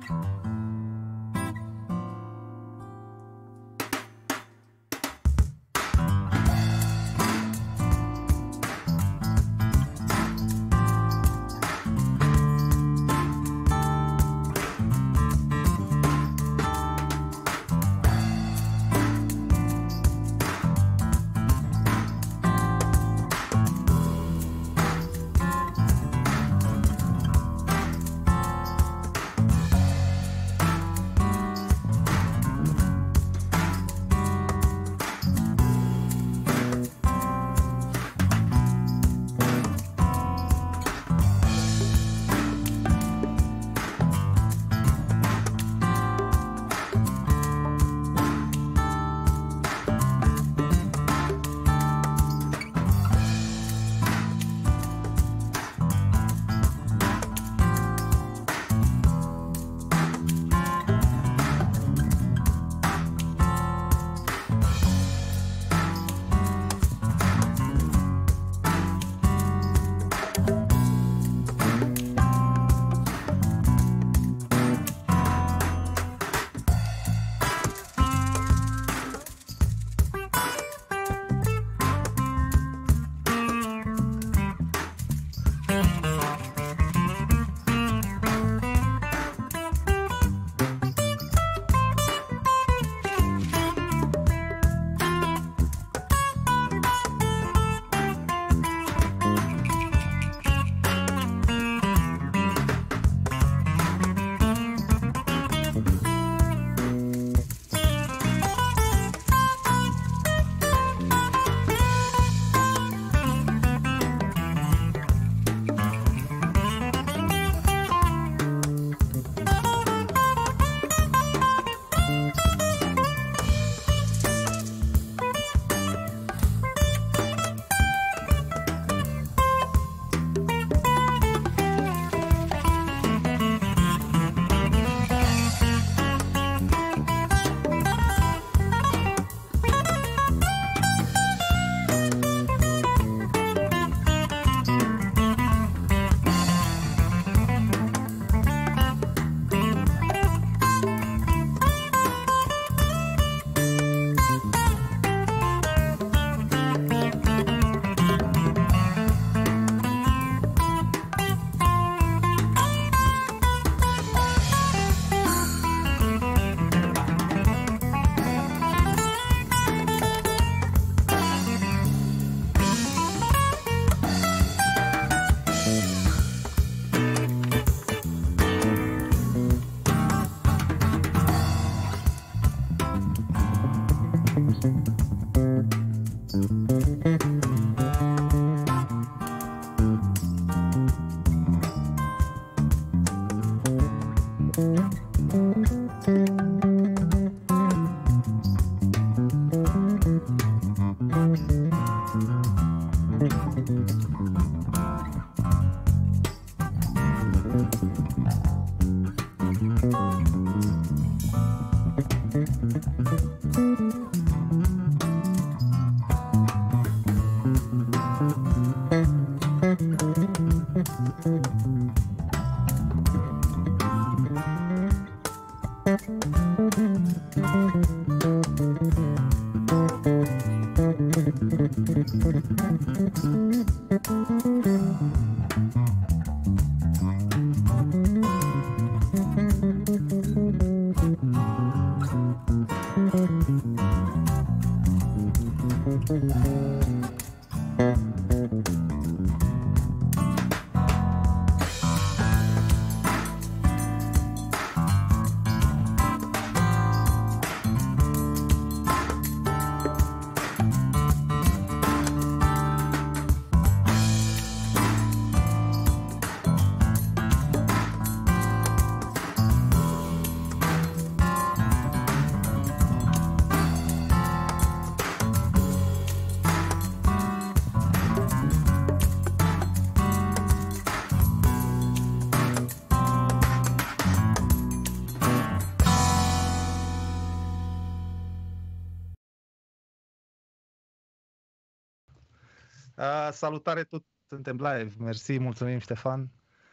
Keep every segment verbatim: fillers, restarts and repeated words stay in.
Uh, salutare, tot suntem live. Mersi, mulțumim, Ștefan.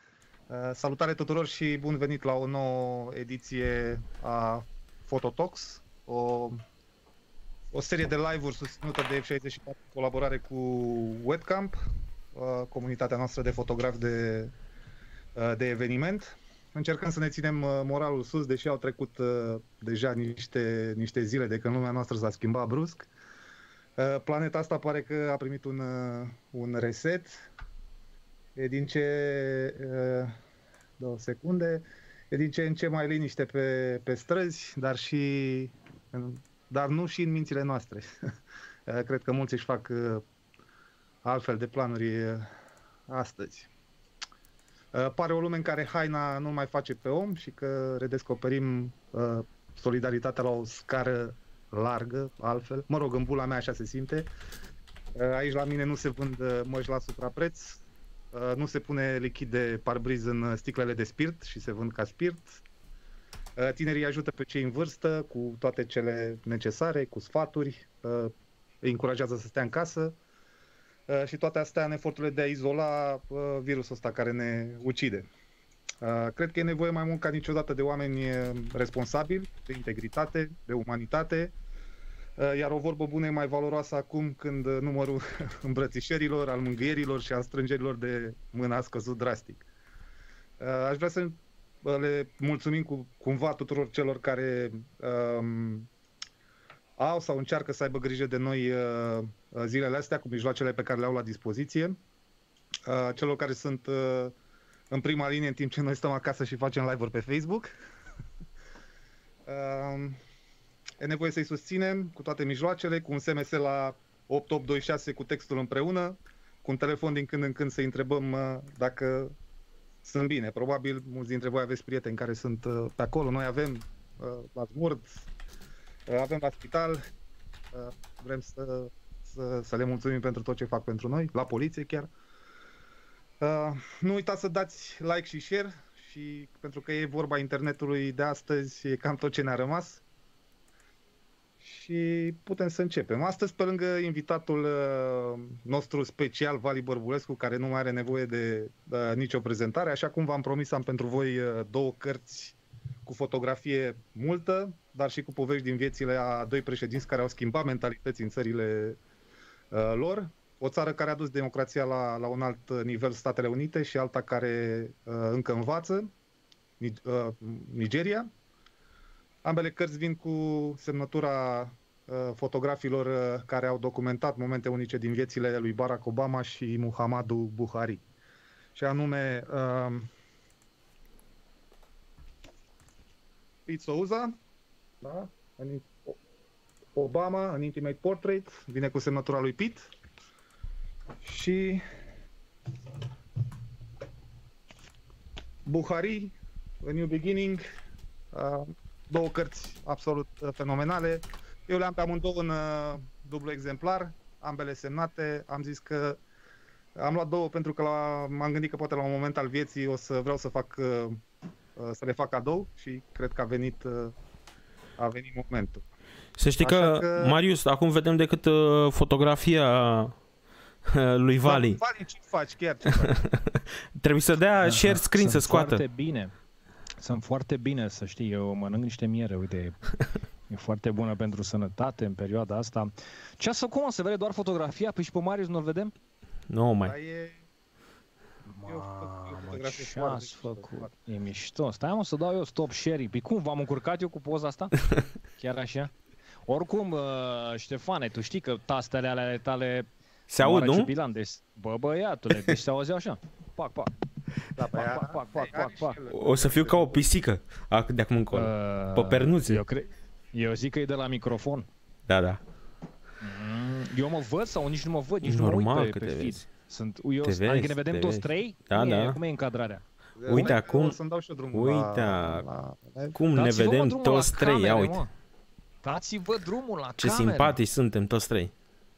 Salutare tuturor și bun venit la o nouă ediție a Phototalks, o, o serie de live-uri susținută de F șaizeci și patru în colaborare cu Webcamp, comunitatea noastră de fotografi de, de eveniment. Încercăm să ne ținem moralul sus, deși au trecut deja niște, niște zile de când lumea noastră s-a schimbat brusc. Planeta asta pare că a primit un, un reset. E din ce... două secunde. E din ce în ce mai liniște pe, pe străzi, dar și... dar nu și în mințile noastre. Cred că mulți își fac altfel de planuri astăzi. Pare o lume în care haina nu mai face pe om și că redescoperim solidaritatea la o scară largă, altfel. Mă rog, în bula mea așa se simte. Aici la mine nu se vând măști la suprapreț, nu se pune lichid de parbriz în sticlele de spirit și se vând ca spirit. Tinerii ajută pe cei în vârstă cu toate cele necesare, cu sfaturi, îi încurajează să stea în casă și toate astea în eforturile de a izola virusul ăsta care ne ucide. Cred că e nevoie mai mult ca niciodată de oameni responsabili, de integritate, de umanitate, iar o vorbă bună e mai valoroasă acum când numărul îmbrățișărilor, al mângâierilor și al strângerilor de mână a scăzut drastic. Aș vrea să le mulțumim cu, cumva tuturor celor care um, au sau încearcă să aibă grijă de noi uh, zilele astea cu mijloacele pe care le au la dispoziție, uh, celor care sunt uh, în prima linie în timp ce noi stăm acasă și facem live-uri pe Facebook. uh, E nevoie să-i susținem cu toate mijloacele, cu un S M S la opt opt doi șase cu textul împreună, cu un telefon din când în când să-i întrebăm uh, dacă sunt bine. Probabil mulți dintre voi aveți prieteni care sunt uh, pe acolo. Noi avem uh, la Zmurd, uh, avem la spital, uh, vrem să, să, să le mulțumim pentru tot ce fac pentru noi, la poliție chiar. Uh, nu uitați să dați like și share, și pentru că e vorba internetului de astăzi, e cam tot ce ne-a rămas. Și putem să începem. Astăzi, pe lângă invitatul nostru special, Vali Bărbulescu, care nu mai are nevoie de uh, nicio prezentare, așa cum v-am promis, am pentru voi uh, două cărți cu fotografie multă, dar și cu povești din viețile a doi președinți care au schimbat mentalități în țările uh, lor. O țară care a dus democrația la, la un alt nivel, Statele Unite, și alta care uh, încă învață, uh, Nigeria. Ambele cărți vin cu semnătura uh, fotografilor uh, care au documentat momente unice din viețile lui Barack Obama și Muhammadu Buhari. Și anume uh, Pete Souza, da? Obama, An Intimate Portrait, vine cu semnătura lui Pete. Și Buhari, A New Beginning, uh, două cărți absolut fenomenale. Eu le-am pe amândouă în uh, dublu exemplar, ambele semnate. Am zis că am luat două pentru că m-am gândit că poate la un moment al vieții o să vreau să fac uh, să le fac cadou și cred că a venit uh, a venit momentul. Să știi că, că, Marius, acum vedem decât uh, fotografia uh, lui Vali. Da, Vali, ce faci chiar? Ce faci? Trebuie să dea share screen să scoată. Foarte bine. Sunt foarte bine, să știi, eu mănânc niște miere, uite, e foarte bună pentru sănătate în perioada asta. Ce ați făcut, mă, se vede doar fotografia? Păi și pe Marius nu-l vedem? Nu mai. E... Mamă, ce ați făcut? E mișto. Stai, mă, să dau eu stop share. Păi cum, v-am încurcat eu cu poza asta? Chiar așa? Oricum, Ștefane, tu știi că tastele ale tale se aud, nu? Deci, bă, băiatule, deci se auzeau așa. Pac, pac. Da, pac, pac, pac, pac, pac, pac. O să fiu ca o pisică de acum încolo. Uh, pe pernuțe. Eu, cre... eu zic că e de la microfon. Da, da. Eu mă văd sau nici nu mă văd, nici normal nu mă uit pe, pe te feed. vezi. Sunt, eu, te adică vezi, ne vedem toți trei? Da, cum, da. E, cum e încadrarea? Uite acum, să-mi dau și eu drumul uite la, la... cum ne vedem toți trei, camere, ia uite. mă. Dați-vă drumul la Ce camere. simpatici suntem toți trei.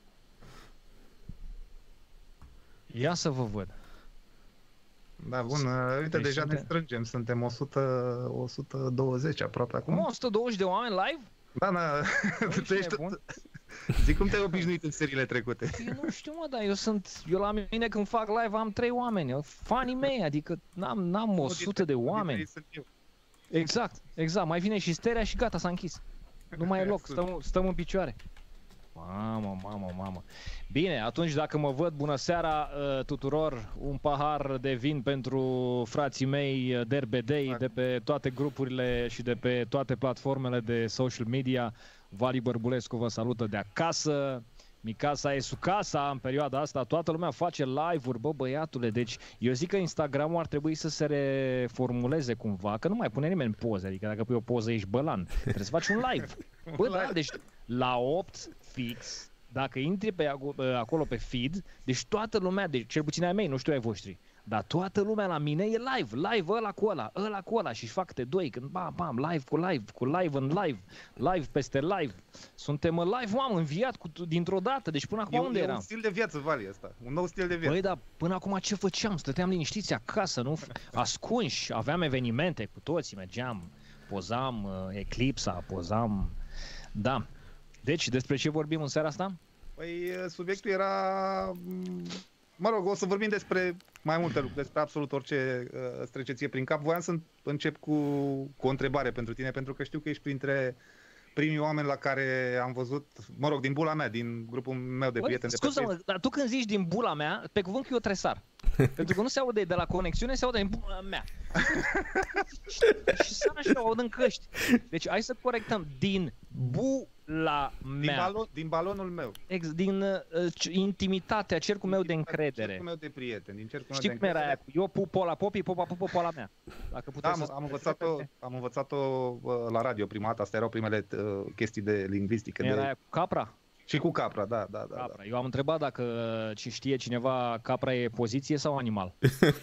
Ia să vă văd. Da, bun, uite, deci deja suntem... ne strângem, suntem o sută, o sută douăzeci aproape acum. Cum, o sută douăzeci de oameni live? Da, da, tu ești, tu, Zic, cum te-ai obișnuit în seriile trecute? Eu nu știu, mă, dar eu sunt, eu la mine când fac live am trei oameni, fanii mei, adică n-am, n-am o sută de oameni. Exact, exact, mai vine și sterea și gata, s-a închis. Nu mai e loc, stăm, stăm în picioare. Mamă, mamă, mamă. Bine, atunci dacă mă văd, bună seara uh, tuturor, un pahar de vin pentru frații mei de R B D, de pe toate grupurile și de pe toate platformele de social media. Vali Bărbulescu vă salută de acasă. Micasa e sucasa în perioada asta, toată lumea face live-uri, bă băiatule, deci eu zic că Instagram-ul ar trebui să se reformuleze cumva, că nu mai pune nimeni poze, adică dacă pui o poză ești bălan, trebuie să faci un live. Bă, da, deci la opt fix, dacă intri pe acolo pe feed, deci toată lumea, deci cel puțin ai mei, nu știu ai voștri, dar toată lumea la mine e live, live ăla cu ăla, ăla cu ăla și-și fac câte doi, când bam, bam, live cu live, cu live în live, live peste live. Suntem în live, m-am înviat cu, dintr-o dată, deci până acum e, unde e eram? un stil de viață, Vali, ăsta, un nou stil de viață. Băi, dar până acum ce făceam? Stăteam liniștiți acasă, nu? Ascunși, aveam evenimente cu toții, mergeam, pozam uh, Eclipsa, pozam, da. Deci, despre ce vorbim în seara asta? Păi, subiectul era... Mă rog, o să vorbim despre mai multe lucruri, despre absolut orice uh, îți trece ție prin cap. Voiam să încep cu, cu o întrebare pentru tine, pentru că știu că ești printre primii oameni la care am văzut, mă rog, din bula mea, din grupul meu de prieteni. Scuză-mă, dar tu când zici din bula mea, pe cuvânt că eu tresar. Pentru că nu se aude de la conexiune, se aude din bula mea. Și să așa, o aud în căști. Deci hai să corectăm. Din bula mea. Din, balon, din balonul meu. Ex, din uh, intimitatea, cercul meu de încredere. Cercul meu de prieteni, din cercul Știi meu cum de era aia? Eu pup pola popii, popa pupă pola mea. Dacă da, am, să... am învățat-o, am învățat-o uh, la radio prima dată, astea erau primele uh, chestii de lingvistică. Era de... aia cu capra? Și cu capra, da, da, da. Capra. da. Eu am întrebat dacă ce știe cineva, capra e poziție sau animal.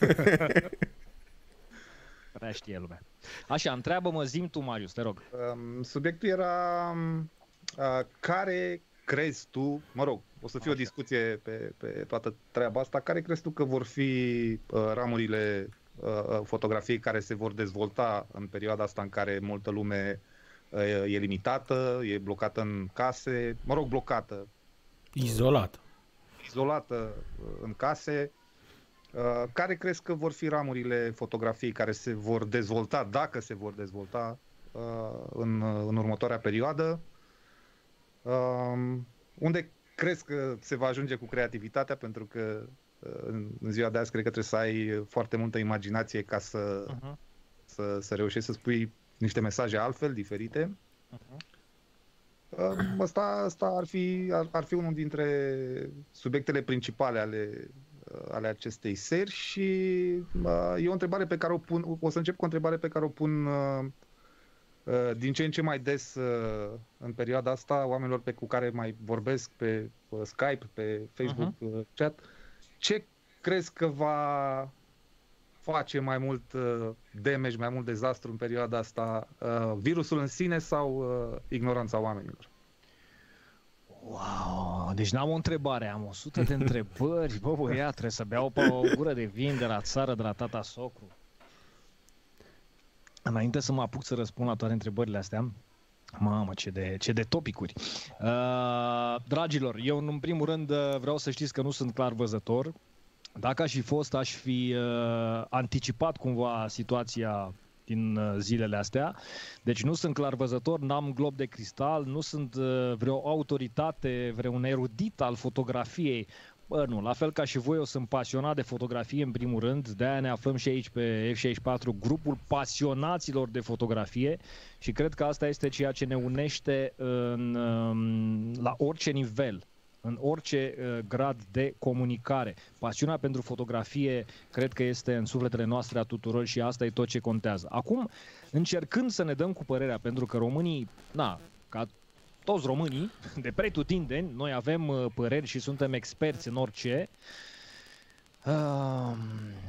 Prea știe lumea. Așa, întreabă-mă, zi-mi tu, Marius, te rog. Um, subiectul era uh, care crezi tu, mă rog, o să fie Așa. o discuție pe, pe toată treaba asta, care crezi tu că vor fi uh, ramurile uh, fotografiei care se vor dezvolta în perioada asta în care multă lume uh, e limitată, e blocată în case, mă rog, blocată. Izolată. Izolată uh, în case. Uh, care crezi că vor fi ramurile fotografiei care se vor dezvolta, dacă se vor dezvolta uh, în, în următoarea perioadă? Uh, unde crezi că se va ajunge cu creativitatea? Pentru că uh, în ziua de azi cred că trebuie să ai foarte multă imaginație ca să, uh-huh. să, să reușești să spui niște mesaje altfel, diferite. Uh-huh. Uh, asta, asta ar, fi, ar, ar fi unul dintre subiectele principale ale ale acestei seri și uh, e o întrebare pe care o pun, o să încep cu o întrebare pe care o pun uh, uh, din ce în ce mai des uh, în perioada asta oamenilor pe cu care mai vorbesc pe uh, Skype, pe Facebook, uh-huh. uh, chat. Ce crezi că va face mai mult uh, damage, mai mult dezastru în perioada asta? Uh, virusul în sine sau uh, ignoranța oamenilor? Wow, deci n-am o întrebare, am o sută de întrebări. Bă, băiat, trebuie să beau o, o gură de vin de la țară, de la tata socru. Înainte să mă apuc să răspund la toate întrebările astea, mamă, ce de, ce de topicuri. Uh, dragilor, eu în primul rând vreau să știți că nu sunt clar văzător. Dacă aș fi fost, aș fi uh, anticipat cumva situația din zilele astea. Deci nu sunt clarvăzător, n-am glob de cristal, nu sunt uh, vreo autoritate, vreun erudit al fotografiei. Bă, nu, la fel ca și voi, eu sunt pasionat de fotografie în primul rând, de-aia ne aflăm și aici pe F șaizeci și patru, grupul pasionaților de fotografie și cred că asta este ceea ce ne unește în, la orice nivel, în orice uh, grad de comunicare. Pasiunea pentru fotografie cred că este în sufletele noastre a tuturor și asta e tot ce contează. Acum, încercând să ne dăm cu părerea, pentru că românii, na, ca toți românii, de pretutindeni, noi avem uh, păreri și suntem experți în orice. Uh,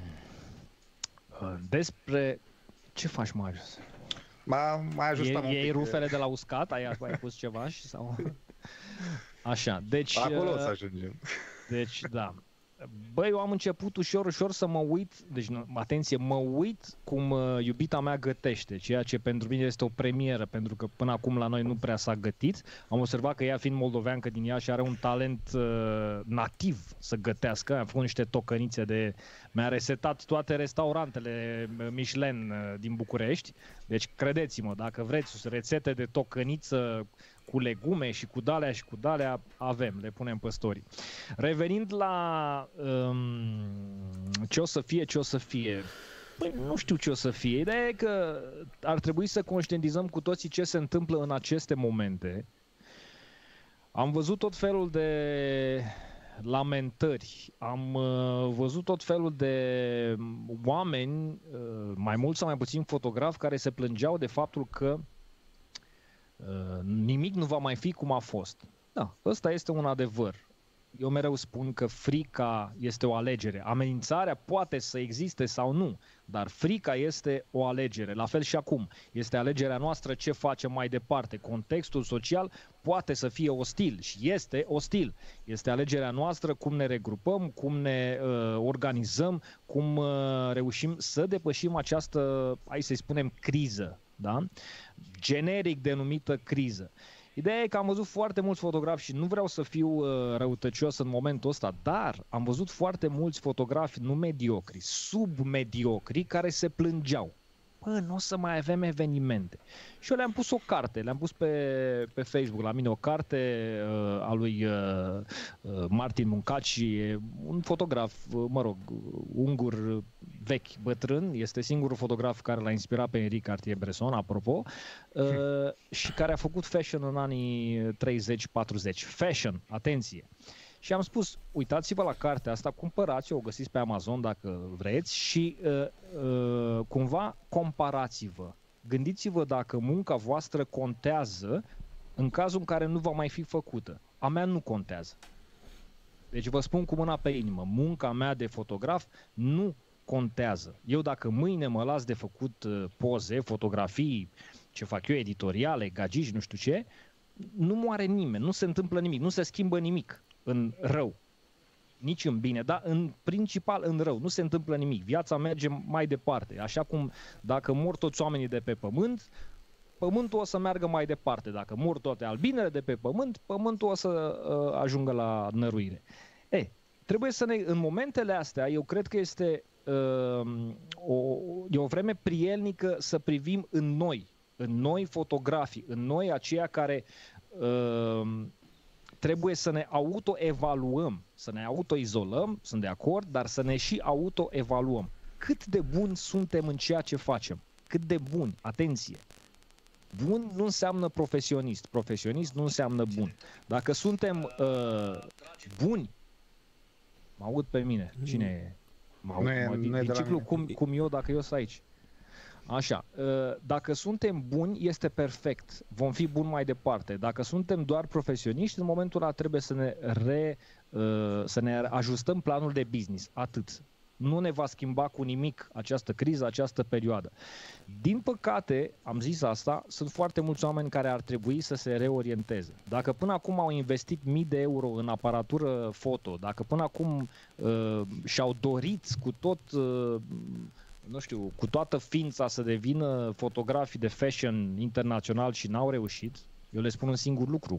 despre... Ce faci, Marius? M-a, mai ajustat Iei rufele de la uscat? Ai, ai pus ceva? Și sau... Așa, deci... Acolo o să ajungem. Deci, da. Băi, eu am început ușor, ușor să mă uit, deci, atenție, mă uit cum uh, iubita mea gătește, ceea ce pentru mine este o premieră, pentru că până acum la noi nu prea s-a gătit. Am observat că ea, fiind moldoveancă din Iași, are un talent uh, nativ să gătească. Am făcut niște tocănițe de... Mi-a resetat toate restaurantele Michelin uh, din București. Deci, credeți-mă, dacă vreți rețete de tocăniță cu legume și cu dalea și cu dalea, avem, le punem pe story. Revenind la um, ce o să fie, ce o să fie, păi, nu știu ce o să fie. Ideea e că ar trebui să conștientizăm cu toții ce se întâmplă în aceste momente. Am văzut tot felul de lamentări, am uh, văzut tot felul de oameni, uh, mai mult sau mai puțin fotografi, care se plângeau de faptul că Uh, nimic nu va mai fi cum a fost. Da, ăsta este un adevăr. Eu mereu spun că frica este o alegere. Amenințarea poate să existe sau nu, dar frica este o alegere. La fel și acum. Este alegerea noastră ce facem mai departe. Contextul social poate să fie ostil și este ostil. Este alegerea noastră cum ne regrupăm, cum ne uh, organizăm, cum uh, reușim să depășim această, hai să-i spunem, criză. Da? Generic denumită criză. Ideea e că am văzut foarte mulți fotografi și nu vreau să fiu uh, răutăcios în momentul ăsta, dar am văzut foarte mulți fotografi nu mediocri, submediocri, care se plângeau. Bă, nu o să mai avem evenimente. Și eu le-am pus o carte, le-am pus pe, pe Facebook la mine o carte uh, a lui uh, uh, Martin Muncaci, un fotograf, uh, mă rog, ungur vechi, bătrân, este singurul fotograf care l-a inspirat pe Henri Cartier-Bresson, apropo, uh, și care a făcut fashion în anii treizeci patruzeci. Fashion, atenție! Și am spus, uitați-vă la cartea asta, cumpărați-o, o găsiți pe Amazon dacă vreți și uh, uh, cumva comparați-vă. Gândiți-vă dacă munca voastră contează în cazul în care nu va mai fi făcută. A mea nu contează. Deci vă spun cu mâna pe inimă, munca mea de fotograf nu contează. Eu dacă mâine mă las de făcut uh, poze, fotografii, ce fac eu, editoriale, gagici, nu știu ce, nu moare nimeni, nu se întâmplă nimic, nu se schimbă nimic în rău, nici în bine, dar în principal în rău, nu se întâmplă nimic, viața merge mai departe, așa cum dacă mor toți oamenii de pe pământ, pământul o să meargă mai departe, dacă mor toate albinele de pe pământ, pământul o să uh, ajungă la năruire. E, trebuie să ne, în momentele astea, eu cred că este uh, o, e o vreme prielnică să privim în noi, în noi fotografii, în noi aceia care uh, trebuie să ne autoevaluăm, să ne autoizolăm, sunt de acord, dar să ne și autoevaluăm. Cât de buni suntem în ceea ce facem? Cât de buni? Atenție! Bun nu înseamnă profesionist, profesionist nu înseamnă bun. Dacă suntem uh, buni, mă aud pe mine, cine e? Mă aud, mă, din, din ciclu cum, cum eu, dacă eu sunt aici. Așa, dacă suntem buni, este perfect, vom fi buni mai departe. Dacă suntem doar profesioniști, în momentul ăla trebuie să ne, re, să ne ajustăm planul de business, atât. Nu ne va schimba cu nimic această criză, această perioadă. Din păcate, am zis asta, sunt foarte mulți oameni care ar trebui să se reorienteze. Dacă până acum au investit mii de euro în aparatură foto, dacă până acum uh, și-au dorit cu tot... Uh, nu știu, cu toată ființa să devină fotografi de fashion internațional și n-au reușit, eu le spun un singur lucru.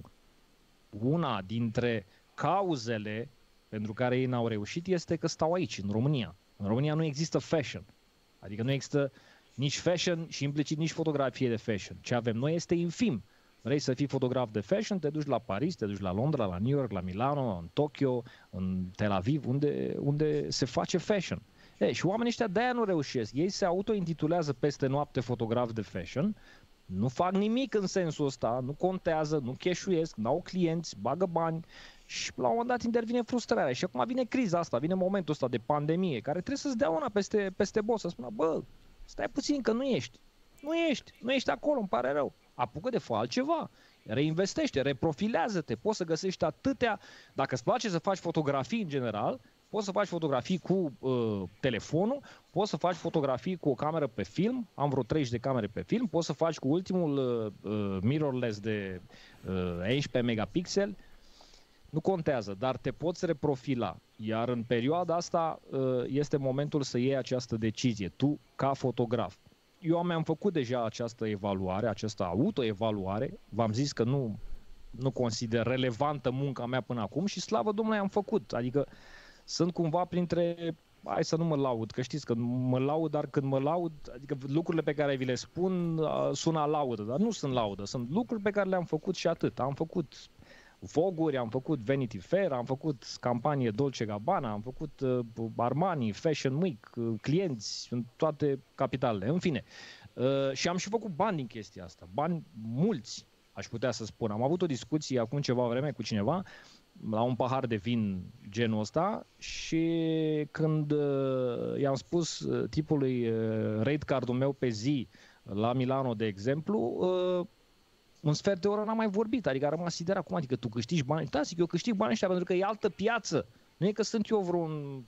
Una dintre cauzele pentru care ei n-au reușit este că stau aici, în România. În România nu există fashion. Adică nu există nici fashion și implicit nici fotografie de fashion. Ce avem noi este infim. Vrei să fii fotograf de fashion, te duci la Paris, te duci la Londra, la New York, la Milano, în Tokyo, în Tel Aviv, unde, unde se face fashion. E, și oamenii ăștia de-aia nu reușesc. Ei se auto-intitulează peste noapte fotograf de fashion, nu fac nimic în sensul ăsta, nu contează, nu cheșuiesc, n-au clienți, bagă bani și la un moment dat intervine frustrarea. Și acum vine criza asta, vine momentul ăsta de pandemie, care trebuie să-ți dea una peste, peste boss, să spună, bă, stai puțin că nu ești, nu ești, nu ești acolo, îmi pare rău. Apucă de fă altceva, reinvestește, reprofilează-te, poți să găsești atâtea, dacă îți place să faci fotografii în general, poți să faci fotografii cu uh, telefonul, poți să faci fotografii cu o cameră pe film, am vreo treizeci de camere pe film, poți să faci cu ultimul uh, mirrorless de uh, unsprezece megapixel. Nu contează, dar te poți reprofila. Iar în perioada asta este momentul să iei această decizie, tu ca fotograf. Eu mi-am făcut deja această evaluare, această autoevaluare, v-am zis că nu, nu consider relevantă munca mea până acum și slavă Domnului am făcut. Adică sunt cumva printre, hai să nu mă laud, că știți că mă laud, dar când mă laud, adică lucrurile pe care vi le spun sună laudă, dar nu sunt laudă, sunt lucruri pe care le-am făcut și atât. Am făcut Vogue-uri, am făcut Vanity Fair, am făcut campanie Dolce Gabbana, am făcut uh, Armani, Fashion Week, uh, clienți în toate capitalele, în fine. Uh, și am și făcut bani din chestia asta, bani mulți, aș putea să spun. Am avut o discuție acum ceva vreme cu cineva la un pahar de vin genul ăsta și când uh, i-am spus uh, tipului uh, rate cardul meu pe zi la Milano, de exemplu, uh, un sfert de oră n-am mai vorbit, adică a rămas siderat. Cum adică tu câștigi bani? Da, zic, eu câștig bani ăștia pentru că e altă piață. Nu e că sunt eu vreun,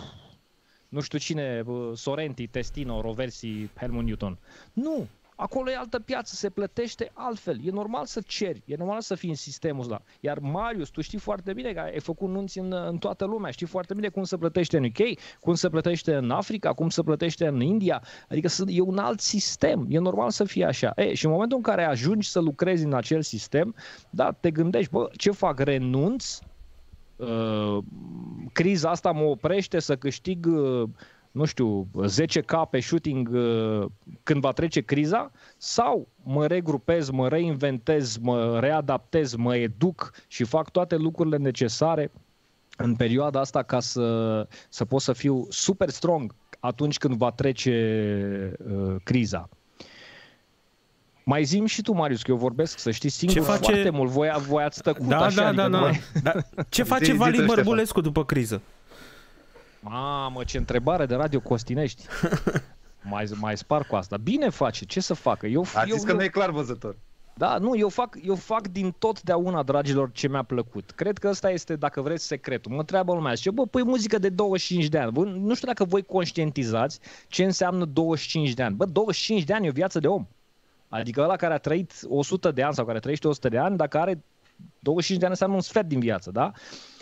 nu știu cine, Sorrenti, Testino, Roversi, Helmut Newton. Nu, acolo e altă piață, se plătește altfel. E normal să ceri, e normal să fii în sistemul ăsta. Iar Marius, tu știi foarte bine că ai făcut nunți în, în toată lumea, știi foarte bine cum se plătește în U K, cum se plătește în Africa, cum se plătește în India. Adică e un alt sistem, e normal să fie așa. E, și în momentul în care ajungi să lucrezi în acel sistem, da, te gândești, bă, ce fac, renunț? Uh, criza asta mă oprește să câștig... Uh, nu știu, zece K pe shooting uh, când va trece criza, sau mă regrupez, mă reinventez, mă readaptez, mă educ și fac toate lucrurile necesare în perioada asta ca să, să pot să fiu super strong atunci când va trece uh, criza. Mai zi-mi și tu, Marius, că eu vorbesc, să știi, singur ce face... foarte mult. Voi, voi ați tăcut da, așa. Da, adică da, voi... da. Ce face Vali Bărbulescu după criză? Mamă, ce întrebare de Radio Costinești. Mai, mai spar cu asta. Bine face, ce să facă? Eu, A eu, zis că eu... nu e clar văzător. Da, nu, eu fac, eu fac din totdeauna, dragilor, ce mi-a plăcut. Cred că ăsta este, dacă vreți, secretul. Mă întreabă lumea, zice, bă, păi muzică de douăzeci și cinci de ani. Bă, nu știu dacă voi conștientizați ce înseamnă douăzeci și cinci de ani. Bă, douăzeci și cinci de ani e o viață de om. Adică ăla care a trăit o sută de ani sau care trăiește o sută de ani, dacă are douăzeci și cinci de ani înseamnă un sfert din viață, da?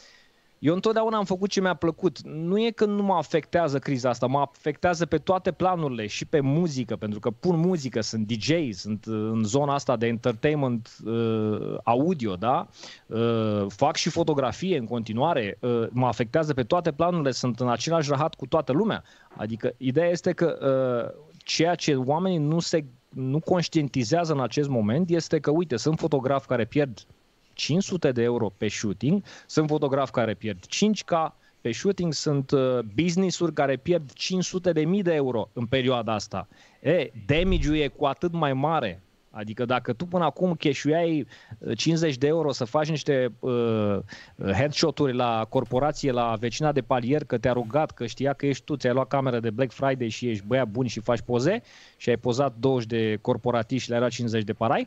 Eu întotdeauna am făcut ce mi-a plăcut. Nu e că nu mă afectează criza asta, mă afectează pe toate planurile și pe muzică, pentru că pun muzică, sunt D J, sunt în zona asta de entertainment uh, audio, da? Uh, fac și fotografie în continuare, uh, mă afectează pe toate planurile, sunt în același rahat cu toată lumea. Adică ideea este că uh, ceea ce oamenii nu se nu conștientizează în acest moment este că, uite, sunt fotografi care pierd cinci sute de euro pe shooting, sunt fotografi care pierd cinci K pe shooting, sunt uh, business-uri care pierd cinci sute de mii de euro în perioada asta. E, damage-ul e cu atât mai mare. Adică dacă tu până acum cash-uiai cincizeci de euro să faci niște uh, headshot-uri la corporație, la vecina de palier, că te-a rugat, că știa că ești tu, ți-ai luat cameră de Black Friday și ești băiat bun și faci poze și ai pozat douăzeci de corporatiști și le-ai luat cincizeci de parai,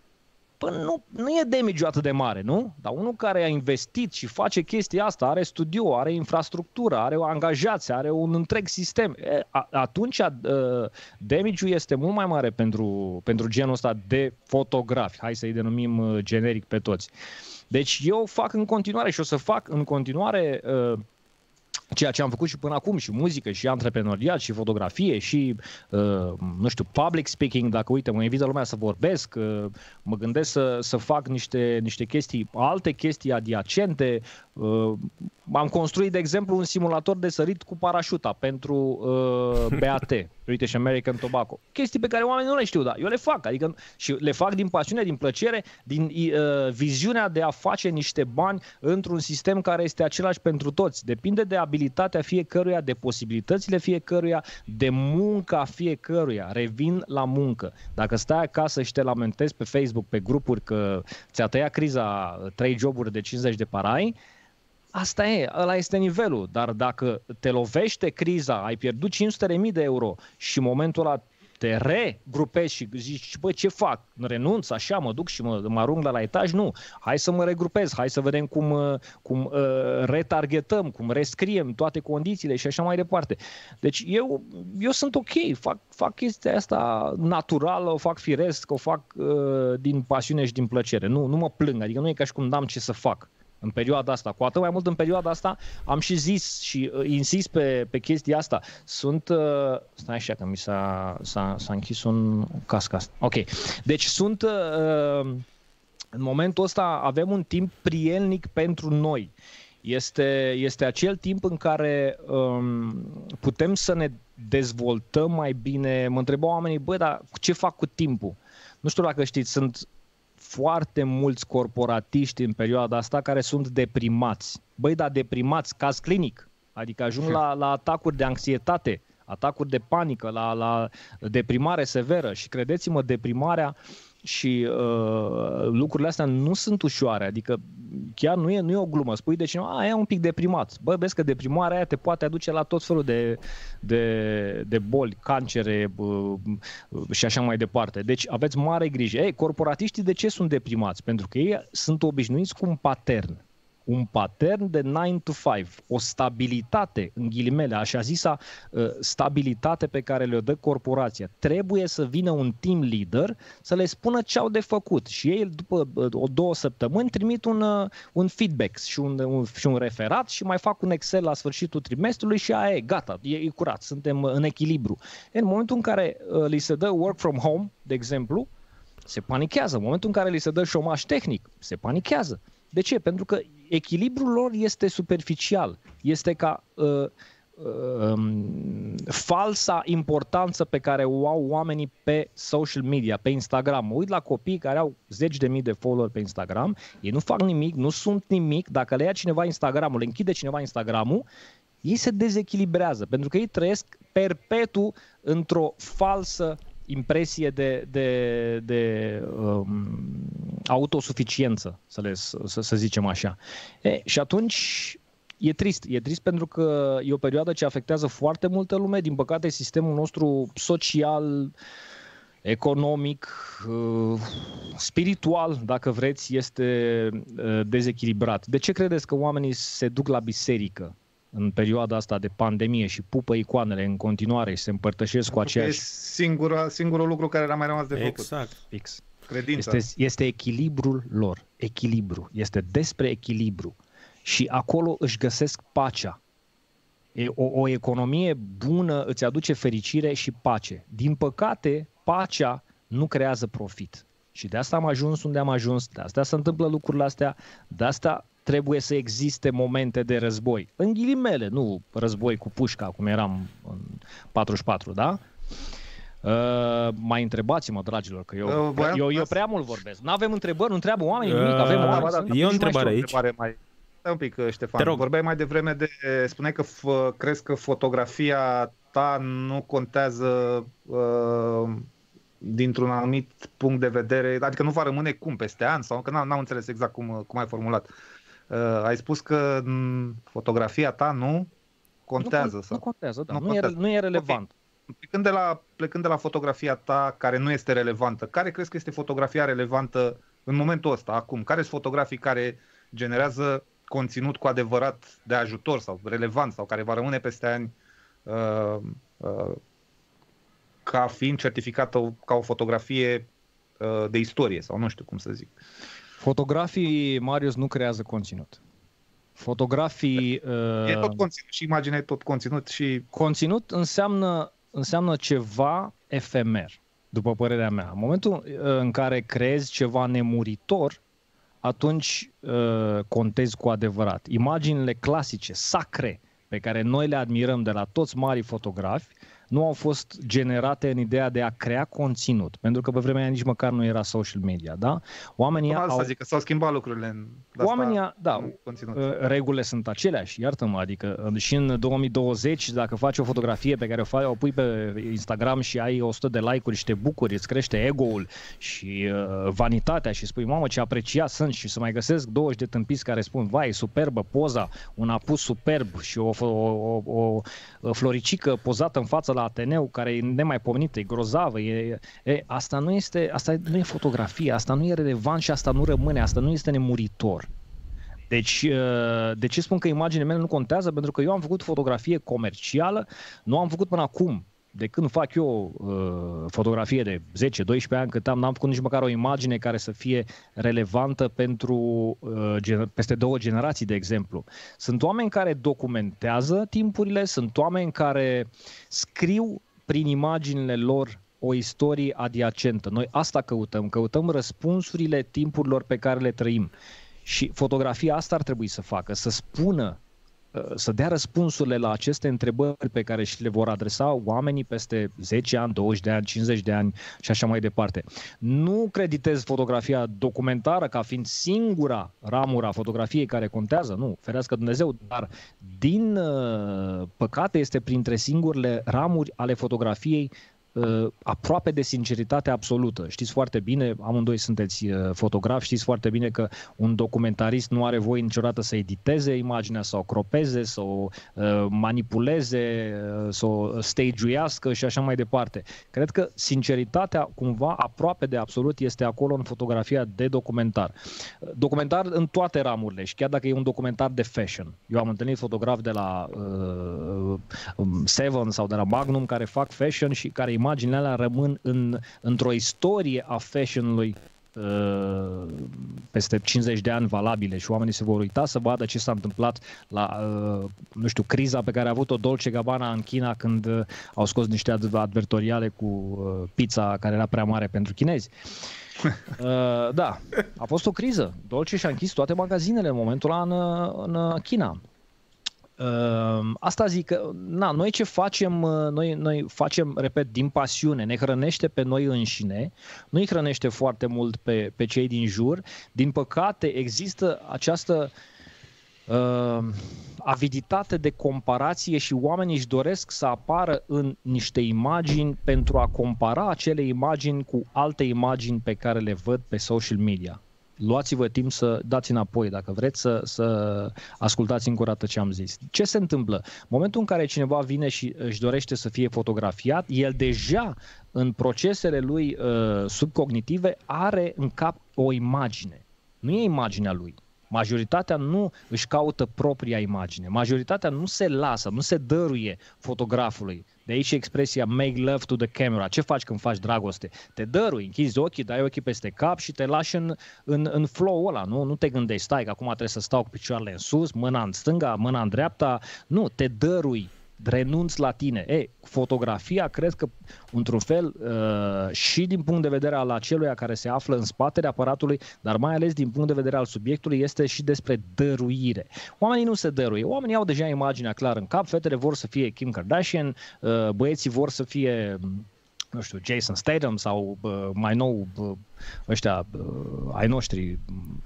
păi nu, nu e damage-ul atât de mare, nu? Dar unul care a investit și face chestia asta, are studio, are infrastructură, are angajați, are un întreg sistem, e, a, atunci uh, damage-ul este mult mai mare pentru, pentru genul ăsta de fotografi. Hai să-i denumim uh, generic pe toți. Deci eu fac în continuare și o să fac în continuare... Uh, ceea ce am făcut și până acum, și muzică, și antreprenoriat, și fotografie, și, uh, nu știu, public speaking, dacă, uite, mă invită lumea să vorbesc, uh, mă gândesc să, să fac niște, niște chestii, alte chestii adiacente. Uh, am construit, de exemplu, un simulator de sărit cu parașuta pentru uh, B A T, British American Tobacco. Chestii pe care oamenii nu le știu, dar eu le fac, adică și le fac din pasiune, din plăcere, din uh, viziunea de a face niște bani într-un sistem care este același pentru toți. Depinde de abilitatea fiecăruia, de posibilitățile fiecăruia, de munca fiecăruia. Revin la muncă. Dacă stai acasă și te lamentezi pe Facebook, pe grupuri că ți-a tăiat criza trei joburi de cincizeci de parai, asta e, ăla este nivelul. Dar dacă te lovește criza, ai pierdut cinci sute de mii de euro și în momentul ăla te regrupezi și zici, bă, ce fac? Renunț așa, mă duc și mă, mă arunc la, la etaj? Nu. Hai să mă regrupez, hai să vedem cum, cum uh, retargetăm, cum rescriem toate condițiile și așa mai departe. Deci eu, eu sunt ok, fac, fac chestia asta naturală, o fac firesc, o fac uh, din pasiune și din plăcere. Nu, nu mă plâng, adică nu e ca și cum n-am ce să fac în perioada asta. Cu atât mai mult în perioada asta am și zis și uh, insist pe, pe chestia asta. Sunt... Uh, stai așa că mi s-a, s-a, s-a închis un cascast. Ok. Deci sunt... Uh, în momentul ăsta avem un timp prielnic pentru noi. Este, este acel timp în care um, putem să ne dezvoltăm mai bine. Mă întrebau oamenii, băi, dar ce fac cu timpul? Nu știu dacă știți, sunt foarte mulți corporatiști în perioada asta care sunt deprimați. Băi, dar deprimați, caz clinic. Adică ajung la, la atacuri de anxietate, atacuri de panică, la, la deprimare severă. Și credeți-mă, deprimarea și uh, lucrurile astea nu sunt ușoare, adică chiar nu e, nu e o glumă. Spui de cineva, a, e un pic deprimat. Bă, vezi că deprimarea aia te poate aduce la tot felul de, de, de boli, cancere uh, și așa mai departe. Deci aveți mare grijă. Ei, corporatiștii de ce sunt deprimați? Pentru că ei sunt obișnuiți cu un pattern. Un pattern de nine to five, o stabilitate, în ghilimele, așa zisa stabilitate pe care le-o dă corporația. Trebuie să vină un team leader să le spună ce au de făcut și ei după o două săptămâni trimit un, un feedback și un, un, și un referat și mai fac un Excel la sfârșitul trimestrului și aia e, gata, e, e curat, suntem în echilibru. În momentul în care li se dă work from home, de exemplu, se panichează. În momentul în care li se dă șomaj tehnic, se panichează. De ce? Pentru că echilibrul lor este superficial. Este ca uh, uh, falsa importanță pe care o au oamenii pe social media, pe Instagram. Mă uit la copii care au zeci de mii de follower pe Instagram, ei nu fac nimic, nu sunt nimic. Dacă le ia cineva Instagramul, le închide cineva Instagramul, ei se dezechilibrează, pentru că ei trăiesc perpetu într-o falsă impresie de, de, de um, autosuficiență, să, le, să, să zicem așa. E, și atunci e trist. E trist pentru că e o perioadă ce afectează foarte multă lume. Din păcate, sistemul nostru social, economic, spiritual, dacă vreți, este dezechilibrat. De ce credeți că oamenii se duc la biserică în perioada asta de pandemie și pupă icoanele în continuare și se împărtășesc cu aceeași... E singura, singurul lucru care a mai rămas de făcut. Exact. Fix. Credința. Este, este echilibrul lor. Echilibru. Este despre echilibru. Și acolo își găsesc pacea. E, o, o economie bună îți aduce fericire și pace. Din păcate, pacea nu creează profit. Și de asta am ajuns unde am ajuns, de asta se întâmplă lucrurile astea, de asta trebuie să existe momente de război. În ghilimele, nu război cu pușca, cum eram în patruzeci și patru, da? Uh, mai întrebați-mă, dragilor, că eu, uh, eu, eu prea mult vorbesc. N-avem întrebări, nu întreabă oamenii nimic, avem uh, oameni. Da, da, e o întrebare aici. Întrebare mai... Stai un pic, Ștefan. Vorbeai mai devreme de... Spuneai că f- crezi că fotografia ta nu contează uh, dintr-un anumit punct de vedere, adică nu va rămâne cum peste ani, sau că n-am, n-am înțeles exact cum, cum ai formulat. Uh, ai spus că fotografia ta nu contează. Nu, sau? nu contează, da. Nu, nu, contează. E, nu e relevant. Okay. Plecând, de la, plecând de la fotografia ta care nu este relevantă, care crezi că este fotografia relevantă în momentul ăsta, acum? Care sunt fotografii care generează conținut cu adevărat de ajutor sau relevant sau care va rămâne peste ani uh, uh, ca fiind certificată ca o fotografie uh, de istorie sau nu știu cum să zic? Fotografii, Marius, nu creează conținut. Fotografii... Uh... E tot conținut și imaginea e tot conținut și... Conținut înseamnă, înseamnă ceva efemer, după părerea mea. În momentul în care creezi ceva nemuritor, atunci uh, contezi cu adevărat. Imaginile clasice, sacre, pe care noi le admirăm de la toți marii fotografi, nu au fost generate în ideea de a crea conținut, pentru că pe vremea aia nici măcar nu era social media, da? Oamenii Cum au... să zic, că s-au schimbat lucrurile în Oamenii, asta, da, în conținut. Regulile sunt aceleași, iartă-mă, adică și în două mii douăzeci, dacă faci o fotografie pe care o, faci, o pui pe Instagram și ai o sută de like-uri și te bucuri, îți crește ego-ul și uh, vanitatea și spui, mamă, ce apreciat sunt, și să mai găsesc douăzeci de tâmpiți care spun, vai, superbă poza, un apus superb și o, o, o, o, o floricică pozată în față la Ateneu, care e nemaipomenită, e grozavă, e, e, asta, nu este, asta nu e fotografie, asta nu e relevant și asta nu rămâne, asta nu este nemuritor. Deci, de ce spun că imaginile mele nu contează? Pentru că eu am făcut fotografie comercială, nu am făcut până acum de când fac eu uh, fotografie de zece doisprezece ani, cât am, n-am făcut nici măcar o imagine care să fie relevantă pentru uh, gener- peste două generații, de exemplu. Sunt oameni care documentează timpurile, sunt oameni care scriu prin imaginile lor o istorie adiacentă. Noi asta căutăm, căutăm răspunsurile timpurilor pe care le trăim. Și fotografia asta ar trebui să facă, să spună, să dea răspunsurile la aceste întrebări pe care și le vor adresa oamenii peste zece ani, douăzeci de ani, cincizeci de ani și așa mai departe. Nu creditez fotografia documentară ca fiind singura ramură a fotografiei care contează, nu, ferească Dumnezeu, dar din păcate este printre singurele ramuri ale fotografiei aproape de sinceritate absolută. Știți foarte bine, amândoi sunteți fotografi, știți foarte bine că un documentarist nu are voie niciodată să editeze imaginea, să o cropeze, să o manipuleze, să o stage-uiască și așa mai departe. Cred că sinceritatea cumva aproape de absolut este acolo în fotografia de documentar. Documentar în toate ramurile și chiar dacă e un documentar de fashion. Eu am întâlnit fotografi de la uh, Seven sau de la Magnum care fac fashion și care imaginile alea rămân în, într-o istorie a fashion-ului uh, peste cincizeci de ani valabile și oamenii se vor uita să vadă ce s-a întâmplat la, uh, nu știu, criza pe care a avut-o Dolce Gabbana în China când uh, au scos niște advertoriale cu uh, pizza care era prea mare pentru chinezi. Uh, da, a fost o criză. Dolce și-a închis toate magazinele în momentul ăla în, în China. Uh, asta zic că, na, noi ce facem, noi, noi facem, repet, din pasiune, ne hrănește pe noi înșine, nu îi hrănește foarte mult pe, pe cei din jur. Din păcate există această uh, aviditate de comparație și oamenii își doresc să apară în niște imagini pentru a compara acele imagini cu alte imagini pe care le văd pe social media. Luați-vă timp să dați înapoi, dacă vreți să, să ascultați încă o dată ce am zis. Ce se întâmplă? În momentul în care cineva vine și își dorește să fie fotografiat, el deja în procesele lui uh, subcognitive are în cap o imagine. Nu e imaginea lui. Majoritatea nu își caută propria imagine. Majoritatea nu se lasă, nu se dăruie fotografului. De aici expresia make love to the camera. Ce faci când faci dragoste? Te dărui, închizi ochii, dai ochii peste cap și te lași în, în, în flow-ul ăla. Nu? Nu te gândești, stai că acum trebuie să stau cu picioarele în sus, mâna în stânga, mâna în dreapta. Nu, te dărui. Renunți la tine. Ei, fotografia, cred că, într-un fel, uh, și din punct de vedere al aceluia care se află în spatele aparatului, dar mai ales din punct de vedere al subiectului, este și despre dăruire. Oamenii nu se dăruie. Oamenii au deja imaginea clară în cap, fetele vor să fie Kim Kardashian, uh, băieții vor să fie, nu știu, Jason Statham sau uh, mai nou uh, ăștia uh, ai noștri,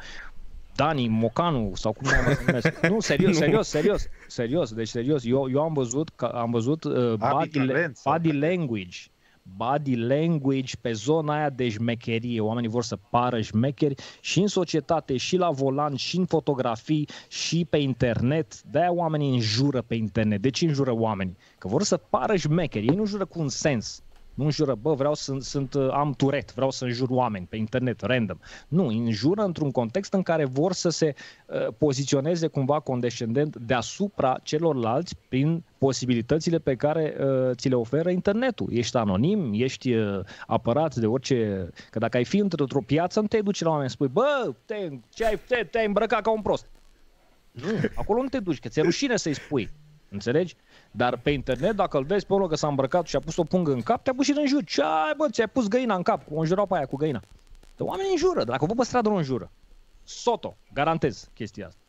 Dani Mocanu sau cum mai numesc. Nu, serios, serios, serios, serios, deci serios. Eu, eu am văzut, am văzut uh, body, body language, body language pe zona aia de șmecherie. Oamenii vor să pară șmecheri și în societate, și la volan, și în fotografii, și pe internet. De-aia oamenii înjură pe internet. De ce înjură oamenii? Că vor să pară șmecheri. Ei nu înjură cu un sens. Nu înjură, bă, vreau să sunt, am turet, vreau să înjur oameni pe internet, random. Nu, înjură într-un context în care vor să se uh, poziționeze cumva condescendent deasupra celorlalți prin posibilitățile pe care uh, ți le oferă internetul. Ești anonim, ești uh, apărat de orice... Că dacă ai fi într-o piață, nu te duci la oameni și spui, bă, te, ce ai, te, te-ai îmbrăcat ca un prost. Nu, acolo nu te duci, că ți-e rușine să-i spui. Înțelegi? Dar pe internet, dacă îl vezi pe unul că s-a îmbrăcat și a pus o pungă în cap, te-a pus și în jur. Ce ai, bă, ți-ai pus găina în cap, o înjurau pe aia cu găina. Dar oamenii înjură, dacă o văd pe stradă, nu înjură. Soto, garantez chestia asta.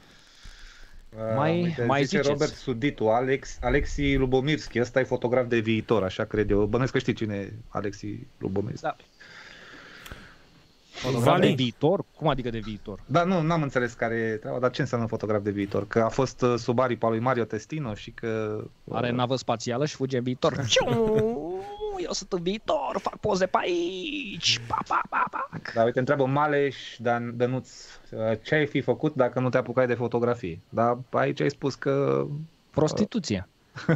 Uh, mai uite, mai zice ziceți. Robert Suditu, Alex, Alexi Lubomirski, ăsta e fotograf de viitor, așa cred eu. Bănuiesc că știi cine e Alexi Lubomirski. Da. Fotograf de viitor? Cum adică de viitor? Da, nu, n-am înțeles care e treaba, dar ce înseamnă fotograf de viitor? Că a fost uh, sub aripa lui Mario Testino și că... Uh... Are navă spațială și fuge în viitor. Eu sunt în viitor, fac poze pe aici. Pa, pa, pa, pa. Da, uite, întreabă Maleș, Dan, Dănuț, uh, ce ai fi făcut dacă nu te apucai de fotografie? Dar aici ai spus că... Prostituție.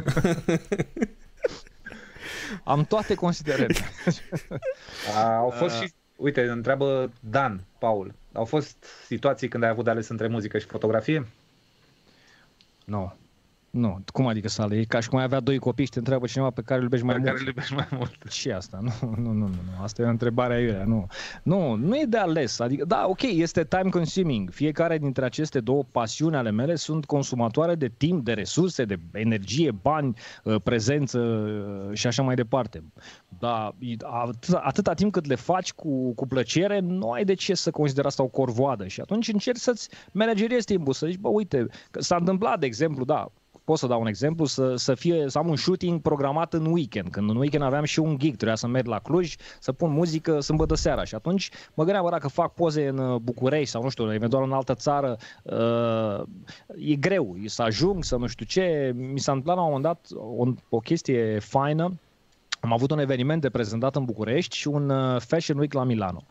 Am toate considerările. Au fost și... Uite, întreabă Dan, Paul. Au fost situații când ai avut de ales între muzică și fotografie? Nu. Nu, cum adică să alegi? E ca și cum ai avea doi copii și te întreabă cineva pe care îl iubești mai pe mult. care îl iubești mai mult. Și asta, nu, nu, nu, nu, nu. Asta e o întrebare aiurea, nu. Nu, nu e de ales. Adică, da, ok, este time consuming. Fiecare dintre aceste două pasiuni ale mele sunt consumatoare de timp, de resurse, de energie, bani, prezență și așa mai departe. Dar atâta, atâta timp cât le faci cu, cu plăcere, nu ai de ce să consideri asta o corvoadă. Și atunci încerci să-ți manageriezi timpul, să zici, bă, uite, s-a întâmplat, de exemplu, da, pot să dau un exemplu, să, să, fie, să am un shooting programat în weekend, când în weekend aveam și un gig, trebuia să merg la Cluj, să pun muzică sâmbătă seara și atunci mă gândeam, bă, dacă fac poze în București sau nu știu, eventual în altă țară, uh, e greu, să ajung, să nu știu ce, mi s-a întâmplat la un moment dat o, o chestie faină, am avut un eveniment de prezentat în București și un Fashion Week la Milano.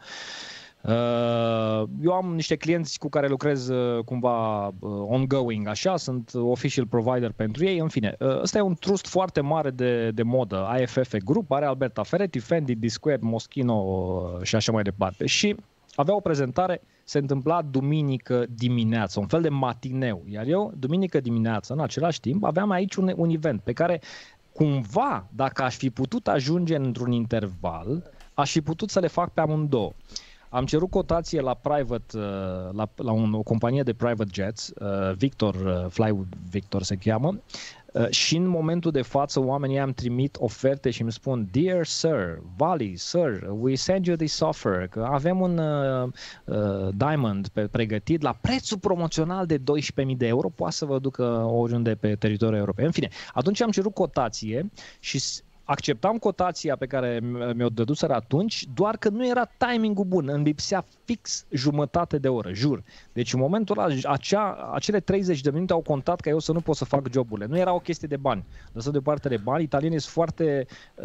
Eu am niște clienți cu care lucrez cumva ongoing, așa, sunt official provider pentru ei, în fine. Ăsta e un trust foarte mare de, de modă, I F F Group, are Alberta Ferretti, Fendi, D-Squared, Moschino și așa mai departe. Și avea o prezentare, se întâmpla duminică dimineață, un fel de matineu, iar eu, duminică dimineață, în același timp, aveam aici un, un event pe care cumva, dacă aș fi putut ajunge într-un interval, aș fi putut să le fac pe amândouă. Am cerut cotație la private, la, la un, o companie de private jets, Victor, Fly Victor se cheamă, și în momentul de față oamenii am trimit oferte și îmi spun: Dear sir, Vali, sir, we send you this offer, că avem un uh, uh, Diamond pe, pregătit la prețul promoțional de doisprezece mii de euro, poate să vă ducă oriunde pe teritoriul european. În fine, atunci am cerut cotație și acceptam cotația pe care mi-o dăduseră atunci, doar că nu era timingul bun, îmi lipsea fix jumătate de oră, jur. Deci în momentul ăla, acea, acele treizeci de minute au contat ca eu să nu pot să fac joburile. Nu era o chestie de bani. Lăsăm deoparte de bani, italienii sunt foarte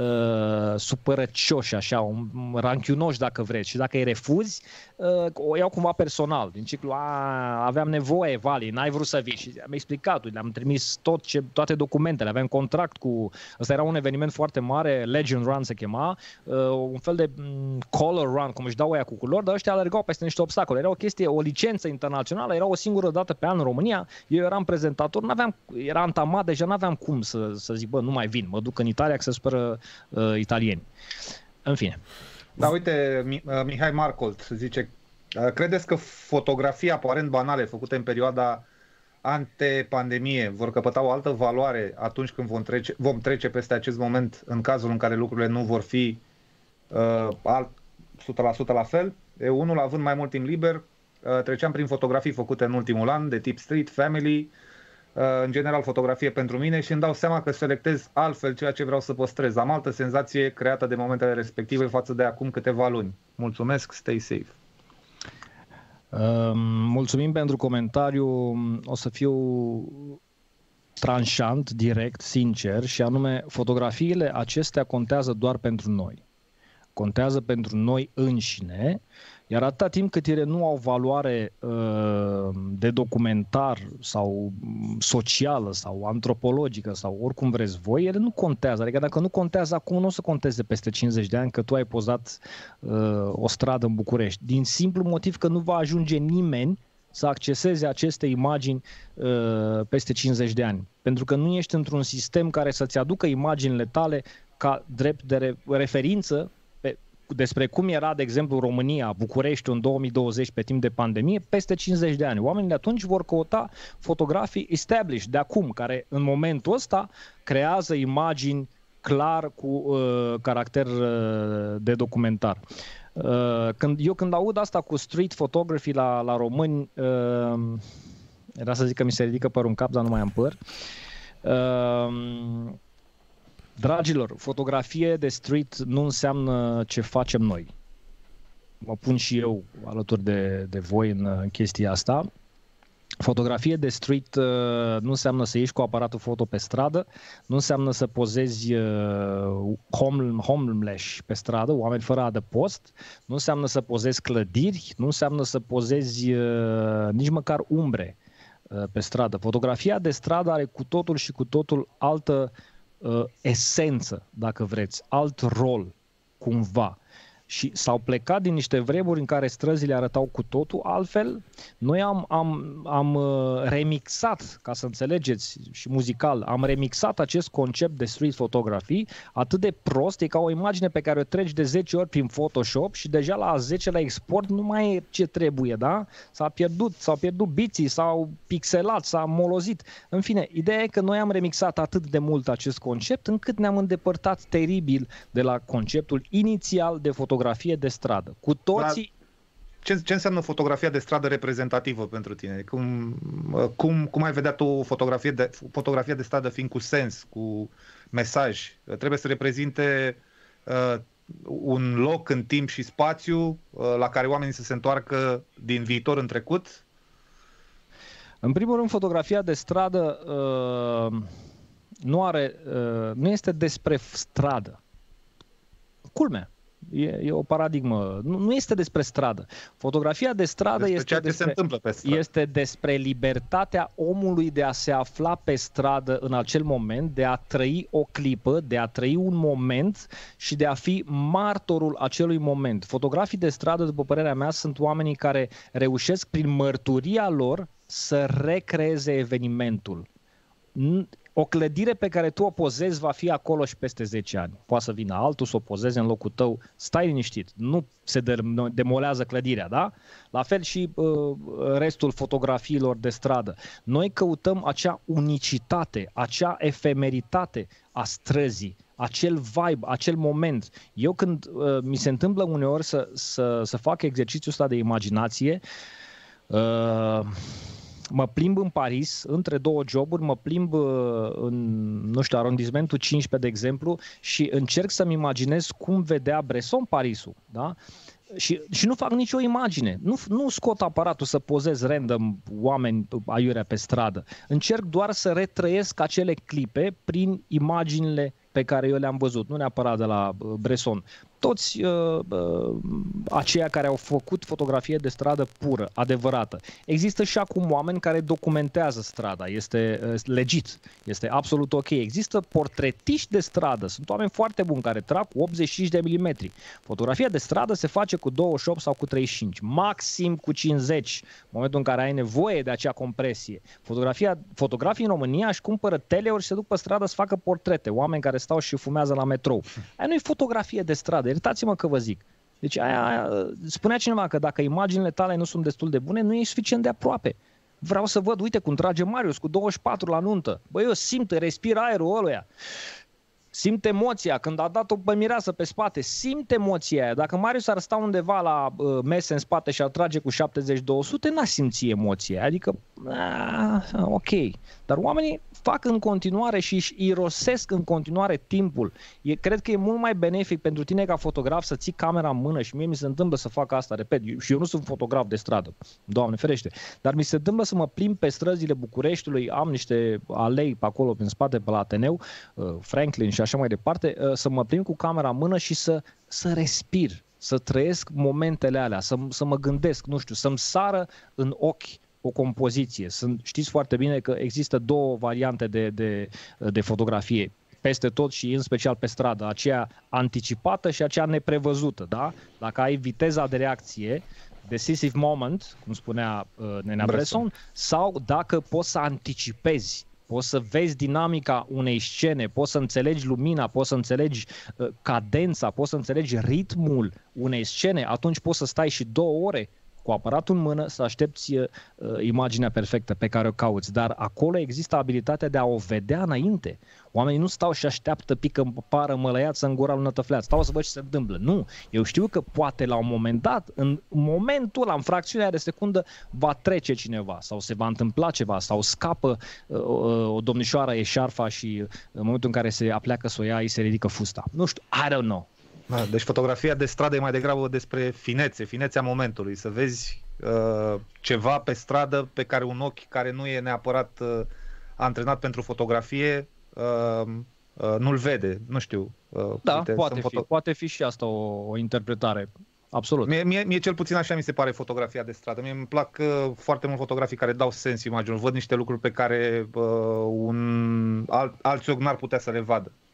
uh, supărăcioși, așa, un, ranchiunoși dacă vreți. Și dacă îi refuzi, uh, o iau cumva personal. Din ciclu, a, aveam nevoie, Vali, n-ai vrut să vii. Și am explicat, le-am trimis tot ce, toate documentele, aveam contract cu... Ăsta era un eveniment foarte mare, Legend Run se chema, uh, un fel de um, color run, cum își dau aia cu culori, dar ăștia alergau peste niște obstacole. Era o chestie, o licență internațională, era o singură dată pe an în România, eu eram prezentator, n-aveam, era antamat, deja n-aveam cum să, să zic, bă, nu mai vin, mă duc în Italia, că se speră uh, italieni. În fine. Da, uite, Mihai Marcolt zice, credeți că fotografii aparent banale făcute în perioada ante-pandemie vor căpăta o altă valoare atunci când vom trece, vom trece peste acest moment, în cazul în care lucrurile nu vor fi uh, alt, o sută la sută la fel? Eu, unul, având mai mult timp liber, uh, treceam prin fotografii făcute în ultimul an, de tip street, family, uh, în general fotografie pentru mine, și îmi dau seama că selectez altfel ceea ce vreau să păstrez. Am altă senzație creată de momentele respective față de acum câteva luni. Mulțumesc, stay safe. Mulțumim pentru comentariu. O să fiu tranșant, direct, sincer, și anume, fotografiile acestea contează doar pentru noi. Contează pentru noi înșine, iar atâta timp cât ele nu au valoare uh, de documentar sau socială sau antropologică sau oricum vreți voi, ele nu contează. Adică dacă nu contează acum, nu o să conteze peste cincizeci de ani că tu ai pozat uh, o stradă în București. Din simplu motiv că nu va ajunge nimeni să acceseze aceste imagini uh, peste cincizeci de ani. Pentru că nu ești într-un sistem care să-ți aducă imaginile tale ca drept de re- referință despre cum era, de exemplu, România, București în două mii douăzeci pe timp de pandemie, peste cincizeci de ani. Oamenii de atunci vor căuta fotografii established, de acum, care în momentul ăsta creează imagini clar cu uh, caracter uh, de documentar. Uh, când, eu când aud asta cu street photography la, la români, uh, era să zic că mi se ridică părul în cap, dar nu mai am păr. Uh, Dragilor, fotografie de street nu înseamnă ce facem noi. Mă pun și eu alături de, de voi în, în chestia asta. Fotografie de street uh, nu înseamnă să ieși cu aparatul foto pe stradă, nu înseamnă să pozezi uh, home, homeless pe stradă, oameni fără adăpost, nu înseamnă să pozezi clădiri, nu înseamnă să pozezi uh, nici măcar umbre uh, pe stradă. Fotografia de stradă are cu totul și cu totul altă uh, esență, dacă vreți, alt rol, cumva. și s-au plecat din niște vremuri în care străzile arătau cu totul altfel. Noi am, am, am remixat, ca să înțelegeți, și muzical, am remixat acest concept de street photography atât de prost, e ca o imagine pe care o treci de zece ori prin Photoshop și deja la a zecelea export nu mai e ce trebuie, da? S-a pierdut, s-au pierdut biții, s-au pixelat, s-a molozit. În fine, ideea e că noi am remixat atât de mult acest concept încât ne-am îndepărtat teribil de la conceptul inițial de fotografie de stradă. Cu toții... Ce, ce înseamnă fotografia de stradă reprezentativă pentru tine? Cum, cum, cum ai vedea tu o fotografie de, fotografia de stradă fiind cu sens, cu mesaj? Trebuie să reprezinte uh, un loc în timp și spațiu uh, la care oamenii să se întoarcă din viitor în trecut? În primul rând, fotografia de stradă uh, nu, are, uh, nu este despre stradă. Culmea. E, e o paradigmă. Nu, nu este despre stradă. Fotografia de stradă despre este, ceea ce despre, se întâmplă pe stradă. Este despre libertatea omului de a se afla pe stradă în acel moment, de a trăi o clipă, de a trăi un moment și de a fi martorul acelui moment. Fotografii de stradă, după părerea mea, sunt oamenii care reușesc prin mărturia lor să recreeze evenimentul. O clădire pe care tu o pozezi va fi acolo și peste zece ani. Poate să vină altul să o pozeze în locul tău. Stai liniștit, nu se demolează clădirea, da? La fel și uh, restul fotografiilor de stradă. Noi căutăm acea unicitate, acea efemeritate a străzii, acel vibe, acel moment. Eu când uh, mi se întâmplă uneori să, să, să fac exercițiul ăsta de imaginație, uh, mă plimb în Paris, între două joburi, mă plimb în, nu știu, arondismentul cincisprezece, de exemplu, și încerc să-mi imaginez cum vedea Bresson Parisul, da? Și, și nu fac nicio imagine. Nu, nu scot aparatul să pozez random oameni aiurea pe stradă. Încerc doar să retrăiesc acele clipe prin imaginile pe care eu le-am văzut, nu neapărat de la Bresson. Toți uh, uh, aceia care au făcut fotografie de stradă pură, adevărată. Există și acum oameni care documentează strada, este uh, legit, este absolut ok. Există portretiști de stradă, sunt oameni foarte buni care trag cu optzeci și cinci de milimetri. Fotografia de stradă se face cu douăzeci și opt sau cu treizeci și cinci, maxim cu cincizeci, în momentul în care ai nevoie de acea compresie. Fotografia, fotografii în România își cumpără teleuri și se duc pe stradă să facă portrete, oameni care stau și fumează la metrou. Aia nu e fotografie de stradă. Iertați-mă că vă zic. Deci aia, aia, spunea cineva că dacă imaginile tale nu sunt destul de bune, nu e suficient de aproape. Vreau să văd, uite cum trage Marius cu douăzeci și patru la nuntă. Băi, eu simt, respir aerul ăluia. Simt emoția când a dat-o pe mireasă pe spate. Simt emoția aia. Dacă Marius ar sta undeva la uh, mese în spate și ar trage cu șaptezeci două sute, n-a simți emoția. Adică, a, ok. Dar oamenii fac în continuare și își irosesc în continuare timpul. E, cred că e mult mai benefic pentru tine ca fotograf să ții camera în mână și mie mi se întâmplă să fac asta, repet, eu, și eu nu sunt fotograf de stradă, Doamne ferește, dar mi se întâmplă să mă plimb pe străzile Bucureștiului, am niște alei pe acolo, prin spate, pe la Ateneu, uh, Franklin și așa mai departe, uh, să mă plimb cu camera în mână și să, să respir, să trăiesc momentele alea, să, să mă gândesc, nu știu, să-mi sară în ochi o compoziție. Sunt, știți foarte bine că există două variante de, de, de fotografie peste tot și în special pe stradă, aceea anticipată și aceea neprevăzută, da? Dacă ai viteza de reacție, decisive moment, cum spunea uh, Nenea Bresson, sau dacă poți să anticipezi, poți să vezi dinamica unei scene, poți să înțelegi lumina, poți să înțelegi uh, cadența, poți să înțelegi ritmul unei scene, atunci poți să stai și două ore cu aparatul în mână să aștepți uh, imaginea perfectă pe care o cauți. Dar acolo există abilitatea de a o vedea înainte. Oamenii nu stau și așteaptă pică pară mălăiață în gura lui nătăfleață. Stau să văd ce se întâmplă. Nu. Eu știu că poate la un moment dat, în momentul ăla, în fracțiunea de secundă, va trece cineva sau se va întâmpla ceva sau scapă uh, o domnișoară eșarfa și uh, în momentul în care se apleacă să o ia, îi se ridică fusta. Nu știu. I don't know. Deci fotografia de stradă e mai degrabă despre finețe, finețea momentului, să vezi uh, ceva pe stradă pe care un ochi care nu e neapărat uh, antrenat pentru fotografie uh, uh, nu-l vede, nu știu. Uh, da, uite, poate, fi, foto... poate fi și asta o, o interpretare, absolut. Mie, mie, mie cel puțin așa mi se pare fotografia de stradă. Mie îmi plac uh, foarte mult fotografii care dau sens imaginilor, văd niște lucruri pe care uh, un alt, alți ochi n-ar putea să le vadă.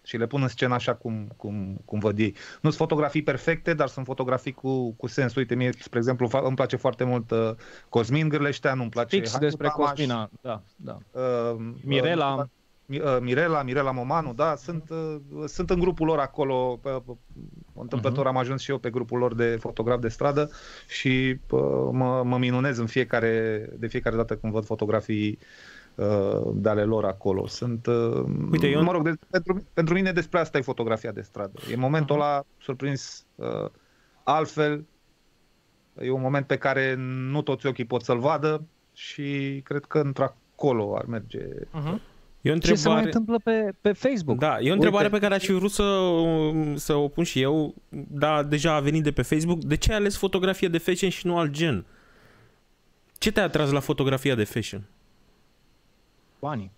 și le pun în scenă așa cum, cum, cum văd ei. Nu sunt fotografii perfecte, dar sunt fotografii cu, cu sens. Uite, mie, spre exemplu, îmi place foarte mult uh, Cosmin Gârleșteanu, îmi place Fix despre Cosmina, da, da. Uh, Mirela. Uh, Mirela, Mirela Momanu, da, sunt, sunt în grupul lor acolo, întâmplător am ajuns și eu pe grupul lor de fotograf de stradă și mă, mă minunez în fiecare, de fiecare dată când văd fotografii de ale lor acolo. Sunt, Uite, eu... mă rog, de, pentru, pentru mine despre asta e fotografia de stradă. E momentul uh-huh. ăla surprins uh, altfel, e un moment pe care nu toți ochii pot să-l vadă și cred că într-acolo ar merge... Uh-huh. E o întrebare... Ce se mai întâmplă pe, pe Facebook? Da, e o întrebare Uite. pe care aș fi vrut să, să o pun și eu, dar deja a venit de pe Facebook. De ce ai ales fotografia de fashion și nu alt gen? Ce te-a atras la fotografia de fashion? Banii.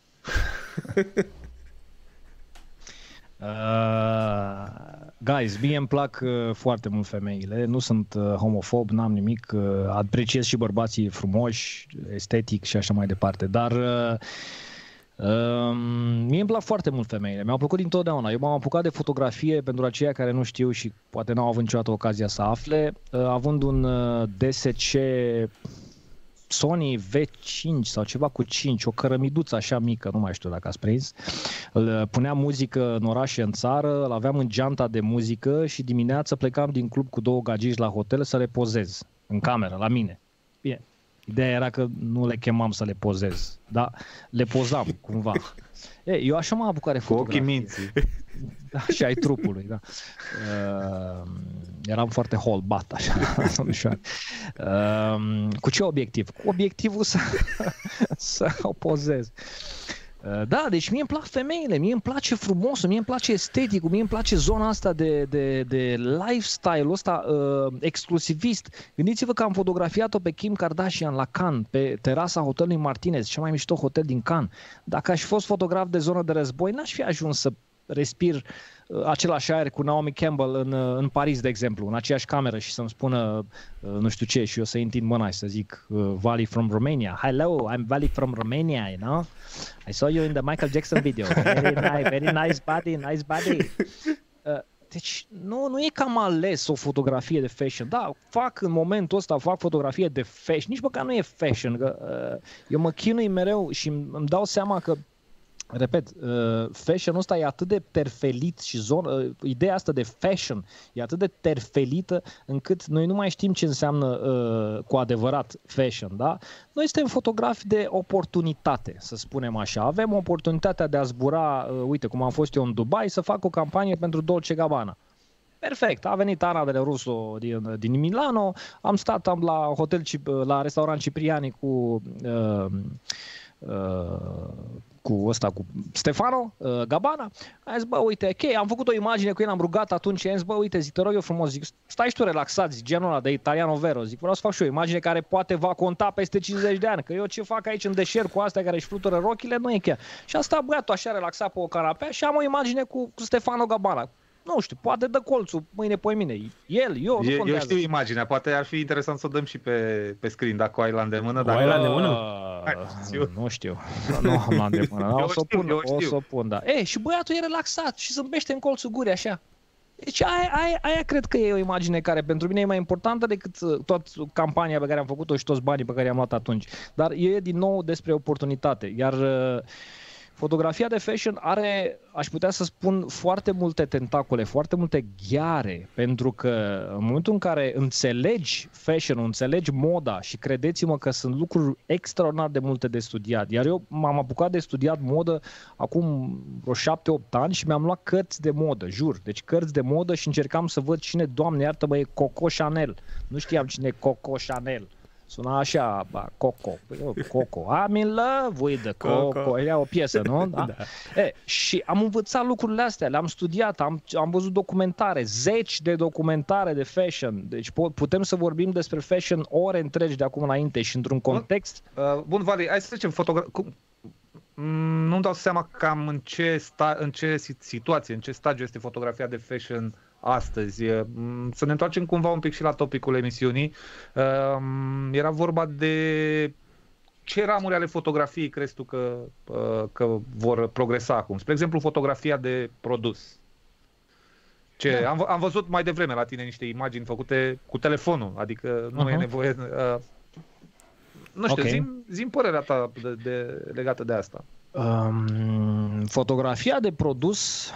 uh, guys, mie îmi plac uh, foarte mult femeile, nu sunt uh, homofob, n-am nimic, uh, apreciez și bărbații frumoși, estetic și așa mai departe, dar... Uh, Uh, mie îmi plac foarte mult femeile, mi-au plăcut dintotdeauna. Eu m-am apucat de fotografie, pentru aceia care nu știu și poate n-au avut niciodată ocazia să afle, uh, având un uh, D S C Sony V cinci sau ceva cu cinci, o cărămiduță așa mică, nu mai știu dacă ați prins. Îl puneam muzică în orașe, în țară, îl aveam în geanta de muzică și dimineața plecam din club cu două gagici la hotel să le pozez în cameră, la mine. Bine. Ideea era că nu le chemam să le pozez, dar le pozam cumva. E, eu așa m-am apucat de fotografie. Cu ochii minții. Da, și ai trupului, da. Uh, eram foarte holbat, așa. uh, cu ce obiectiv? Cu obiectivul să, să o pozez. Da, deci mie îmi plac femeile, mie îmi place frumosul, mie îmi place esteticul, mie îmi place zona asta de, de, de lifestyle-ul ăsta uh, exclusivist. Gândiți-vă că am fotografiat-o pe Kim Kardashian la Cannes, pe terasa hotelului Martinez, cel mai mișto hotel din Cannes. Dacă aș fi fost fotograf de zonă de război, n-aș fi ajuns să respir uh, același aer cu Naomi Campbell în, uh, în Paris, de exemplu, în aceeași cameră și să-mi spună uh, nu știu ce și eu să întind mâna și să zic uh, Vali from Romania. Hello, I'm Vali from Romania, you know? I saw you in the Michael Jackson video. Very nice, very nice body, nice body. Uh, deci nu, nu e că am ales o fotografie de fashion. Da, fac în momentul ăsta, fac fotografie de fashion. Nici măcar nu e fashion. Că, uh, eu mă chinui mereu și îmi dau seama că repet, uh, fashion-ul ăsta e atât de terfelit și zona, uh, ideea asta de fashion e atât de terfelită încât noi nu mai știm ce înseamnă uh, cu adevărat fashion, da? Noi suntem fotografi de oportunitate, să spunem așa. Avem oportunitatea de a zbura, uh, uite cum am fost eu în Dubai, să fac o campanie pentru Dolce Gabbana. Perfect, a venit Ana de la Russo din, din Milano, am stat am la hotel, la restaurant Cipriani cu... Uh, uh, cu ăsta, cu Stefano uh, Gabbana, am zis, bă, uite, ok, am făcut o imagine cu el, am rugat atunci, am zis, bă, uite, zic, te rog eu frumos, zic, stai și tu relaxat, zic, genul ăla de Italiano Vero, zic, vreau să fac și o imagine care poate va conta peste cincizeci de ani, că eu ce fac aici în deșert cu astea care își flutură rochile, nu e chiar. Și a stat băiatul așa relaxat pe o canapea și am o imagine cu, cu Stefano Gabbana. Nu știu, poate dă colțul mâine pe mine. El, eu, nu e, contează. Eu știu imaginea, poate ar fi interesant să o dăm și pe, pe screen, dacă o ai la îndemână. O ai la îndemână? Uh, nu știu, nu am la îndemână. O să o pun, o să o pun, da. E, și băiatul e relaxat și zâmbește în colțul gurii, așa. Deci aia, aia, aia cred că e o imagine care pentru mine e mai importantă decât toată campania pe care am făcut-o și toți banii pe care i-am luat atunci. Dar e din nou despre oportunitate. Iar... fotografia de fashion are, aș putea să spun, foarte multe tentacole, foarte multe gheare, pentru că în momentul în care înțelegi fashion, înțelegi moda și credeți-mă că sunt lucruri extraordinar de multe de studiat. Iar eu m-am apucat de studiat modă acum vreo șapte opt ani și mi-am luat cărți de modă, jur. Deci cărți de modă și încercam să văd cine, Doamne iartă-mă, e Coco Chanel. Nu știam cine e Coco Chanel. Suna așa, ba, Coco, Coco, I'm in love with the Coco, era o piesă, nu? Da? Da. E, și am învățat lucrurile astea, le-am studiat, am, am văzut documentare, zeci de documentare de fashion, deci putem să vorbim despre fashion ore întregi de acum înainte și într-un context... Bun, uh, bun Vali, hai să zicem, fotogra- cum... nu-mi dau seama cam în ce, sta- în ce situație, în ce stadiu este fotografia de fashion astăzi. Să ne întoarcem cumva un pic și la topicul emisiunii. Era vorba de ce ramuri ale fotografiei crezi tu că, că vor progresa acum? Spre exemplu, fotografia de produs. Ce? Da. Am, am văzut mai devreme la tine niște imagini făcute cu telefonul, adică nu uh-huh. e nevoie... Uh, nu știu, okay. zi-mi, zi-mi părerea ta de, de, legată de asta. Um, fotografia de produs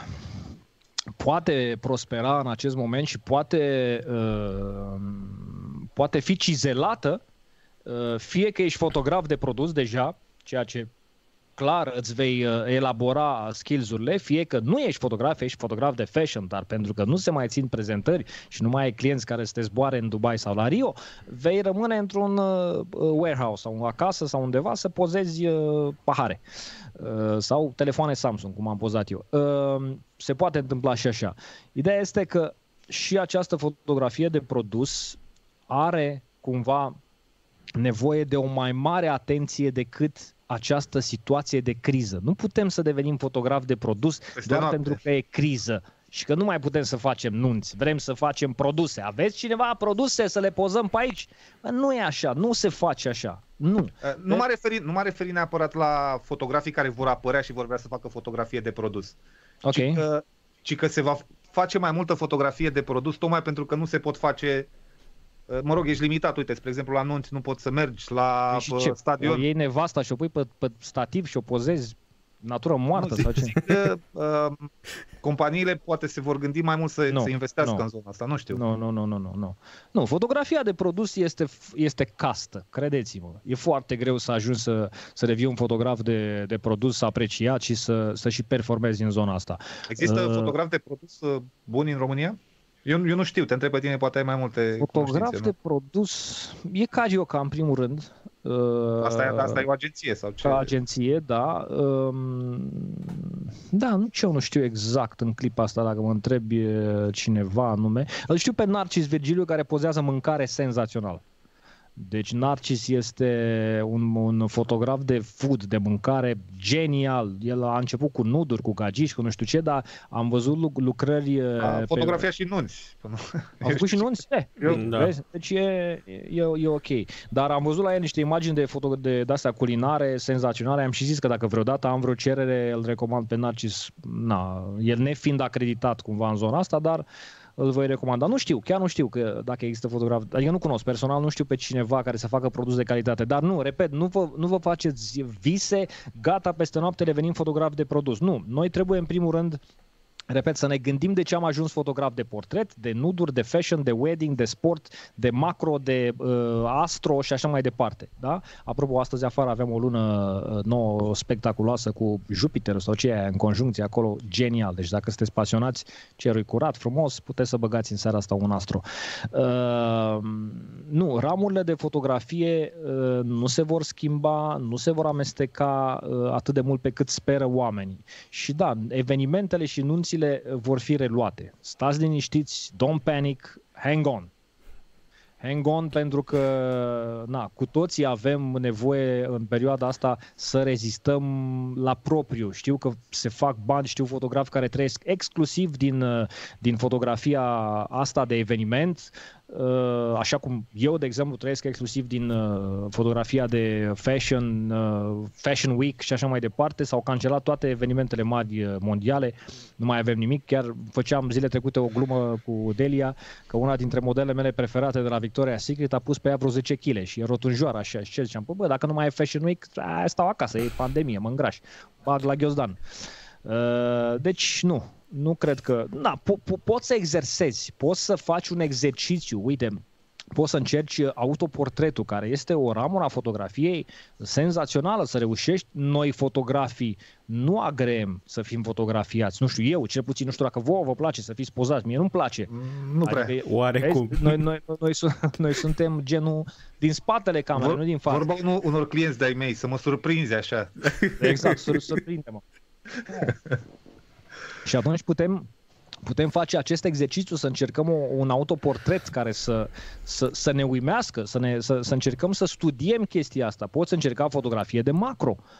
poate prospera în acest moment și poate, uh, poate fi cizelată, uh, fie că ești fotograf de produs deja, ceea ce clar îți vei uh, elabora skills-urile, fie că nu ești fotograf, ești fotograf de fashion, dar pentru că nu se mai țin prezentări și nu mai ai clienți care să te zboare în Dubai sau la Rio, vei rămâne într-un uh, warehouse sau acasă sau undeva să pozezi uh, pahare uh, sau telefoane Samsung, cum am pozat eu. Uh, se poate întâmpla și așa. Ideea este că și această fotografie de produs are cumva nevoie de o mai mare atenție decât această situație de criză. Nu putem să devenim fotografi de produs Peste doar noapte. Pentru că e criză și că nu mai putem să facem nunți. Vrem să facem produse. Aveți cineva produse să le pozăm pe aici? Nu e așa, nu se face așa. Nu. Uh, nu m-a referit, nu m-a referit neapărat la fotografii care vor apărea și vor vrea să facă fotografie de produs. Ok. Ci că, ci că se va face mai multă fotografie de produs tocmai pentru că nu se pot face. Mă rog, ești limitat, uite, spre exemplu, la nunți nu poți să mergi la și ce? stadion. O iei nevasta și o pui pe, pe stativ și o pozezi natură moartă nu, zic, sau ce? Zic că, uh, companiile poate se vor gândi mai mult să, no, să investească no. în zona asta, nu știu. Nu, nu, nu, nu, nu, nu. Nu, fotografia de produs este, este castă, credeți-mă. E foarte greu să ajungi să, să devii un fotograf de, de produs apreciat și să, să și performezi în zona asta. Există uh, fotografi de produs buni în România? Eu, eu nu știu, te întreb pe tine, poate ai mai multe fotograf de produs, e Carioca în primul rând. Asta e, asta e o agenție sau ce? Ca agenție, da. Da, nu, eu nu știu exact în clipa asta, dacă mă întrebi cineva anume. Îl știu pe Narcis Virgiliu, care pozează mâncare senzațional. Deci Narcis este un, un fotograf de food, de mâncare genial. El a început cu nuduri, cu gagici, cu nu știu ce, dar am văzut lucrări... A fotografia pe... și nunți. A făcut și nunți? Eh, da. Deci e, e, e ok. Dar am văzut la el niște imagini de, foto, de, de astea culinare senzaționale. Am și zis că dacă vreodată am vreo cerere, îl recomand pe Narcis. Na, el nefiind acreditat cumva în zona asta, dar îl voi recomanda. Nu știu, chiar nu știu că dacă există fotograf, adică nu cunosc personal, nu știu pe cineva care să facă produs de calitate, dar nu, repet, nu vă, nu vă faceți vise, gata, peste noapte devenim fotograf de produs. Nu, noi trebuie în primul rând, repet, să ne gândim de ce am ajuns fotograf de portret, de nuduri, de fashion, de wedding, de sport, de macro, de uh, astro și așa mai departe. Da? Apropo, astăzi afară aveam o lună nouă spectaculoasă cu Jupiter sau ce e în conjuncție acolo, genial. Deci dacă sunteți pasionați, cerul curat, frumos, puteți să băgați în seara asta un astro. Uh, nu, ramurile de fotografie uh, nu se vor schimba, nu se vor amesteca uh, atât de mult pe cât speră oamenii. Și da, evenimentele și nunțile vor fi reluate. Stați liniștiți, don't panic, hang on. Hang on, pentru că na, cu toții avem nevoie în perioada asta să rezistăm la propriu. Știu că se fac bani, știu fotografi care trăiesc exclusiv din, din fotografia asta de eveniment, așa cum eu, de exemplu, trăiesc exclusiv din fotografia de fashion, Fashion Week și așa mai departe. S-au cancelat toate evenimentele mari mondiale, nu mai avem nimic. Chiar făceam zile trecute o glumă cu Delia că una dintre modelele mele preferate de la Victoria's Secret a pus pe ea vreo zece kilograme și e rotunjoară așa. Și ce ziceam? Păi, bă, dacă nu mai e Fashion Week, a, stau acasă, e pandemie, mă îngraș, bag la ghiozdan. Deci nu, nu cred că... Na, po- po- poți să exersezi, poți să faci un exercițiu, uite, poți să încerci autoportretul, care este o ramură a fotografiei senzațională, să reușești. Noi fotografii nu agreem să fim fotografiați, nu știu eu, cel puțin nu știu dacă vouă vă place să fiți pozați, mie nu-mi place. Nu prea. Adică, oarecum. Noi, noi, noi, noi, noi suntem genul din spatele camerei, Vor, nu din față. Vorba unor, unor clienți de-ai mei, să mă surprinzi așa. Exact, să surprinde-mă. Și atunci putem, putem face acest exercițiu, să încercăm o, un autoportret care să, să, să ne uimească, să, ne, să, să încercăm să studiem chestia asta. Poți încerca fotografie de macro.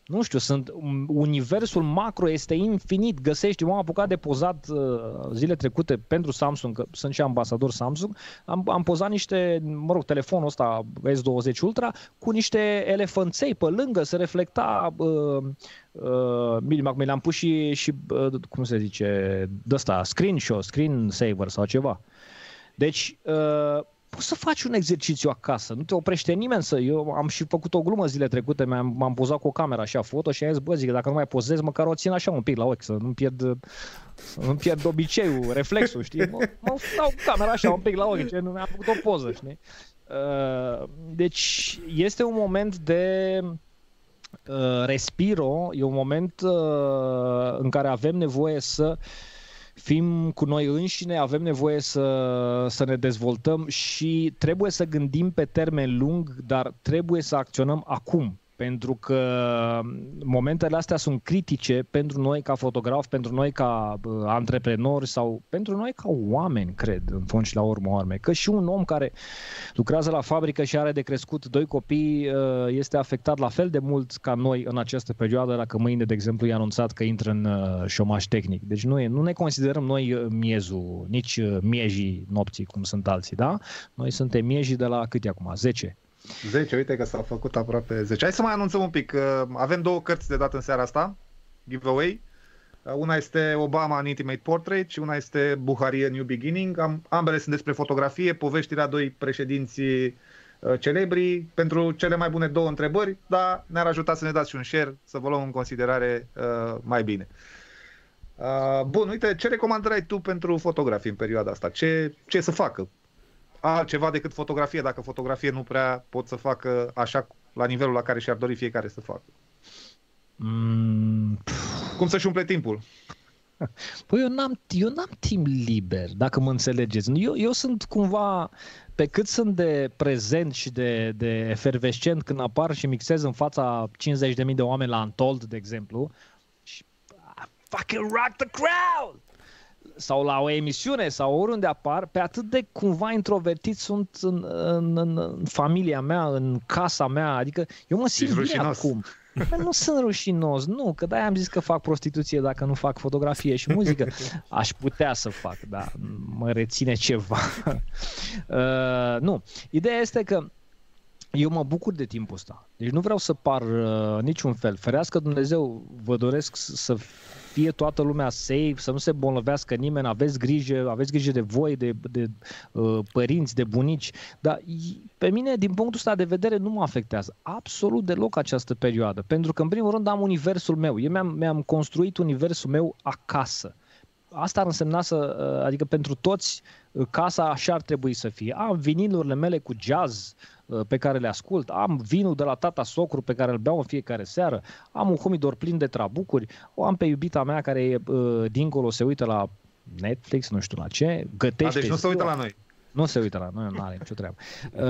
nu știu, sunt, universul macro este infinit, găsești, m-am apucat de pozat uh, zile trecute pentru Samsung, că sunt și ambasador Samsung, am, am pozat niște, mă rog, telefonul ăsta S douăzeci Ultra cu niște elefanței pe lângă, se reflecta, uh, uh, mi le-am pus și, și uh, cum se zice, de-ăsta, screenshot, screensaver sau ceva. Deci, uh, poți să faci un exercițiu acasă, nu te oprește nimeni să... Eu am și făcut o glumă zile trecute, m-am, m-am pozat cu o cameră așa, foto, și am zis, bă, zic, dacă nu mai pozez, măcar o țin așa un pic la ochi, să nu pierd, să nu pierd obiceiul, reflexul, știi? Mă, mă stau cu camera așa un pic la ochi, ce nu mi-am făcut o poză, știi? Uh, deci este un moment de uh, respiro, e un moment uh, în care avem nevoie să fim cu noi înșine, avem nevoie să, să ne dezvoltăm și trebuie să gândim pe termen lung, dar trebuie să acționăm acum. Pentru că momentele astea sunt critice pentru noi ca fotografi, pentru noi ca uh, antreprenori sau pentru noi ca oameni, cred, în fond și la urmă urme. Că și un om care lucrează la fabrică și are de crescut doi copii uh, este afectat la fel de mult ca noi în această perioadă, dacă mâine, de exemplu, e anunțat că intră în uh, șomaj tehnic. Deci nu, e, nu ne considerăm noi uh, miezul, nici uh, miejii nopții, cum sunt alții, da? Noi suntem miejii de la câte acum? zece. zece, uite că s-a făcut aproape zece. Hai să mai anunțăm un pic. Avem două cărți de dat în seara asta, giveaway. Una este Obama An Intimate Portrait și una este Buhari A New Beginning. Am, ambele sunt despre fotografie, poveștirea doi președinți uh, celebri. Pentru cele mai bune două întrebări, dar ne-ar ajuta să ne dați și un share, să vă luăm în considerare uh, mai bine. Uh, bun, uite, ce recomandări ai tu pentru fotografii în perioada asta? Ce, ce să facă? Altceva decât fotografie, dacă fotografie nu prea pot să facă așa la nivelul la care și-ar dori fiecare să facă. Mm. Cum să-și umple timpul? Păi eu n-am, eu n-am timp liber, dacă mă înțelegeți. Eu, eu sunt cumva, pe cât sunt de prezent și de, de efervescent când apar și mixez în fața cincizeci de mii de oameni la Untold, de exemplu, și I fucking rock the crowd! Sau la o emisiune sau oriunde apar, pe atât de cumva introvertit sunt în, în, în, în familia mea, în casa mea, adică eu mă simt bine acum. Bă, nu sunt rușinos, nu, că de-aia am zis că fac prostituție dacă nu fac fotografie și muzică. Aș putea să fac, dar mă reține ceva. uh, nu, ideea este că eu mă bucur de timpul ăsta, deci nu vreau să par uh, niciun fel. Ferească Dumnezeu, vă doresc să fie toată lumea safe, să nu se bolnăvească nimeni, aveți grijă, aveți grijă de voi, de, de uh, părinți, de bunici, dar pe mine, din punctul ăsta de vedere, nu mă afectează absolut deloc această perioadă, pentru că, în primul rând, am universul meu. Eu mi-am, mi-am construit universul meu acasă. Asta ar însemna să, adică pentru toți, casa așa ar trebui să fie. Am vinilurile mele cu jazz pe care le ascult, am vinul de la tata socru pe care îl beau în fiecare seară, am un humidor plin de trabucuri, o am pe iubita mea care e dincolo, se uită la Netflix, nu știu la ce, gătește. A, deci nu se uită la noi. Nu se uită la noi, nu are nicio treabă.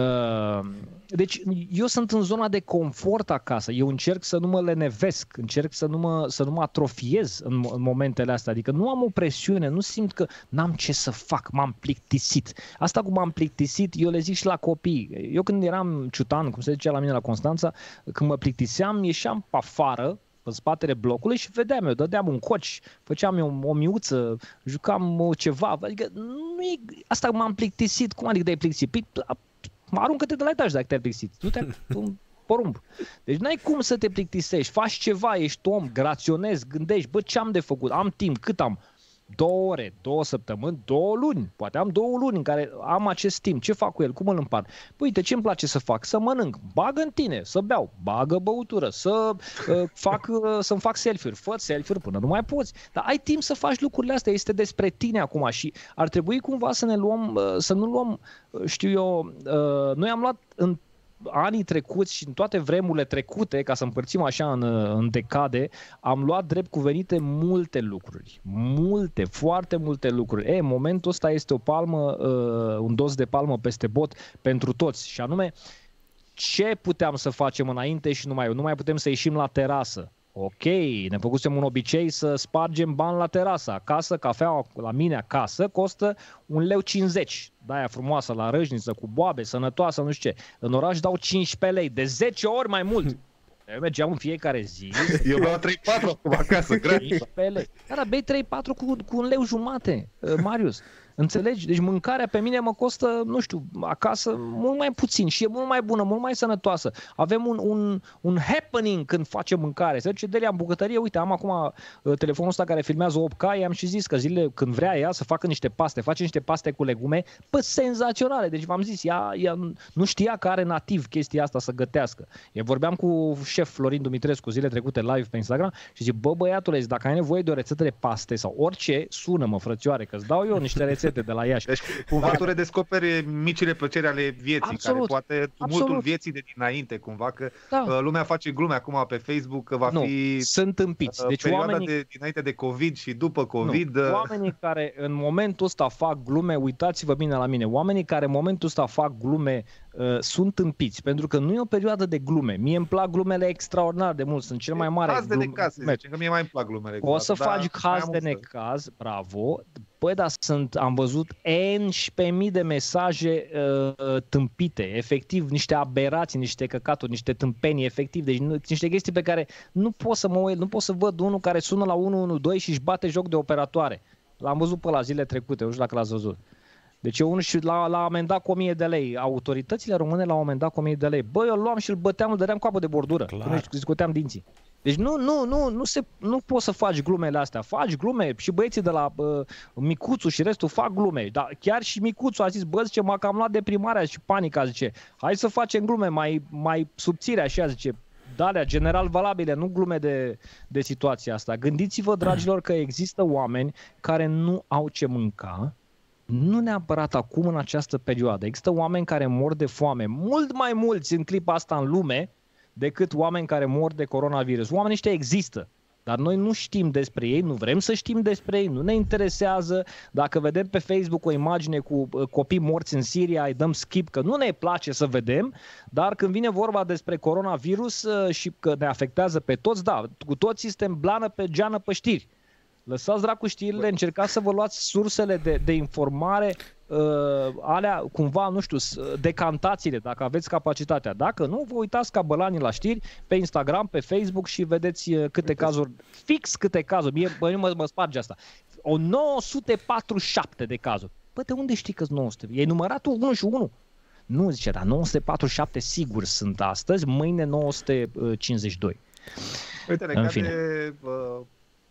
Uh, deci eu sunt în zona de confort acasă, eu încerc să nu mă lenevesc, încerc să nu mă, să nu mă atrofiez în, în momentele astea, adică nu am o presiune, nu simt că n-am ce să fac, m-am plictisit. Asta cu m-am plictisit, eu le zic și la copii. Eu când eram ciutan, cum se zicea la mine la Constanța, când mă plictiseam, ieșeam pe afară, în spatele blocului și vedeam eu, dădeam un coci, făceam eu o miuță, jucam ceva, adică nu e, asta m-am plictisit, cum adică te-ai plictisit? Păi, aruncă-te de la etaj dacă te-ai plictisit, nu te un porumb. Deci n-ai cum să te plictisești, faci ceva, ești om, graționezi, gândești, bă, ce am de făcut, am timp, cât am? Două ore, două săptămâni, două luni, poate am două luni în care am acest timp, ce fac cu el, cum îl împart? Păi uite, ce îmi place să fac? Să mănânc, bagă în tine, să beau, bagă băutură, să uh, fac, uh, să-mi fac selfie-uri, fă selfie-uri până nu mai poți, dar ai timp să faci lucrurile astea, este despre tine acum și ar trebui cumva să ne luăm, uh, să nu luăm, uh, știu eu, uh, noi am luat în anii trecuți și în toate vremurile trecute, ca să împărțim așa în, în decade, am luat drept cuvenite multe lucruri. Multe, foarte multe lucruri. E, momentul ăsta este o palmă, uh, un dos de palmă peste bot pentru toți. Și anume, ce puteam să facem înainte și nu mai, nu mai putem să ieșim la terasă. Ok, ne făcusem un obicei să spargem bani la terasă. Acasă, cafeaua la mine acasă costă un leu cincizeci. De-aia frumoasă la Râșniță, cu boabe, sănătoasă, nu știu ce. În oraș dau cincisprezece lei, de zece ori mai mult. Eu mergeam în fiecare zi. Eu beau trei patru acum acasă, gratis. Dar bei trei patru cu, cu un leu jumate, Marius. Înțelegi? Deci mâncarea pe mine mă costă, nu știu, acasă mult mai puțin și e mult mai bună, mult mai sănătoasă. Avem un, un, un happening când facem mâncare. Se duce Delia în bucătărie, uite, am acum telefonul ăsta care filmează opt K, i-am și zis că zilele când vrea ea să facă niște paste, face niște paste cu legume, pă, senzaționale. Deci v-am zis, ea, ea nu știa că are nativ chestia asta să gătească. Eu vorbeam cu șef Florin Dumitrescu zile trecute live pe Instagram și zic, bă băiatule, dacă ai nevoie de o rețetă de paste sau orice, sună-mă frățioare, că îți dau eu niște rețete de la Iași. Deci cumva tu redescoperi micile plăceri ale vieții, absolut, care poate absolut. multul vieții de dinainte, cumva, că da. lumea face glume acum pe Facebook că va nu, fi sunt împiți. Deci perioada oamenii... de dinainte de COVID și după COVID. Nu. Oamenii care în momentul ăsta fac glume, uitați-vă bine la mine, oamenii care în momentul ăsta fac glume uh, sunt împiți, pentru că nu e o perioadă de glume. Mie îmi plac glumele extraordinar de mult, sunt cel mai mare haz de glume. necaz, zice, că mie mai îmi plac glumele. O să faci haz de necaz, bravo. Păi, dar sunt, am văzut unsprezece mii de mesaje uh, tâmpite, efectiv, niște aberații, niște căcaturi, niște tâmpenii, efectiv, deci nu, niște chestii pe care nu pot să mă uit, nu pot să văd unul care sună la unu unu doi și își bate joc de operatoare. L-am văzut pe la zile trecute, nu știu dacă l-ați văzut. Deci eu unul și l-a, l-a amendat cu o mie de lei. Autoritățile române l-au amendat cu o mie de lei. Bă, eu luam și îl băteam, îl dădeam cu apă de bordură. Clar. Până își scoteam dinții. Deci nu, nu, nu, nu, se, nu poți să faci glumele astea. Faci glume și băieții de la uh, Micuțu și restul fac glume. Dar chiar și Micuțu a zis, bă, zice, m-a cam luat deprimarea și panica, zice. Hai să facem glume mai, mai subțire, așa, zice. Dalea, general valabile, nu glume de, de situația asta. Gândiți-vă, dragilor, că există oameni care nu au ce mânca, nu neapărat acum în această perioadă. Există oameni care mor de foame, mult mai mulți în clipa asta în lume decât oameni care mor de coronavirus. Oamenii ăștia există, dar noi nu știm despre ei, nu vrem să știm despre ei, nu ne interesează. Dacă vedem pe Facebook o imagine cu copii morți în Siria, îi dăm skip, că nu ne place să vedem, dar când vine vorba despre coronavirus și că ne afectează pe toți, da, cu toții suntem blană pe geană pe știri. Lăsați dracu știrile, încercați să vă luați sursele de, de informare, uh, alea, cumva, nu știu, decantațiile, dacă aveți capacitatea. Dacă nu, vă uitați ca bălanii la știri, pe Instagram, pe Facebook și vedeți câte cazuri, fix câte cazuri, mie, bă, mă, mă sparge asta. O nouă sute patruzeci și șapte de cazuri. Bă, de unde știi că-s nouă sute? E numărat unu și unu. Nu, zice, dar nouă sute patruzeci și șapte sigur sunt astăzi, mâine nouă sute cincizeci și doi. Uite, legat de uh,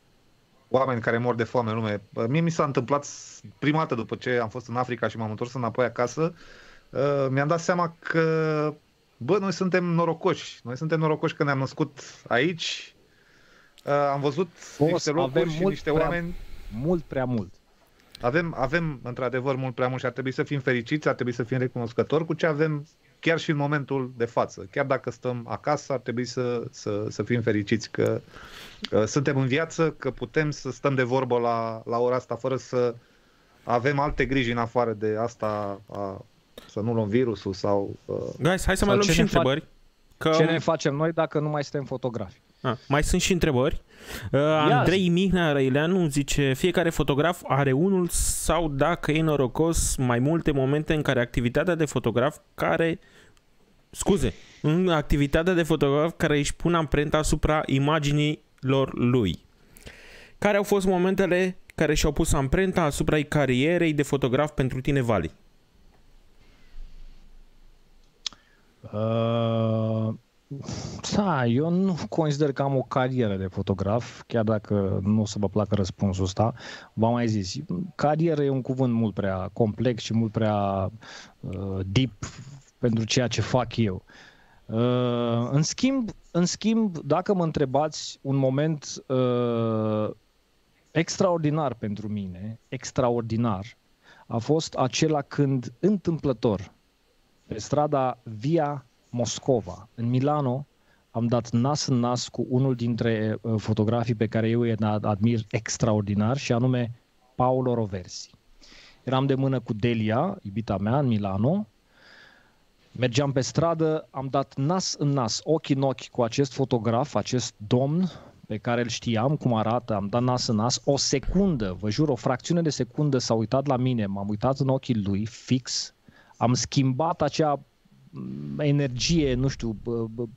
oameni care mor de foame în lume. Mie mi s-a întâmplat prima dată după ce am fost în Africa și m-am întors înapoi acasă, uh, mi-am dat seama că, bă, noi suntem norocoși. Noi suntem norocoși că ne-am născut aici. Uh, am văzut Post, niște locuri și niște prea, oameni. Mult prea mult. Avem, avem într-adevăr mult prea mult și ar trebui să fim fericiți, ar trebui să fim recunoscători cu ce avem chiar și în momentul de față. Chiar dacă stăm acasă, ar trebui să, să, să fim fericiți că uh, suntem în viață, că putem să stăm de vorbă la, la ora asta fără să avem alte griji în afară de asta, a, să nu luăm virusul sau... Uh... Guys, hai să mai luăm și întrebări. Că... Ce ne facem noi dacă nu mai suntem fotografi? Ah, mai sunt și întrebări. Uh, Andrei Mihnea Răileanu zice, fiecare fotograf are unul sau, dacă e norocos, mai multe momente în care activitatea de fotograf care scuze, în activitatea de fotograf care își pune amprenta asupra imaginilor lui. Care au fost momentele care și-au pus amprenta asupra carierei de fotograf pentru tine, Vali? Uh... Da, eu nu consider că am o carieră de fotograf, chiar dacă nu o să vă placă răspunsul ăsta. V-am mai zis, carieră e un cuvânt mult prea complex și mult prea uh, deep pentru ceea ce fac eu. Uh, în schimb, în schimb, dacă mă întrebați, un moment uh, extraordinar pentru mine, extraordinar, a fost acela când, întâmplător, pe strada Via Moscova, în Milano, am dat nas în nas cu unul dintre uh, fotografii pe care eu îi admir extraordinar, și anume Paolo Roversi. Eram de mână cu Delia, iubita mea, în Milano, mergeam pe stradă, am dat nas în nas, ochi în ochi cu acest fotograf, acest domn pe care îl știam cum arată, am dat nas în nas, o secundă, vă jur, o fracțiune de secundă s-a uitat la mine, m-am uitat în ochii lui, fix, am schimbat acea energie, nu știu,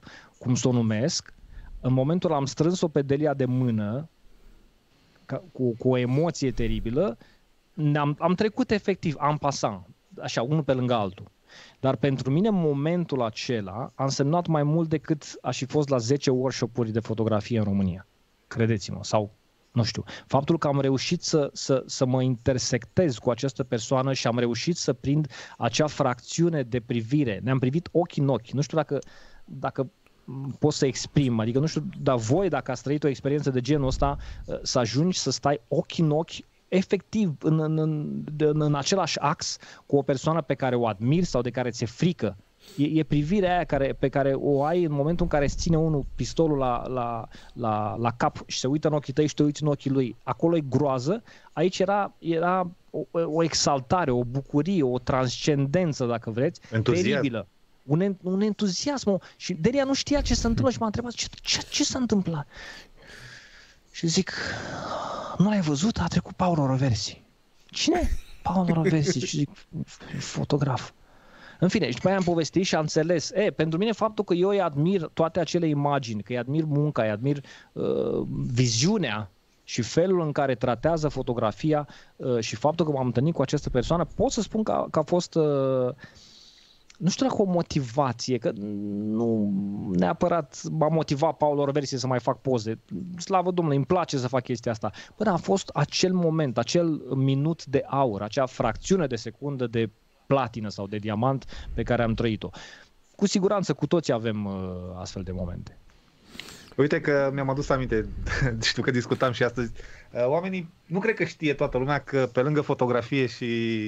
cum să o numesc, în momentul am strâns-o pe Delia de mână, ca, cu, cu o emoție teribilă, am, am trecut efectiv, am pasat, așa, unul pe lângă altul. Dar pentru mine momentul acela a însemnat mai mult decât aș fi fost la zece workshop-uri de fotografie în România. Credeți-mă, sau nu știu. Faptul că am reușit să, să, să mă intersectez cu această persoană și am reușit să prind acea fracțiune de privire. Ne-am privit ochi în ochi. Nu știu dacă, dacă pot să exprim, adică nu știu, dar voi, dacă ați trăit o experiență de genul ăsta, să ajungi să stai ochi în ochi efectiv în, în, în, în același ax cu o persoană pe care o admiri sau de care ți-e frică. E, e privirea aia care, pe care o ai în momentul în care îți ține unul pistolul la, la, la, la cap și se uită în ochii tăi și te uiți în ochii lui. Acolo e groază, aici era, era o, o exaltare, o bucurie, o transcendență, dacă vreți, entuziasm. Teribilă. Un, un entuziasm. Și Delia nu știa ce se întâmplă și m-a întrebat ce, ce, ce s-a întâmplat. Și zic, nu l-ai văzut? A trecut Paolo Roversi. Cine? Paolo Roversi. Și zic, fotograf. În fine, și după aia am povestit și am înțeles. E, pentru mine faptul că eu îi admir toate acele imagini, că îi admir munca, îi admir uh, viziunea și felul în care tratează fotografia uh, și faptul că m-am întâlnit cu această persoană, pot să spun că, că a fost... Uh, nu știu dacă o motivație, că nu neapărat m-a motivat Paolo Roversi să mai fac poze. Slavă Domnului, îmi place să fac chestia asta. Până a fost acel moment, acel minut de aur, acea fracțiune de secundă de platină sau de diamant pe care am trăit-o. Cu siguranță cu toții avem uh, astfel de momente. Uite că mi-am adus aminte, știu că discutam și astăzi, oamenii, nu cred că știe toată lumea că pe lângă fotografie și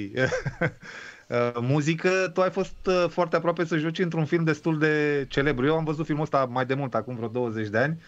muzică, tu ai fost foarte aproape să joci într-un film destul de celebru. Eu am văzut filmul ăsta mai de mult, acum vreo douăzeci de ani.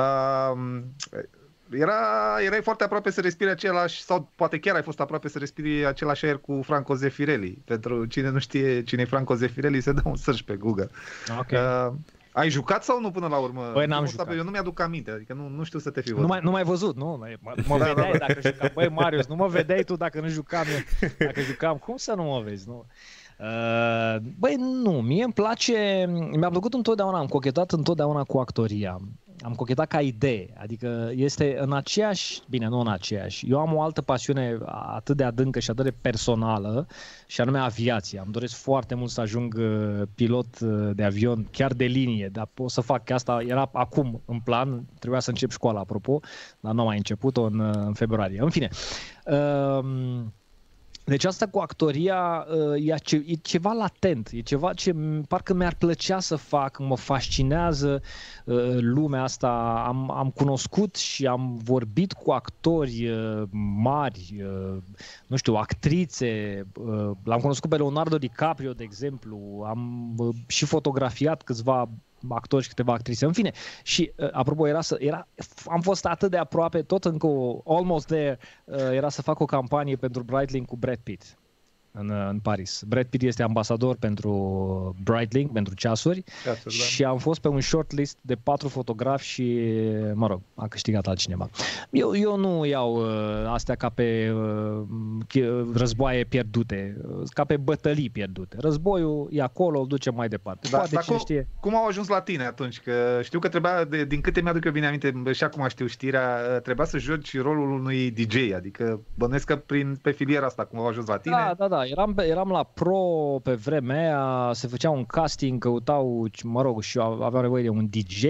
Era, erai foarte aproape să respiri același, sau poate chiar ai fost aproape să respiri același aer cu Franco Zeffirelli. Pentru cine nu știe cine e Franco Zeffirelli, se dă un search pe Google. Okay. Uh, ai jucat sau nu până la urmă? Băi, n-am jucat. Eu nu mi-aduc aminte, adică nu, nu știu să te fi văzut. Nu mai, nu mai văzut, nu? Mă, mă da, vedeai da, da. Dacă jucam. Băi, Marius, nu mă vedeai tu dacă nu jucam eu. Dacă jucam, cum să nu mă vezi? Nu? Uh, băi, nu, mie îmi place, mi-a plăcut întotdeauna, am cochetat întotdeauna cu actoria. Am cochetat ca idee, adică este în aceeași, bine, nu în aceeași, eu am o altă pasiune atât de adâncă și atât de personală și anume aviația. Îmi doresc foarte mult să ajung pilot de avion, chiar de linie, dar pot să fac, că asta era acum în plan, trebuia să încep școala, apropo, dar nu am mai început-o în, în februarie. În fine, uh, deci asta cu actoria e, ce, e ceva latent, e ceva ce parcă mi-ar plăcea să fac, mă fascinează lumea asta. Am, am cunoscut și am vorbit cu actori mari, nu știu, actrițe. L-am cunoscut pe Leonardo DiCaprio, de exemplu, am și fotografiat câțiva actori și câteva actrițe, în fine. Și, apropo, era să, era, am fost atât de aproape, tot încă o, almost there, era să fac o campanie pentru Breitling cu Brad Pitt în, în Paris. Brad Pitt este ambasador pentru Breitling, pentru ceasuri, ceasuri și da. Am fost pe un shortlist de patru fotografi și, mă rog, a câștigat altcineva. Eu, eu nu iau uh, astea ca pe uh, războaie pierdute, ca pe bătălii pierdute. Războiul e acolo, îl ducem mai departe. Da, Poate cine cum, știe. Cum au ajuns la tine atunci? Că știu că trebuia, de, din câte mi-aduc eu bine aminte, și acum știu știrea, trebuia să joci rolul unui D J, adică bănuiesc că prin, pe filiera asta, cum au ajuns la tine? Da, da, da. Eram, eram la Pro pe vremea aia, se făcea un casting, căutau, mă rog, și aveau nevoie de un D J.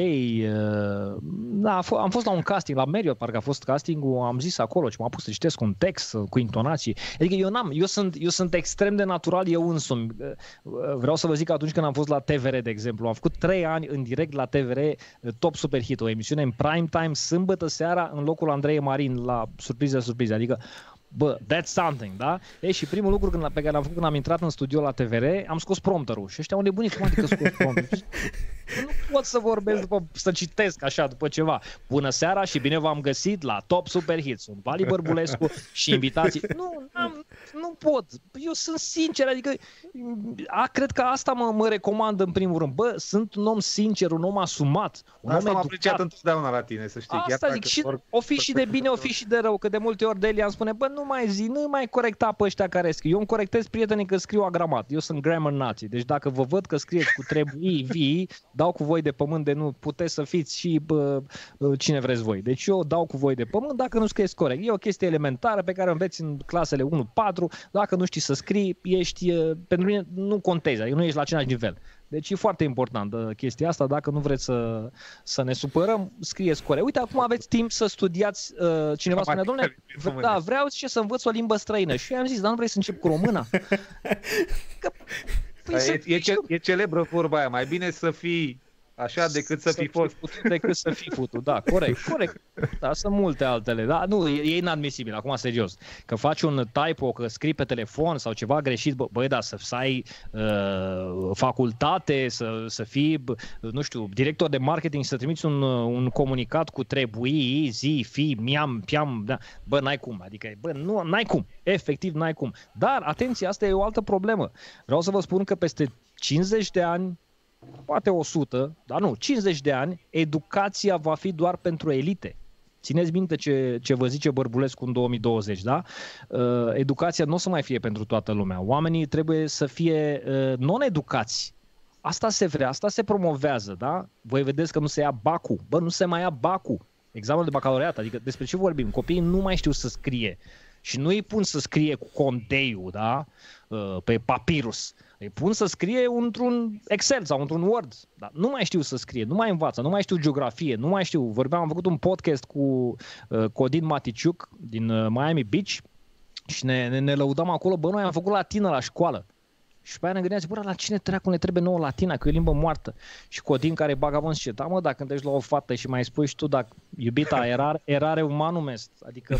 Da, am fost la un casting, la Marriott, parcă a fost castingul, am zis acolo și m-a pus să citesc un text cu intonații. Adică eu n-am, eu sunt, eu sunt extrem de natural eu însumi. Vreau să vă zic că atunci când am fost la T V R, de exemplu, am făcut trei ani în direct la T V R Top Super Hit, o emisiune în prime time, sâmbătă seara, în locul Andrei Marin, la Surprize Surprize, adică bă, that's something, da? Ei, și primul lucru când, pe care l-am făcut când am intrat în studio la T V R, am scos prompterul. Și ăștia au nebunit, cum adică scos prompterul? Nu pot să vorbesc după, să citesc așa, după ceva. Bună seara și bine v-am găsit la Top Super Hits. Sunt Vali Bărbulescu și invitații. Nu, am, nu pot. Eu sunt sincer, adică a, cred că asta mă, mă recomand în primul rând. Bă, sunt un om sincer, un om asumat, un asta om am apreciat întotdeauna la tine, să știi. Asta chiar zic, și or... o fi și de bine, o fi și de rău, că de multe ori Delia îmi spune, bă, nu mai zi, nu mai corecta pe ăștia care scriu. Eu îmi corectez prietenii că scriu agramat. Eu sunt grammar nazi. Deci dacă vă văd că scrieți cu trebui, vii, dau cu voi voi de pământ de nu puteți să fiți și bă, cine vreți voi. Deci eu dau cu voi de pământ dacă nu scrieți corect. E o chestie elementară pe care o înveți în clasele unu patru. Dacă nu știi să scrii, ești, pentru mine nu contezi, adică nu ești la același nivel. Deci e foarte importantă chestia asta. Dacă nu vreți să, să ne supărăm, scrieți corect. Uite, acum aveți timp să studiați. Uh, cineva spunea, dom'le, da, vreau ce să învăț o limbă străină. Și eu am zis, dar nu vrei să încep cu româna? Că, păi e, e, ce, e celebră vorba aia. Mai bine să fii așa decât să, să fii fost. Decât să fii futut, da, corect, corect. Da, sunt multe altele, da, nu, e inadmisibil, acum serios. Că faci un typo, că scrii pe telefon sau ceva greșit, bă, băi, da, să, să ai uh, facultate, să, să fii, nu știu, director de marketing, să trimiți un, un comunicat cu trebui, zi, fi, miam, piam, da, bă, n-ai cum, adică, bă, nu, n-ai cum, efectiv n-ai cum. Dar, atenție, asta e o altă problemă. Vreau să vă spun că peste cincizeci de ani, poate o sută, dar nu, cincizeci de ani, educația va fi doar pentru elite. Țineți minte ce, ce vă zice Bărbulescu în două mii douăzeci, da? Uh, educația nu o să mai fie pentru toată lumea. Oamenii trebuie să fie uh, non-educați. Asta se vrea, asta se promovează, da? Voi vedeți că nu se ia bacul. Bă, nu se mai ia bacul. Examenul de bacalaureat, adică despre ce vorbim? Copiii nu mai știu să scrie. Și nu îi pun să scrie cu conteiul, da? Uh, pe papirus. Îi pun să scrie într-un Excel sau într-un Word. Dar nu mai știu să scrie, nu mai învață, nu mai știu geografie, nu mai știu. Vorbeam, am făcut un podcast cu uh, Codin Maticiuc din uh, Miami Beach și ne, ne, ne lăudam acolo. Bă, noi am făcut latină la școală. Și pe aia ne gândeam, bă, la cine treacu ne trebuie nouă latina, că e o limbă moartă. Și Codin, care bagabon, zice, da mă, dacă ești la o fată și mai spui și tu, dacă iubita, erare, erare umanum est. Adică,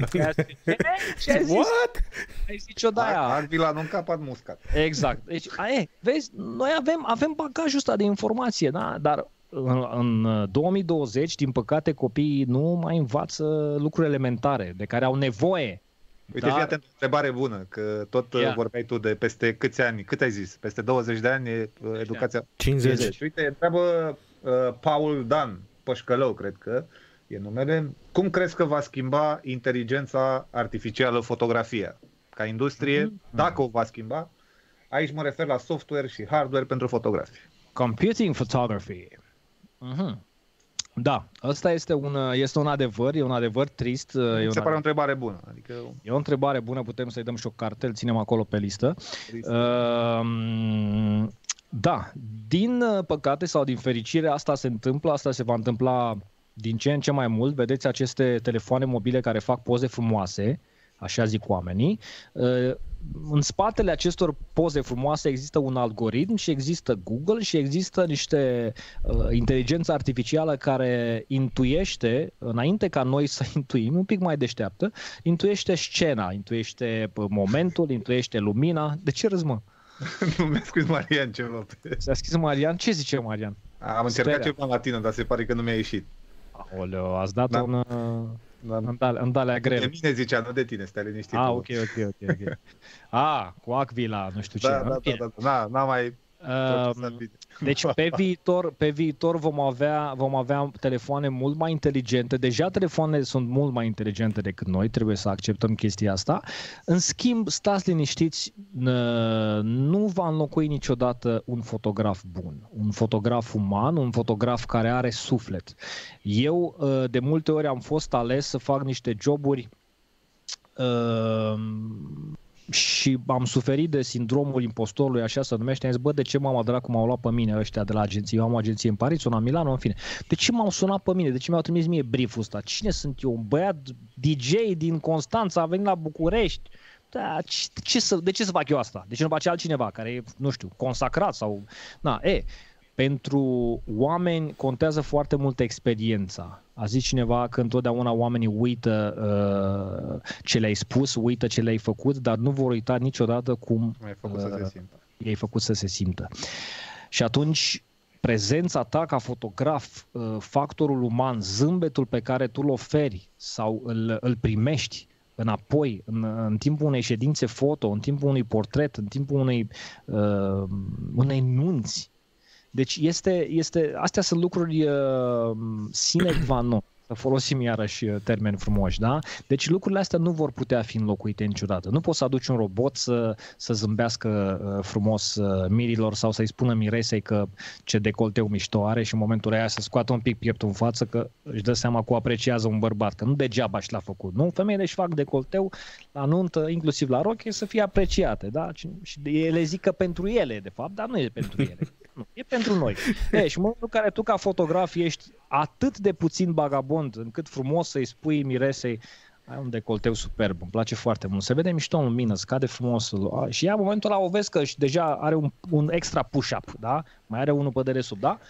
ce ai zis? What? Ai zis o de-aia. Arvila nu încapat muscat. Exact. Deci, aia, vezi, noi avem, avem bagajul ăsta de informație, da? Dar în, în două mii douăzeci, din păcate, copiii nu mai învață lucruri elementare de care au nevoie. Uite, dar... fii atent, întrebare bună, că tot yeah. vorbeai tu de peste câți ani, cât ai zis? Peste douăzeci de ani e educația... cincizeci. Uite, întreabă uh, Paul Dan Pășcălău, cred că e numele. Cum crezi că va schimba inteligența artificială fotografia ca industrie? Mm-hmm. Dacă o va schimba? Aici mă refer la software și hardware pentru fotografie. Computing photography. Mm-hmm. Da, ăsta este un, este un adevăr, e un adevăr trist. Mi e se pare o întrebare bună. Adică... E o întrebare bună, putem să-i dăm și o cartel, ținem acolo pe listă. Uh, da, din păcate sau din fericire asta se întâmplă, asta se va întâmpla din ce în ce mai mult. Vedeți aceste telefoane mobile care fac poze frumoase, așa zic oamenii. Uh, În spatele acestor poze frumoase există un algoritm și există Google și există niște uh, inteligență artificială care intuiește, înainte ca noi să intuim, un pic mai deșteaptă, intuiește scena, intuiește momentul, intuiește lumina. De ce râzi, mă? Nu mi-a scris Marian ceva. S-a scris Marian? Ce zice Marian? Am încercat Speria. ceva în latină, dar se pare că nu mi-a ieșit. Aoleu, ați dat da. un... Da. În dalea grele. De mine zicea, nu de tine, stai liniștit. Ah, ok, ok, ok. okay. Ah, cu Aquila, nu știu ce. Da, da, da, da, da. N-a mai... Uh, deci pe viitor, pe viitor vom avea, vom avea telefoane mult mai inteligente. Deja telefoanele sunt mult mai inteligente decât noi, trebuie să acceptăm chestia asta. În schimb, stați liniștiți, nu va înlocui niciodată un fotograf bun, un fotograf uman, un fotograf care are suflet. Eu de multe ori am fost ales să fac niște joburi uh, și am suferit de sindromul impostorului, așa se numește. Am zis, bă, de ce m-am aderat cum m-au luat pe mine ăștia de la agenție? Eu am o agenție în Paris, una în Milano, în fine. De ce m-au sunat pe mine? De ce mi-au trimis mie brieful ăsta? Cine sunt eu? Un băiat D J din Constanța a venit la București? Da, ce, ce să, de ce să fac eu asta? De ce nu face altcineva care e, nu știu, consacrat sau... Na, e... Pentru oameni contează foarte mult experiența. A zis cineva că întotdeauna oamenii uită uh, ce le-ai spus, uită ce le-ai făcut, dar nu vor uita niciodată cum ai făcut uh, să se simtă. i-ai făcut să se simtă. Și atunci prezența ta ca fotograf, uh, factorul uman, zâmbetul pe care tu îl oferi sau îl, îl primești înapoi, în, în timpul unei ședințe foto, în timpul unui portret, în timpul unei, uh, unei nunți. Deci este, este, astea sunt lucruri uh, sine qua non. Să folosim iarăși termeni frumoși, da? Deci lucrurile astea nu vor putea fi înlocuite niciodată. Nu poți să aduci un robot să, să zâmbească frumos mirilor sau să-i spună miresei că ce decolteu mișto are și în momentul ăla să scoată un pic pieptul în față că își dă seama că o apreciază un bărbat, că nu degeaba și l-a făcut. Nu? Femeile își fac decolteu la nuntă, inclusiv la roche, să fie apreciate, da? Și ele zic că pentru ele, de fapt, dar nu e pentru ele. Nu, e pentru noi. E, și în momentul în care tu ca fotograf ești atât de puțin bagabond încât frumos să-i spui miresei ai un decolteu superb, îmi place foarte mult, se vede mișto în lumină, scade frumos și ea în momentul ăla o vezi că deja are un, un extra push-up, da? Mai are unul pe dedesubt, da?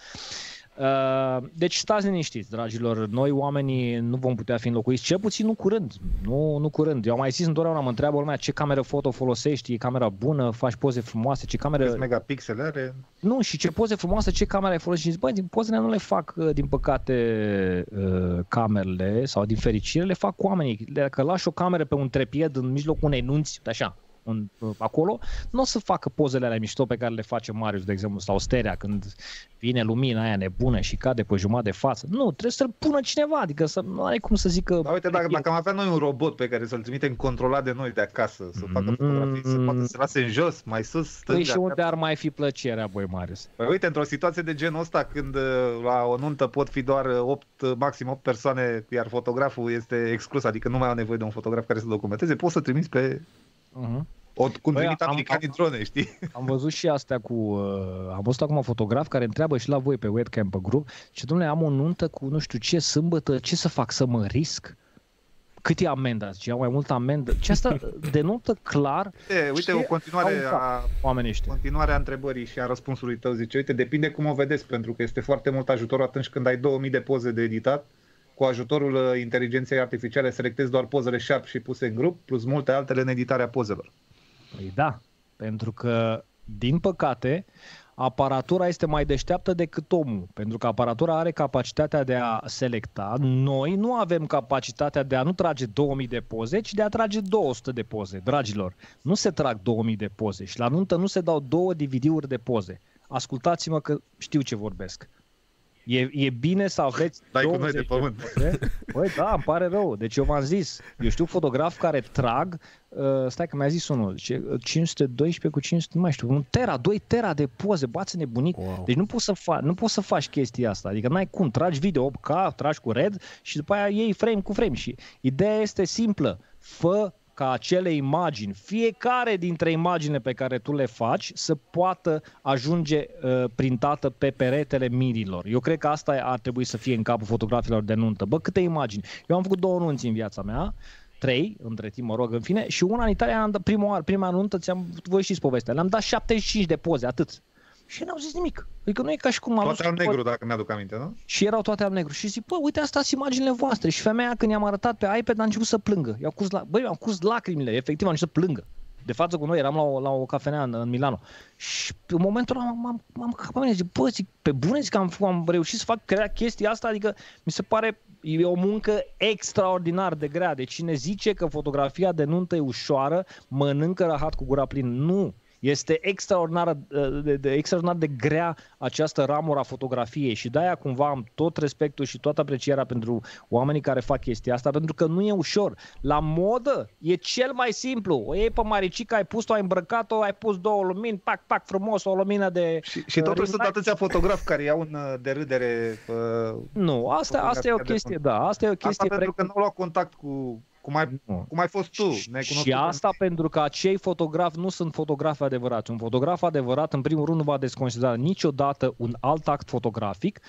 Deci stați liniștiți, dragilor, noi oamenii nu vom putea fi înlocuiți, cel puțin nu curând, nu, nu curând. Eu am mai zis întotdeauna, mă întreabă lumea ce cameră foto folosești, e camera bună, faci poze frumoase, ce cameră... Câți megapixele are? Nu, și ce poze frumoase, ce camera ai folosit? Și zic, băi, din pozele nu le fac, din păcate, camerele, sau din fericire, le fac oamenii. Dacă lași o cameră pe un trepied în mijlocul unei nunți, așa, un, acolo, nu o să facă pozele alea mișto pe care le face Marius, de exemplu, sau Sterea, când vine lumina aia nebună și cade pe jumătate de față. Nu, trebuie să-l pună cineva, adică să, nu are cum să zică... Da, uite, dacă, dacă am avea noi un robot pe care să-l trimitem controlat de noi de acasă, să facă fotografii, să poată să lase în jos, mai sus, stânga... Păi și unde ar mai fi plăcerea, băi, Marius? Păi uite, într-o situație de genul ăsta, când la o nuntă pot fi doar opt, maxim opt persoane, iar fotograful este exclus, adică nu mai au nevoie de un fotograf care să documenteze, poți să trimiți pe... Uh-huh. O, cum Băi, trimit americanii drone, știi? Am văzut și astea cu... Uh, am văzut acum un fotograf care întreabă și la voi pe webcam pe grup și, dom'le, am o nuntă cu nu știu ce, sâmbătă, ce să fac, să mă risc? Cât e amenda? Zice, iau mai multă amendă. Ce asta denotă clar... Uite, uite o continuare a, continuare a întrebării și a răspunsului tău. Zice, uite, depinde cum o vedeți, pentru că este foarte mult ajutor atunci când ai două mii de poze de editat. Cu ajutorul inteligenței artificiale selectezi doar pozele sharp și puse în grup, plus multe altele în editarea pozelor. Păi da, pentru că, din păcate, aparatura este mai deșteaptă decât omul, pentru că aparatura are capacitatea de a selecta. Noi nu avem capacitatea de a nu trage două mii de poze, ci de a trage două sute de poze. Dragilor, nu se trag două mii de poze și la nuntă nu se dau două D V D-uri de poze. Ascultați-mă că știu ce vorbesc. E, e bine să aveți Dai cu noi de pământ. Băi, da, îmi pare rău. Deci eu v-am zis, eu știu fotografi care trag, uh, stai că mi-a zis unul, cinci sute doisprezece cu cinci sute, nu mai știu, un tera, doi tera de poze, bați nebunit. Wow. Deci nu poți să faci, nu poți să faci chestia asta. Adică n-ai cum, tragi video opt K, tragi cu red și după aia iei frame cu frame și ideea este simplă. Fă ca acele imagini, fiecare dintre imaginile pe care tu le faci, să poată ajunge uh, printată pe peretele mirilor. Eu cred că asta ar trebui să fie în capul fotografilor de nuntă. Bă, câte imagini? Eu am făcut două nunți în viața mea, trei, între timp, mă rog, în fine, și una în Italia, am dat prima, prima nuntă, ți-am, voi știți povestea, le-am dat șaptezeci și cinci de poze, atât. Și n-au zis nimic. Adică nu e ca și cum am... Toate al negru, dacă mi-aduc aminte, nu? Și erau toate al negru. Și zic, bă, uite, astea sunt imaginile voastre. Și femeia, când i-am arătat pe iPad, a început să plângă. I-au curs la... Băi, i-au curs lacrimile, efectiv, am început să plângă. De față cu noi, eram la o, la o cafenea în, în Milano. Și în momentul ăla m-am, m-am capat pe mine, zic, bă, zic, pe bune, zic că am, am reușit să fac crea chestia asta, adică mi se pare, e o muncă extraordinar de grea. Deci cine zice că fotografia de nuntă e ușoară, mănâncă rahat cu gura plină. Nu! Este extraordinar de, de, extraordinar de grea această ramură a fotografiei și de-aia cumva am tot respectul și toată aprecierea pentru oamenii care fac chestia asta, pentru că nu e ușor. La modă e cel mai simplu. O iei pe maricica, ai pus-o, ai îmbrăcat-o, ai pus două lumini, pac, pac, frumos, o lumină de... Și, și totuși sunt atâția fotografi care iau un de râdere... Uh, nu, asta, asta e o chestie, da, asta e o chestie... Asta pentru că nu au luat contact cu... Cum ai, cum ai fost tu. Și asta în... pentru că acei fotografi nu sunt fotografi adevărați. Un fotograf adevărat, în primul rând, nu va desconsidera niciodată un alt act fotografic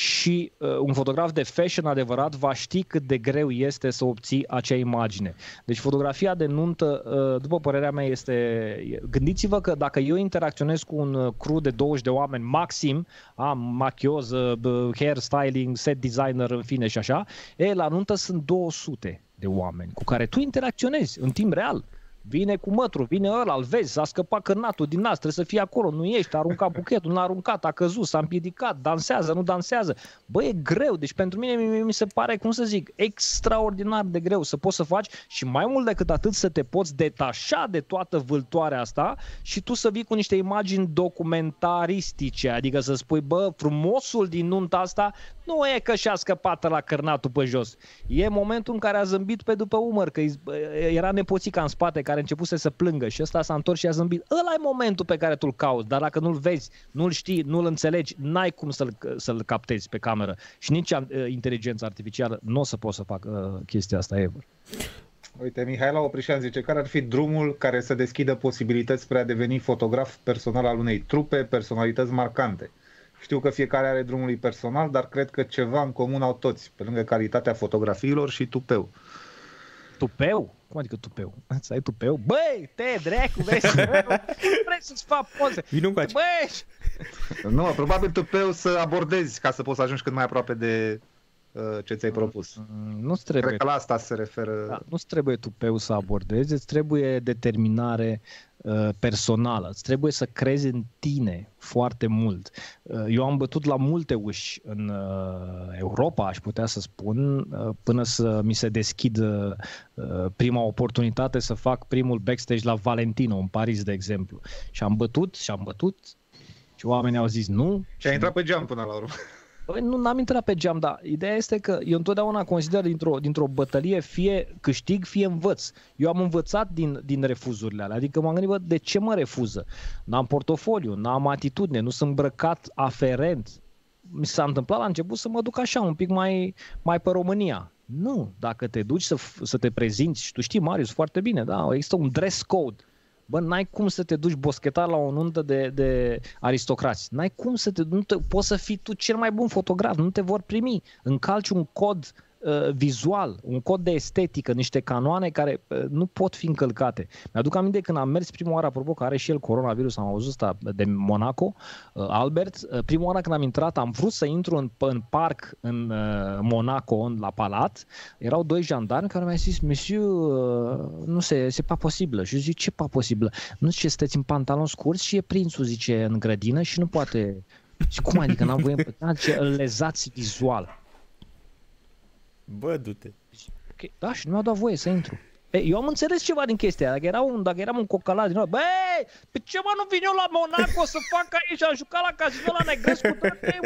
și uh, un fotograf de fashion adevărat va ști cât de greu este să obții acea imagine. Deci fotografia de nuntă, uh, după părerea mea, este... Gândiți-vă că dacă eu interacționez cu un crew de douăzeci de oameni maxim, am machios, uh, hair styling, set designer, în fine și așa, e, la nuntă sunt două sute de oameni cu care tu interacționezi în timp real. vine cu mătru, vine ăla, îl vezi, s-a scăpat cârnatul din nas, trebuie să fie acolo, nu ești, a aruncat buchetul, nu a aruncat, a căzut, s-a împiedicat, dansează, nu dansează. Bă, e greu, deci pentru mine mi, mi se pare, cum să zic, extraordinar de greu să poți să faci și mai mult decât atât să te poți detașa de toată vâltoarea asta și tu să vii cu niște imagini documentaristice, adică să spui, bă, frumosul din nunta asta nu e că și-a scăpat la cărnatul pe jos. E momentul în care a zâmbit pe după umăr, că era nepoțica în spate care a început să plângă și ăsta s-a întors și a zâmbit. Ăla e momentul pe care tu-l cauți, dar dacă nu-l vezi, nu-l știi, nu-l înțelegi, n-ai cum să-l, să-l captezi pe cameră. Și nici inteligența artificială nu o să poată să facă uh, chestia asta ever. Uite, Mihaela Oprișan zice, care ar fi drumul care să deschidă posibilități spre a deveni fotograf personal al unei trupe, personalități marcante? Știu că fiecare are drumul lui personal, dar cred că ceva în comun au toți, pe lângă calitatea fotografiilor și tupeu. Tupeu? Cum adică tupeu? Să ai tupeu? Băi, te dracu, vezi? Vrei să-ți fac poze? Vino încoace. Băi! Nu, probabil tupeu să abordezi ca să poți să ajungi cât mai aproape de uh, ce ți-ai propus. Nu-ți trebuie. Cred că la asta se referă. Da, nu-ți trebuie tupeu să abordezi, îți trebuie determinare uh, personală, îți trebuie să crezi în tine foarte mult. Uh, eu am bătut la multe uși în uh, Europa, aș putea să spun, uh, până să mi se deschidă uh, prima oportunitate să fac primul backstage la Valentino, în Paris, de exemplu. Și am bătut și am bătut și oamenii au zis nu. Și ai intrat pe geam până la urmă. Băi, nu n-am intrat pe geam, dar ideea este că eu întotdeauna consider dintr-o, dintr-o bătălie fie câștig, fie învăț. Eu am învățat din, din refuzurile alea, adică m-am gândit, bă, de ce mă refuză? N-am portofoliu, n-am atitudine, nu sunt îmbrăcat aferent. Mi s-a întâmplat la început să mă duc așa, un pic mai, mai pe România. Nu, dacă te duci să, să te prezinți, și tu știi, Marius, foarte bine, da, există un dress code. Bă, n-ai cum să te duci boschetar la o nuntă de, de aristocrați. N-ai cum să te, nu te... Poți să fii tu cel mai bun fotograf, nu te vor primi. Încalci un cod uh, vizual, un cod de estetică, niște canoane care uh, nu pot fi încălcate. Mi-aduc aminte când am mers prima oară, apropo, că are și el coronavirus, am auzit asta de Monaco, uh, Albert, uh, prima oară când am intrat, am vrut să intru în, în parc în uh, Monaco, în, la Palat, erau doi jandarmi care mi-au zis, monsieur, uh, nu se, se pas posibil. Și eu zic, ce pas posibil? Nu zice, sunteți în pantaloni scurți și e prințul, zice, în grădină și nu poate... Și cum adică, n-am voie în zice, îl lezați vizual. Bă, du-te. Okay. Da, și nu mi-au dat voie să intru. E, eu am înțeles ceva din chestia. Dacă, era un, dacă eram un cocalat din ăla, băi, pe ce mă nu vin eu la Monaco să fac aici? Am jucat la casino la Negrescu.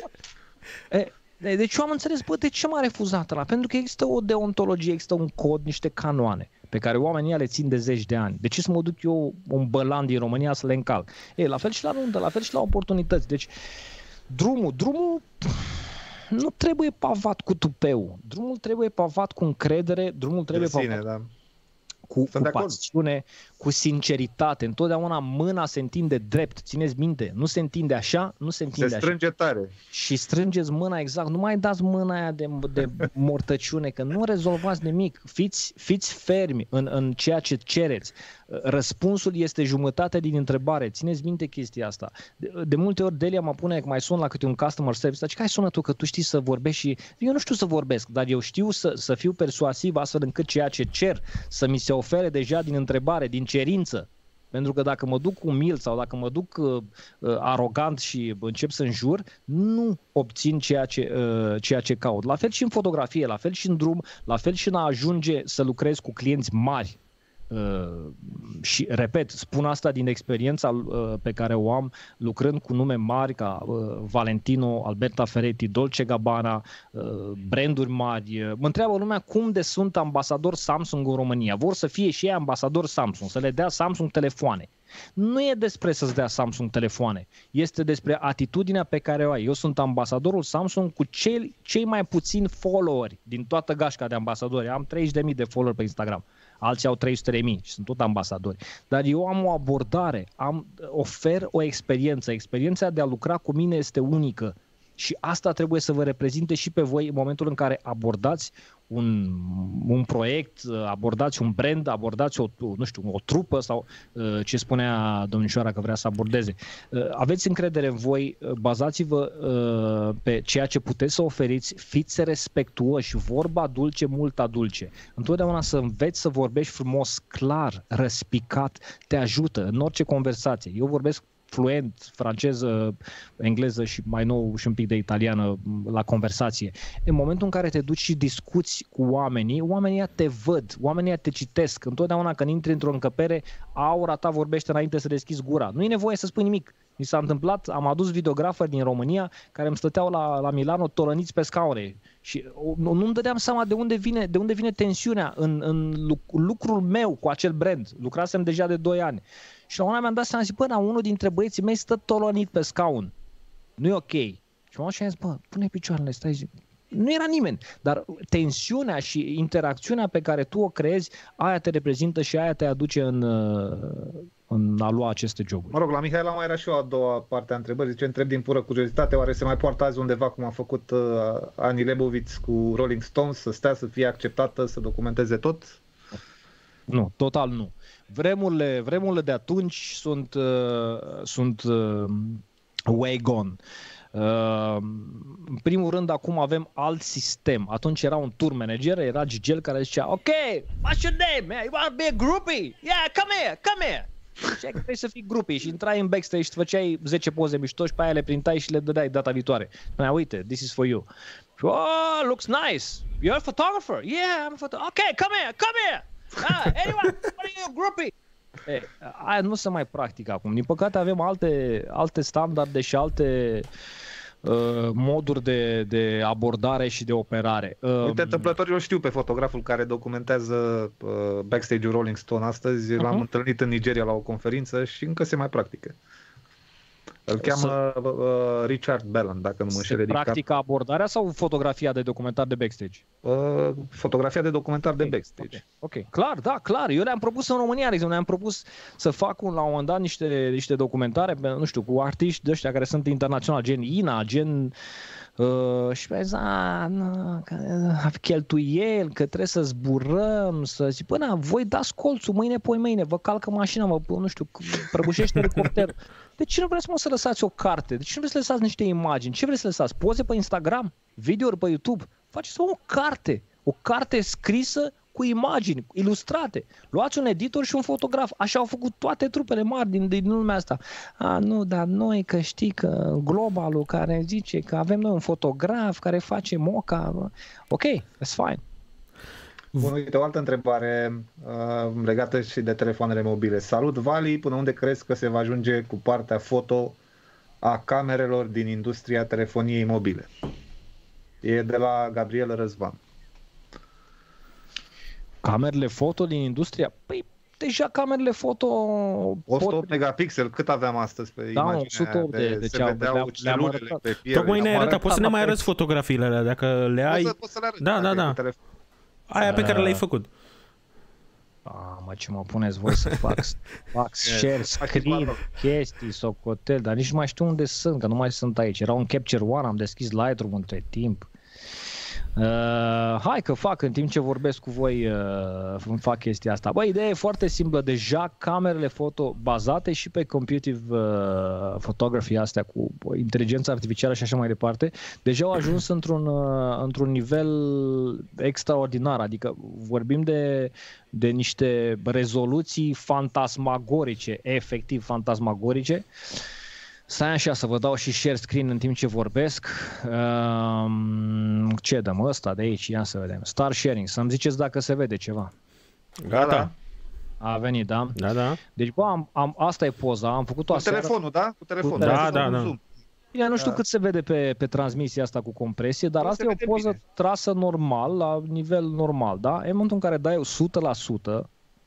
E, deci eu am înțeles, bă, de ce m-a refuzat ăla? Pentru că există o deontologie, există un cod, niște canoane pe care oamenii le țin de zeci de ani. De ce să mă duc eu un bălan din România să le încalc? E, la fel și la nuntă, la fel și la oportunități. Deci drumul, drumul nu trebuie pavat cu tupeu. Drumul trebuie pavat cu încredere, drumul trebuie de sine, pavat da. cu, cu pasiune, cu sinceritate. Întotdeauna mâna se întinde drept, țineți minte, nu se întinde așa, nu se întinde se așa. strânge tare. Și strângeți mâna exact, nu mai dați mâna aia de, de mortăciune, că nu rezolvați nimic. Fiți, fiți fermi în, în ceea ce cereți. Răspunsul este jumătate din întrebare. Țineți minte chestia asta. De, de multe ori Delia mă pune că mai sun la câte un customer service, zice, hai sună tu că tu știi să vorbești și eu nu știu să vorbesc, dar eu știu să, să fiu persuasiv astfel încât ceea ce cer să mi se ofere deja din întrebare, din cerință. Pentru că dacă mă duc umil sau dacă mă duc uh, uh, arogant și încep să înjur, nu obțin ceea ce, uh, ceea ce caut. La fel și în fotografie, la fel și în drum, la fel și în a ajunge să lucrez cu clienți mari. Uh, și, repet, spun asta din experiența uh, pe care o am lucrând cu nume mari ca uh, Valentino, Alberta Ferretti, Dolce Gabbana, uh, branduri mari. Mă întreabă lumea cum de sunt ambasador Samsung în România. Vor să fie și ei ambasador Samsung, să le dea Samsung telefoane. Nu e despre să-ți dea Samsung telefoane, este despre atitudinea pe care o ai. Eu sunt ambasadorul Samsung cu cei, cei mai puțini followeri din toată gașca de ambasadori. Am treizeci de mii de followeri pe Instagram. Alții au trei sute de mii și sunt tot ambasadori. Dar eu am o abordare, am, ofer o experiență. Experiența de a lucra cu mine este unică și asta trebuie să vă reprezinte și pe voi în momentul în care abordați un, un proiect, abordați un brand, abordați o, nu știu, o trupă sau ce spunea domnișoara că vrea să abordeze. Aveți încredere în voi, bazați-vă pe ceea ce puteți să oferiți, fiți respectuoși, vorba dulce, multa dulce. Întotdeauna să înveți să vorbești frumos, clar, răspicat, te ajută în orice conversație. Eu vorbesc fluent, franceză, engleză și mai nou și un pic de italiană la conversație. În momentul în care te duci și discuți cu oamenii, oamenii te văd, oamenii te citesc. Întotdeauna când intri într-o încăpere, aura ta vorbește înainte să deschizi gura. Nu e nevoie să spui nimic. Mi s-a întâmplat, am adus videograferi din România care îmi stăteau la, la Milano tolăniți pe scaune și nu, nu-mi dădeam seama de unde vine, de unde vine tensiunea în, în lucrul meu cu acel brand. Lucrasem deja de doi ani. Și la una mi-am dat seama, zic, bă, unul dintre băieții mei stă tolonit pe scaun. Nu e ok. Și m-am și am zis, bă, pune picioarele, stai, zic. Nu era nimeni, dar tensiunea și interacțiunea pe care tu o creezi, aia te reprezintă și aia te aduce în, în a lua aceste joburi. Mă rog, la Mihaela mai era și o a doua parte a întrebării. Zice, întreb din pură curiozitate, oare se mai poartă azi undeva cum a făcut uh, Ani Leibovitz cu Rolling Stones, să stea, să fie acceptată, să documenteze tot? Nu, total nu. Vremurile, vremurile de atunci sunt, uh, sunt uh, way gone. Uh, în primul rând, acum avem alt sistem. Atunci era un tour manager, era Gigel care zicea, ok, what's your name, man? You want to be a groupie? Yeah, come here, come here. Și ai că trebuie să fii groupie și intrai în backstage și făceai zece poze mișto și pe aia le printai și le dădeai data viitoare. Spunea, uite, this is for you. Oh, looks nice. You're a photographer? Yeah, I'm a photographer. Okay, come here, come here. Ah, anyone, what are you, a groupie? E, aia nu se mai practică acum. Din păcate avem alte, alte standarde și alte uh, moduri de, de abordare și de operare. Uh, Uite, întâmplător, eu știu pe fotograful care documentează uh, backstage-ul Rolling Stone astăzi. Uh-huh. L-am întâlnit în Nigeria la o conferință și încă se mai practică. Îl cheamă uh, Richard Belland, dacă nu mă înșel. Se practică abordarea sau fotografia de documentar de backstage? Uh, fotografia de documentar okay. de backstage. Okay. ok, clar, da, clar. Eu le-am propus în România, de exemplu, le-am propus să fac un, la un moment dat niște, niște documentare, nu știu, cu artiști de ăștia care sunt internaționali, gen Ina, gen... Uh, și mi-a zis, a, nu, că cheltuiel, că trebuie să zburăm, să zic, până voi dați colțul mâine, poi mâine, vă calcă mașina, mă, nu știu, prăbușește elicopterul. De ce nu vreți, mă, să lăsați o carte? De ce nu vreți să lăsați niște imagini? Ce vreți să lăsați? Poze pe Instagram? Videouri pe YouTube? Faceți o carte, o carte scrisă cu imagini, ilustrate. Luați un editor și un fotograf. Așa au făcut toate trupele mari din, din lumea asta. A, nu, dar noi, că știi că globalul care zice că avem noi un fotograf care face moca. Ok, that's fine. Bun, uite, o altă întrebare uh, legată și de telefoanele mobile. Salut, Vali, până unde crezi că se va ajunge cu partea foto a camerelor din industria telefoniei mobile? E de la Gabriel Răzvan. Camerele foto din industria? Păi, deja camerele foto... o sută opt megapixel, cât aveam astăzi pe da, imaginea? o sută opt de, de, de se vedeau celulele pe piele. Tocmai ne-ai arătat, poți să ne mai arăți fotografiile alea, dacă le ai... Poți să, poți să le arăți. Da, da, da. Aia pe care le-ai făcut. Ah, mă, ce mă puneți voi să fac, fac share, screen, chestii, socotel, dar nici nu mai știu unde sunt, că nu mai sunt aici. Era un Capture One, am deschis Lightroom între timp. Uh, hai că fac în timp ce vorbesc cu voi, uh, fac chestia asta. Bă, ideea e foarte simplă. Deja camerele foto bazate și pe computive uh, photography astea cu inteligența artificială și așa mai departe, deja au ajuns într-un, uh, într-un nivel extraordinar. Adică vorbim de, de niște rezoluții fantasmagorice, efectiv fantasmagorice. Stai așa să vă dau și share screen în timp ce vorbesc. Um, ce dăm ăsta de aici? Ia să vedem. Start sharing. Să-mi ziceți dacă se vede ceva. Gata. A venit, da? Da, da. Deci, bă, am, am, asta e poza. Am făcut-o cu aseară. telefonul, da? Cu telefonul. Da, da, da. da. Bine, nu știu da. cât se vede pe, pe transmisia asta cu compresie, dar nu asta e o poză bine. trasă normal, la nivel normal, da? În momentul în care dai o sută la sută,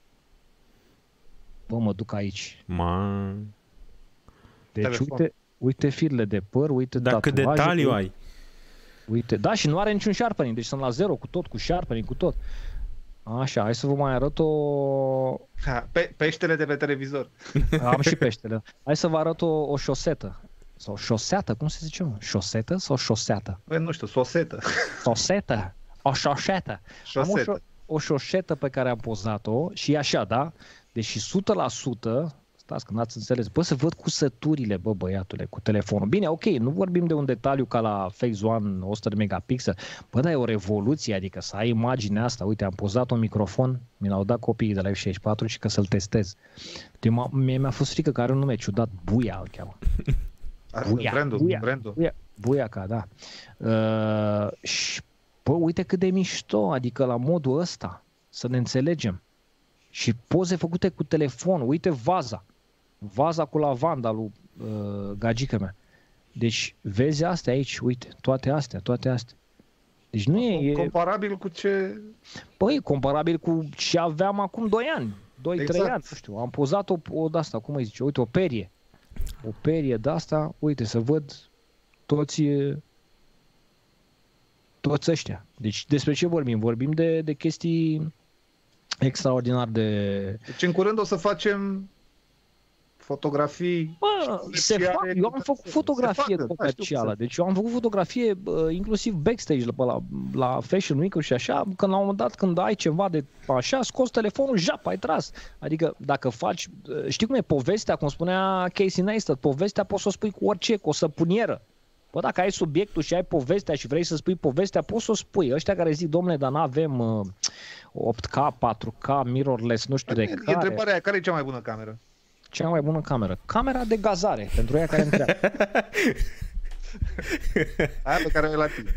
bă, mă duc aici. Man. Deci telefon. uite, uite firele de păr, uite Dar cât detaliu ai. Uite, da, și nu are niciun sharpening, deci sunt la zero cu tot, cu sharpening, cu tot. Așa, hai să vă mai arăt o... Ha, pe, peștele de pe televizor. Am și peștele. Hai să vă arăt o, o șosetă. Sau șoseată, cum se zice? Șosetă sau șoseată? Băi, nu știu, sosetă. Sosetă. O șoșetă. Am o, șo- o șoșetă pe care am pozat-o și e așa, da? Deși o sută la sută, stați că n-ați înțeles, bă, să văd cusăturile, bă, băiatule, cu telefonul. Bine, ok, nu vorbim de un detaliu ca la Phase One, o sută de megapixel, bă, dar e o revoluție, adică să ai imaginea asta, uite, am pozat un microfon, mi l-au dat copiii de la F șaizeci și patru și că să-l testez. Mie mi-a fost frică că are un nume ciudat, Buia îl cheamă. Buia, brandul, Buia, brandul. Buia, Buiaca, da. Uh, și, bă, uite cât de mișto, adică la modul ăsta, să ne înțelegem. Și poze făcute cu telefon, uite vaza. Vaza cu lavanda lui uh, gagică mea. Deci vezi astea aici, uite, toate astea, toate astea. Deci nu e... Comparabil cu ce... Păi, comparabil cu ce aveam acum doi ani, doi trei exact. ani, nu știu. Am pozat o, o de-asta, cum îi zice, uite, o perie. O perie de-asta, uite, să văd toți... toți ăștia. Deci despre ce vorbim? Vorbim de, de chestii extraordinar de... Deci în curând o să facem fotografii... Bă, se fac. Eu am făcut fotografie facă, comercială. Da, deci eu am făcut fotografie inclusiv backstage la, la, la Fashion Week-uri și așa, că la un moment dat când ai ceva de așa, scoți telefonul, jap, ai tras. Adică dacă faci... Știi cum e povestea, cum spunea Casey Neistat, povestea poți să o spui cu orice, cu o săpunieră. Bă, dacă ai subiectul și ai povestea și vrei să spui povestea, poți să o spui. Ăștia care zic, domnule, dar n-avem uh, opt K, patru K, mirrorless, nu știu de e, care. E întrebarea aia, care e cea mai bună cameră? Cea mai bună cameră? Camera de gazare, pentru ea care întreabă. Aia pe care o e la tine.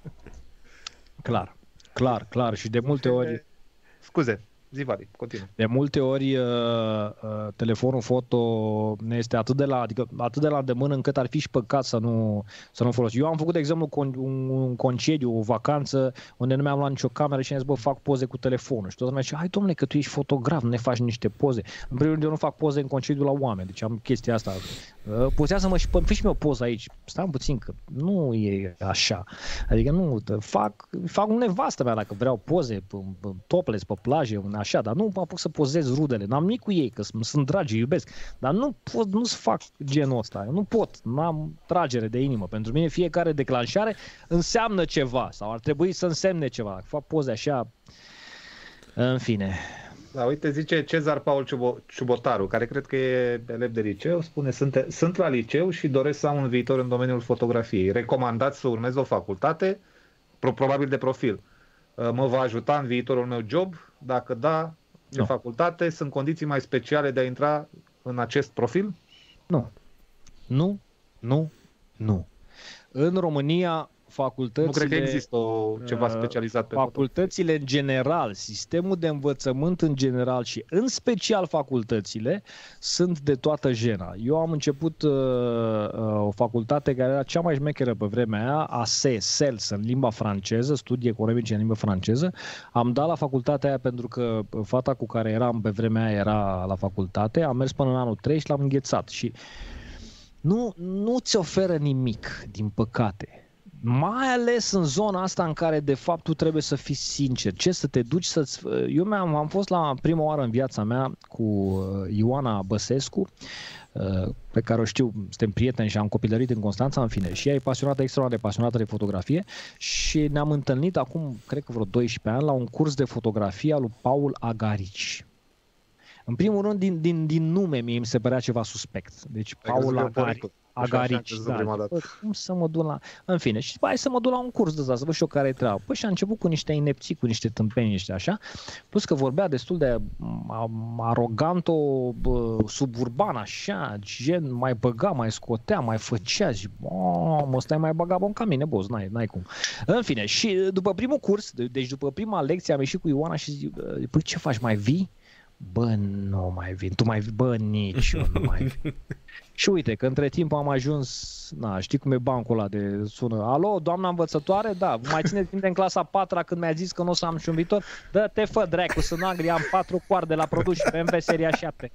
Clar, clar, clar. Și de multe ori... Scuze. Zi, Vali, continuă. De multe ori uh, uh, telefonul foto ne este atât de la, adică atât de la îndemână încât ar fi și păcat să nu, să nu folosim. Eu am făcut, de exemplu, con, un, un concediu, o vacanță, unde nu mi-am luat nicio cameră și am zis, bă, fac poze cu telefonul. Și toată lumea zice, hai domnule, că tu ești fotograf, nu ne faci niște poze. În primul rând, eu nu fac poze în concediu la oameni, deci am chestia asta. Uh, pozează-mă și fă și mie o poză aici. Stai puțin, că nu e așa. Adică nu, fac, fac un nevastă mea dacă vreau poze, topless, pe plajă, așa, dar nu mă apuc să pozez rudele, n-am nimic cu ei, că sunt dragi, iubesc, dar nu pot, nu-ți fac genul ăsta, eu nu pot, n-am tragere de inimă, pentru mine fiecare declanșare înseamnă ceva, sau ar trebui să însemne ceva, dacă fac poze așa, în fine. Da, uite, zice Cezar Paul Ciubotaru, care cred că e elev de liceu, spune, sunt, sunt la liceu și doresc să am un viitor în domeniul fotografiei, recomandați să urmez o facultate, probabil de profil. Mă va ajuta în viitorul meu job? Dacă da, de no. facultate, sunt condiții mai speciale de a intra în acest profil? Nu. Nu, nu, nu. În România, facultățile... Nu cred că există o, ceva specializat pe facultățile în general, sistemul de învățământ în general și în special facultățile sunt de toată jena. Eu am început uh, o facultate care era cea mai șmecheră pe vremea aia, A S E, S E L S, în limba franceză, studii economice în limba franceză. Am dat la facultatea aia pentru că fata cu care eram pe vremea aia era la facultate, am mers până în anul trei și l-am înghețat și nu, nu ți oferă nimic, din păcate. Mai ales în zona asta în care de fapt tu trebuie să fii sincer. Ce să te duci să-ți... Eu mi-am, am fost la prima oară în viața mea cu Ioana Băsescu, pe care o știu, suntem prieteni și am copilărit în Constanța, în fine. Și ea e pasionată, extraordinar de pasionată de fotografie și ne-am întâlnit acum, cred că vreo doisprezece ani, la un curs de fotografie al lui Paul Agarici. În primul rând, din, din, din nume mie mi se părea ceva suspect. Deci Paul Agarici. Agarici, da. Bă, cum să mă duc la... În fine, și hai să mă duc la un curs de ăsta, să văd și eu care e treaba. Păi și a început cu niște inepții, cu niște tâmpeni, niște așa, plus că vorbea destul de arogant, o suburban, așa, gen, mai băga, mai scotea, mai făcea, și mă, stai mai bagabon ca mine, boss, n-ai, n-ai cum. În fine, și după primul curs, deci după prima lecție am ieșit cu Ioana și zic, păi ce faci, mai vii? Bă, nu mai vin, tu mai vii, bă, nici eu nu mai vin. Și uite că între timp am ajuns, na, știi cum e bancul ăla de sună, alo, doamna învățătoare, da, mai țineți minte în clasa a patra când mi-a zis că nu o să am și un viitor, dă-te fă, dracu, sunt în Anglia, am patru coarde la produs și B M W seria șapte.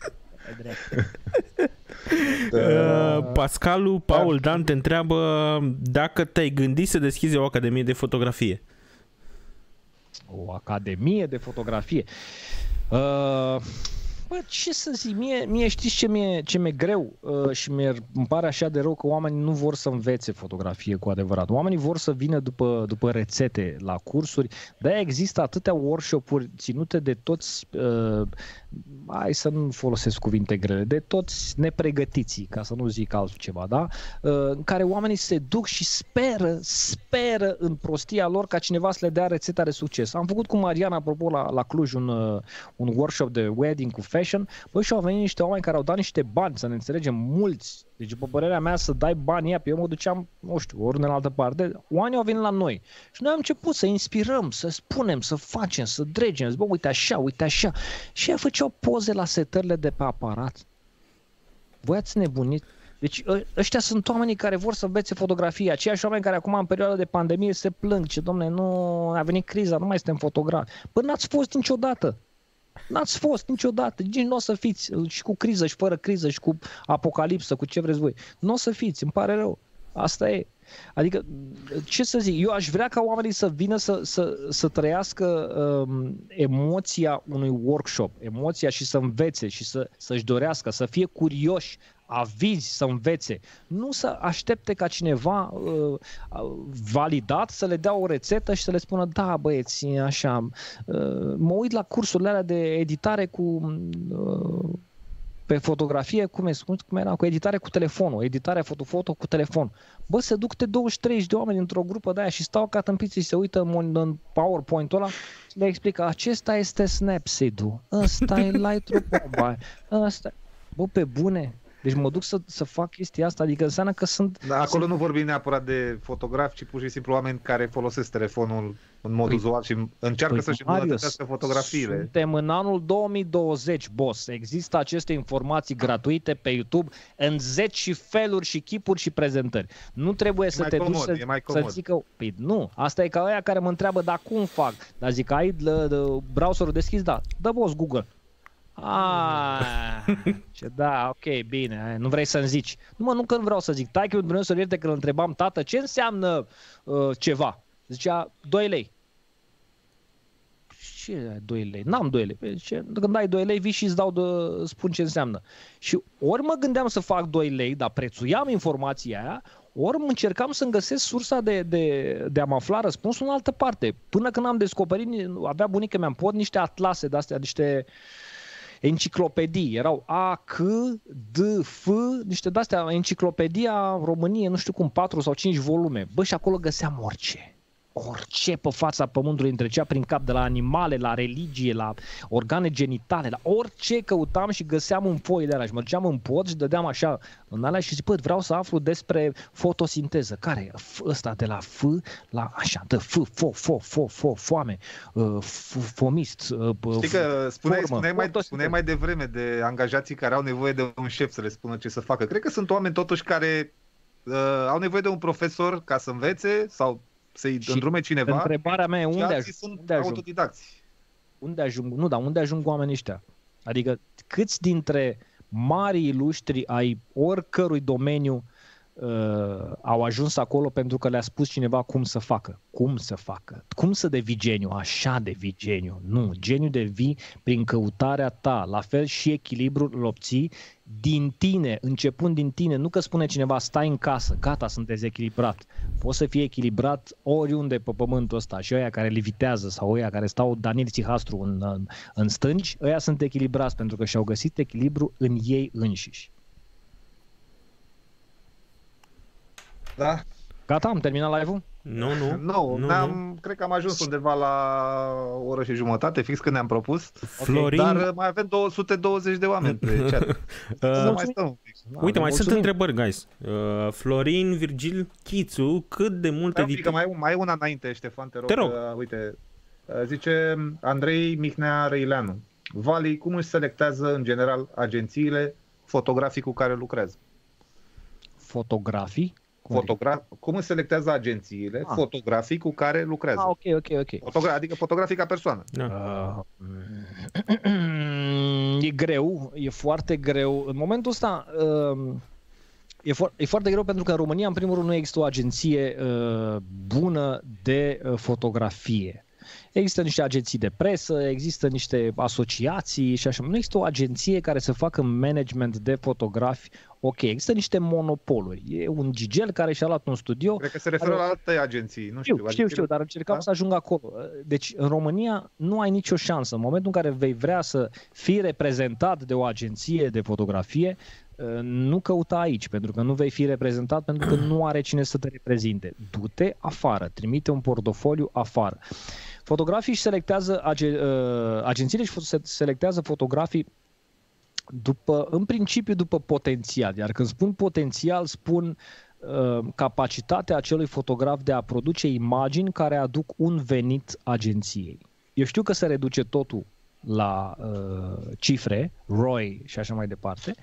Uh, Pascalu Paul Dan te întreabă dacă te-ai gândit să deschizi o academie de fotografie. O academie de fotografie? Uh, Bă, ce să zic, mie, mie știți ce mi-e, ce mi-e greu uh, și mi-e, îmi pare așa de rău că oamenii nu vor să învețe fotografie cu adevărat. Oamenii vor să vină după, după rețete la cursuri, de-aia există atâtea workshop-uri ținute de toți, uh, hai să nu folosesc cuvinte grele, de toți nepregătiții, ca să nu zic altceva, da? Uh, în care oamenii se duc și speră, speră în prostia lor ca cineva să le dea rețeta de succes. Am făcut cu Mariana, apropo, la, la Cluj un, uh, un workshop de wedding cu fashion, băi, și au venit niște oameni care au dat niște bani, să ne înțelegem, mulți. Deci, după părerea mea, să dai bani ea, pe eu mă duceam, nu știu, ori în altă parte. Oamenii au venit la noi. Și noi am început să inspirăm, să spunem, să facem, să dregem. Zic, bă, uite așa, uite așa. Și ea făceau poze la setările de pe aparat. Voi ați nebunit? Deci ăștia sunt oamenii care vor să învețe fotografie, aceiași oameni care acum în perioada de pandemie se plâng, ce domne, nu a venit criza, nu mai suntem fotografi. Bă, n-ați fost niciodată. N-ați fost niciodată, nici nu o să fiți, și cu criză și fără criză și cu apocalipsă, cu ce vreți voi. Nu o să fiți, îmi pare rău. Asta e. Adică, ce să zic, eu aș vrea ca oamenii să vină să, să, să trăiască um, emoția unui workshop, emoția și să învețe și să, să-și dorească, să fie curioși, avizi să învețe. Nu să aștepte ca cineva uh, validat să le dea o rețetă și să le spună, da băieți, așa, uh, mă uit la cursurile alea de editare cu... Uh, pe fotografie, cum, e, cum era, cu editare cu telefonul, editare foto-foto cu telefon. Bă, se duc de douăzeci și trei de oameni într-o grupă de aia și stau ca tâmpiți și se uită în, în PowerPoint-ul ăla și le explică, acesta este Snapseed-ul, ăsta e Lightroom Mobile, ăsta... Bă, pe bune... Deci mă duc să, să fac chestia asta, adică înseamnă că sunt... Da, acolo nu vorbim neapărat de fotografi, ci pur și simplu oameni care folosesc telefonul în mod păi, uzual și încearcă păi, să-și îmbunătățească fotografiile. Suntem în anul două mii douăzeci, boss. Există aceste informații gratuite pe YouTube în zeci și feluri și chipuri și prezentări. Nu trebuie e să te comod, duci să, să zică... Păi nu, asta e ca ăia care mă întreabă, dar cum fac? Dar zic, ai browserul deschis? Da. Dă boss Google. Ah, ce da, ok, bine, nu vrei să-mi zici. Nu mă, nu că nu vreau să zic. Taică-mi Dumnezeu să-l ierte că îl întrebam, tată, ce înseamnă uh, ceva? Zicea, doi lei. Ce doi lei? N-am doi lei. Păi, ce? Când ai doi lei, vii și îți dau de, spun ce înseamnă. Și ori mă gândeam să fac doi lei, dar prețuiam informația aia, ori încercam să-mi găsesc sursa de, de, de a mă afla răspunsul în altă parte. Până când am descoperit, avea bunica mea în pod niște atlase de-astea, niște... enciclopedii, erau A, C, D, F, niște de-astea, enciclopedia României, nu știu cum, patru sau cinci volume. Bă, și acolo găseam orice. Orice pe fața pământului îmi trecea prin cap, de la animale, la religie, la organe genitale, la orice căutam și găseam în foi de alea. Și mă duceam în pod și dădeam așa în alea și zic, bă, vreau să aflu despre fotosinteză. Care e? Ăsta de la F, la așa, de F, fo, fo, fo, fo, foame, fomist. Știi că spuneai, spuneai, mai, spuneai mai devreme de angajații care au nevoie de un șef să le spună ce să facă. Cred că sunt oameni totuși care uh, au nevoie de un profesor ca să învețe sau să-i îndrume cineva. Întrebarea mea e unde ajung? Sunt unde ajung? autodidacți. Unde ajung? Nu, dar unde ajung oamenii ăștia? Adică câți dintre marii iluștri ai oricărui domeniu uh, au ajuns acolo pentru că le-a spus cineva cum să facă? Cum să facă? Cum să devii geniu? Așa devii geniu. Nu, geniu devii prin căutarea ta. La fel și echilibrul îl obții din tine, începând din tine. Nu că spune cineva, stai în casă, gata, sunt dezechilibrat. Poți să fii echilibrat oriunde pe pământul ăsta. Și ăia care livitează sau ăia care stau Daniel Țihastru în, în, în stânci, ăia sunt echilibrați pentru că și-au găsit echilibru în ei înșiși. Da. Gata, am terminat live-ul? Nu, nu. Nu, nu, n-am, nu. Cred că am ajuns undeva la o oră și jumătate, fix când ne-am propus. Florin... Okay, dar mai avem două sute douăzeci de oameni pe chat. Să mai stăm un pic. Uite, mai sunt întrebări, guys. Uh, Florin Virgil Chițu, cât de multe... Adică mai, mai una înainte, Ștefan, te rog. Te rog. Că, uite, zice Andrei Mihnea Răileanu. Vali, cum își selectează în general agențiile fotografii cu care lucrează? Fotografii? Fotogra- cum își selectează agențiile ah. fotografii cu care lucrează? Ah, ok, ok, ok. Fotogra- adică fotografii ca persoană. Da. Uh, e greu, e foarte greu. În momentul ăsta uh, e, fo- e foarte greu pentru că în România, în primul rând, nu există o agenție uh, bună de uh, fotografie. Există niște agenții de presă, există niște asociații și așa. Nu există o agenție care să facă management de fotografi. Ok, există niște monopoluri. E un gigel care și-a luat un studio. Cred că se referă care... la alte agenții. Nu știu, știu, știu, știu, dar încercam da? să ajung acolo. Deci, în România nu ai nicio șansă. În momentul în care vei vrea să fii reprezentat de o agenție de fotografie, nu căuta aici, pentru că nu vei fi reprezentat, pentru că nu are cine să te reprezinte. Du-te afară, trimite un portofoliu afară. Fotografii își selectează, agențiile își selectează fotografii după, în principiu după potențial, iar când spun potențial, spun uh, capacitatea acelui fotograf de a produce imagini care aduc un venit agenției. Eu știu că se reduce totul la uh, cifre, R O I și așa mai departe,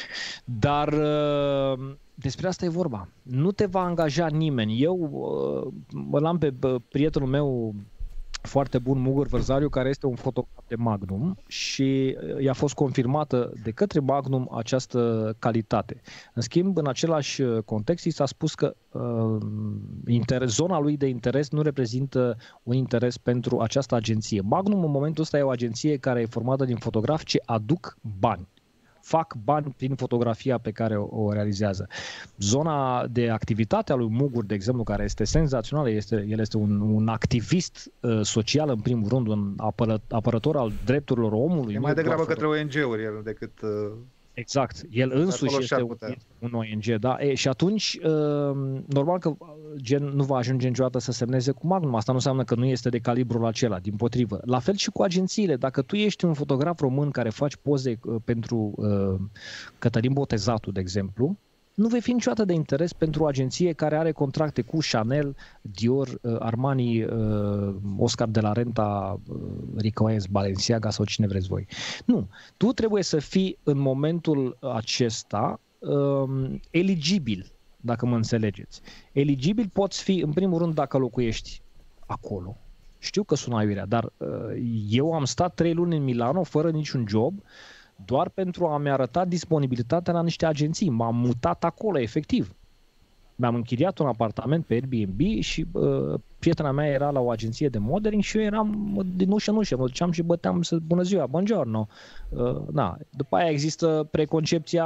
dar uh, despre asta e vorba. Nu te va angaja nimeni. Eu uh, l-am pe uh, prietenul meu foarte bun, Mugur Vărzariu, care este un fotograf de Magnum și i-a fost confirmată de către Magnum această calitate. În schimb, în același context, i s-a spus că uh, interes, zona lui de interes nu reprezintă un interes pentru această agenție. Magnum, în momentul ăsta, e o agenție care e formată din fotografi ce aduc bani. Fac bani prin fotografia pe care o, o realizează. Zona de activitate a lui Mugur, de exemplu, care este senzațională, este, el este un, un activist uh, social, în primul rând, un apără, apărător al drepturilor omului. E mai degrabă către O N G-uri el decât... Uh... Exact. El însuși este un, un O N G, da? E, și atunci, uh, normal că gen, nu va ajunge niciodată să semneze cu Magnum. Asta nu înseamnă că nu este de calibrul acela, dimpotrivă. La fel și cu agențiile. Dacă tu ești un fotograf român care faci poze uh, pentru uh, Cătălin Botezatu, de exemplu, nu vei fi niciodată de interes pentru o agenție care are contracte cu Chanel, Dior, uh, Armani, uh, Oscar de la Renta, uh, Rick Owens, Balenciaga sau cine vreți voi. Nu. Tu trebuie să fii în momentul acesta uh, eligibil, dacă mă înțelegeți. Eligibil poți fi, în primul rând, dacă locuiești acolo. Știu că sună aiurea, dar uh, eu am stat trei luni în Milano fără niciun job, doar pentru a-mi arăta disponibilitatea la niște agenții. M-am mutat acolo, efectiv. Mi-am închiriat un apartament pe Airbnb și uh, prietena mea era la o agenție de modeling și eu eram din ușă în ușă. Mă duceam și băteam să bună ziua, buongiorno. Uh, na. După aia există preconcepția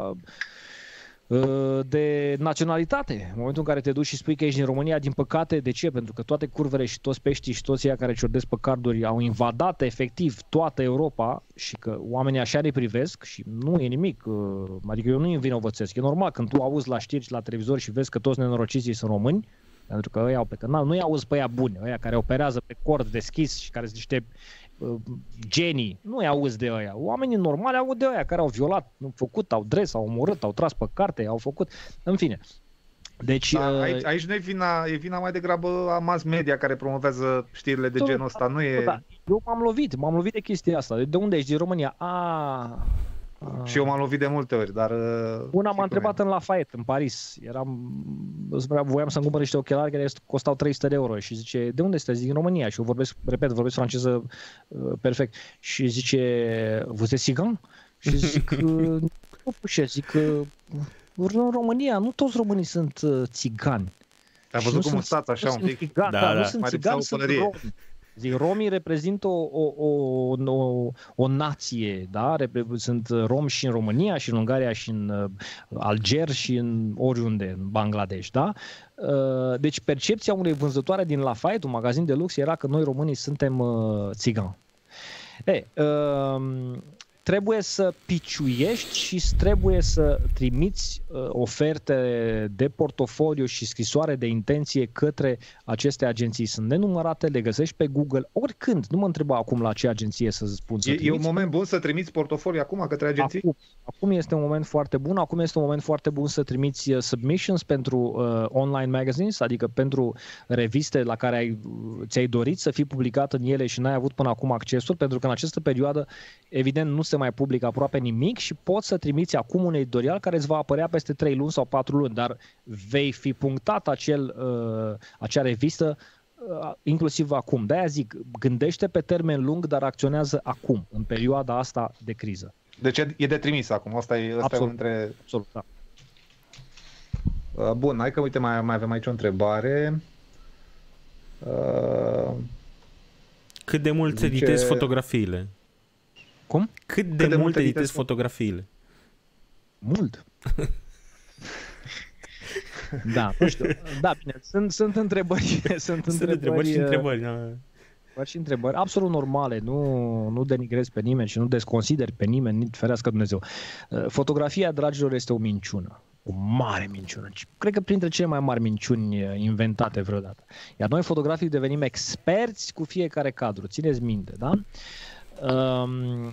de naționalitate. În momentul în care te duci și spui că ești din România, din păcate, de ce? Pentru că toate curvele și toți peștii și toți ăia care ciordesc pe carduri au invadat efectiv toată Europa și că oamenii așa ne privesc și nu e nimic. Adică eu nu îi învinovățesc. E normal când tu auzi la știri și la televizor și vezi că toți nenorociții sunt români, pentru că ăia au pe canal, nu-i auzi pe ăia buni, ăia care operează pe cord deschis și care sunt niște genii, nu-i auzi de ăia. Oamenii normali au de ăia care au violat, au făcut, au dres, au omorât, au tras pe carte, au făcut, în fine. Deci, da, aici, aici nu e vina, e vina mai degrabă a mass media care promovează știrile de tot, genul ăsta, nu e... Da, eu m-am lovit, m-am lovit de chestia asta. De unde ești? Din România? A. Și eu m-am lovit de multe ori, dar... Una m-a întrebat în Lafayette, în Paris. Eram, voiam să-mi cumpăr niște ochelari care costau trei sute de euro și zice, de unde sunteți? Din România. Și eu vorbesc, repet, vorbesc franceză uh, perfect. Și zice, vous êtes cigan? Și zic, nu pușe, zic, în România nu toți românii sunt uh, țigani. Ai văzut cum stați așa un pic? Da, da, nu sunt țigani, sunt romi. Zic, romii reprezintă o, o, o, o, o nație, da? Sunt romi și în România, și în Ungaria, și în Alger, și în oriunde, în Bangladesh, da? Deci percepția unei vânzătoare din Lafayette, un magazin de lux, era că noi românii suntem țigani. Ei, trebuie să piciuiești și trebuie să trimiți uh, oferte de portofoliu și scrisoare de intenție către aceste agenții. Sunt nenumărate, le găsești pe Google oricând. Nu mă întreba acum la ce agenție să spun să e, trimiți. E un moment bun să trimiți portofoliu acum către agenții? Acum, acum este un moment foarte bun. Acum este un moment foarte bun să trimiți submissions pentru uh, online magazines, adică pentru reviste la care ai, ți-ai dorit să fii publicat în ele și n-ai avut până acum accesul, pentru că în această perioadă, evident, nu se mai publică aproape nimic și poți să trimiți acum un editorial care îți va apărea peste trei luni sau patru luni, dar vei fi punctat acel, uh, acea revistă uh, inclusiv acum. De-aia zic, gândește pe termen lung, dar acționează acum, în perioada asta de criză. Deci e de trimis acum, asta e, asta e între... Absolut, da. Uh, bun, hai că uite, mai, mai avem aici o întrebare. Uh... Cât de mult zice... editezi fotografiile? Cum? Cât de, Cât de mult editezi fotografiile? Mult. Da, nu știu. Da, bine, sunt, sunt întrebări. Sunt, sunt întrebări, întrebări și întrebări. Da. Și întrebări absolut normale, nu, nu denigrez pe nimeni și nu desconsideri pe nimeni, nici ferească Dumnezeu. Fotografia, dragilor, este o minciună. O mare minciună. Cred că printre cele mai mari minciuni inventate vreodată. Iar noi, fotografii, devenim experți cu fiecare cadru. Țineți minte, da? Um,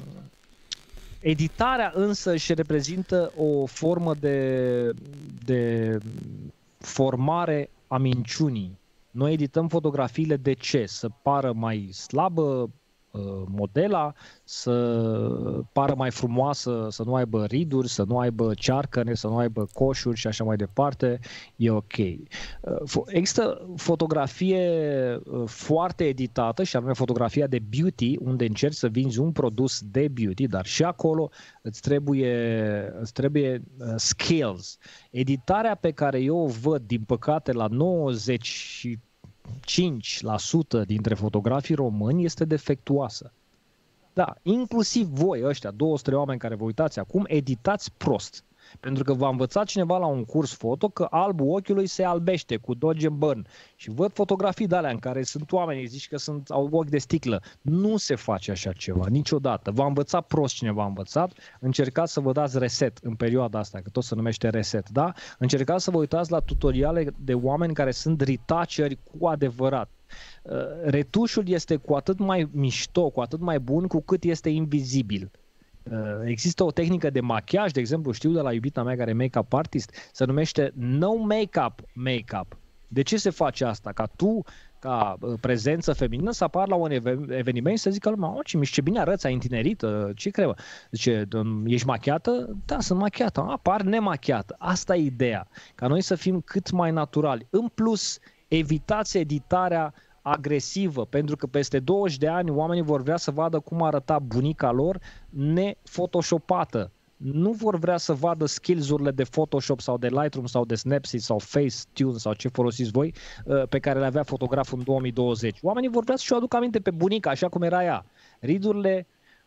editarea însă și reprezintă o formă de, de formare a minciunii. Noi edităm fotografiile de ce? Să pară mai slabă uh, modela, să pară mai frumoasă, să nu aibă riduri, să nu aibă cearcăne, să nu aibă coșuri și așa mai departe. E ok. Uh, există fotografie uh, foarte editată și anume fotografia de beauty, unde încerci să vinzi un produs de beauty, dar și acolo îți trebuie, îți trebuie uh, skills. Editarea pe care eu o văd, din păcate, la nouăzeci și cinci la sută dintre fotografii români este defectuoasă. Da, inclusiv voi ăștia, două sute oameni care vă uitați acum, editați prost. Pentru că v-a învățat cineva la un curs foto că albul ochiului se albește cu dodge and burn. Și văd fotografii de alea în care sunt oameni, zici că sunt, au ochi de sticlă. Nu se face așa ceva, niciodată. V-a învățat prost cineva a învățat, încercați să vă dați reset în perioada asta, că tot se numește reset, da? Încercați să vă uitați la tutoriale de oameni care sunt retoucheri cu adevărat. Retușul este cu atât mai mișto, cu atât mai bun, cu cât este invizibil. Există o tehnică de machiaj, de exemplu, știu de la iubita mea care e make-up artist, se numește no make-up make-up. De ce se face asta? Ca tu, ca prezență feminină, să apar la un eveniment și să zică lumea, oh, ce mișto, ce bine arăți, ai întinerit, ce crezi? Zice, ești machiată? Da, sunt machiată. Apar nemachiată. Asta e ideea. Ca noi să fim cât mai naturali. În plus, evitați editarea agresivă, pentru că peste douăzeci de ani oamenii vor vrea să vadă cum arăta bunica lor nefotoshopată. Nu vor vrea să vadă skills-urile de Photoshop sau de Lightroom sau de Snapseed sau Facetune sau ce folosiți voi pe care le avea fotograful în două mii douăzeci. Oamenii vor vrea să-și o aducă aminte pe bunica așa cum era ea. Ridurile,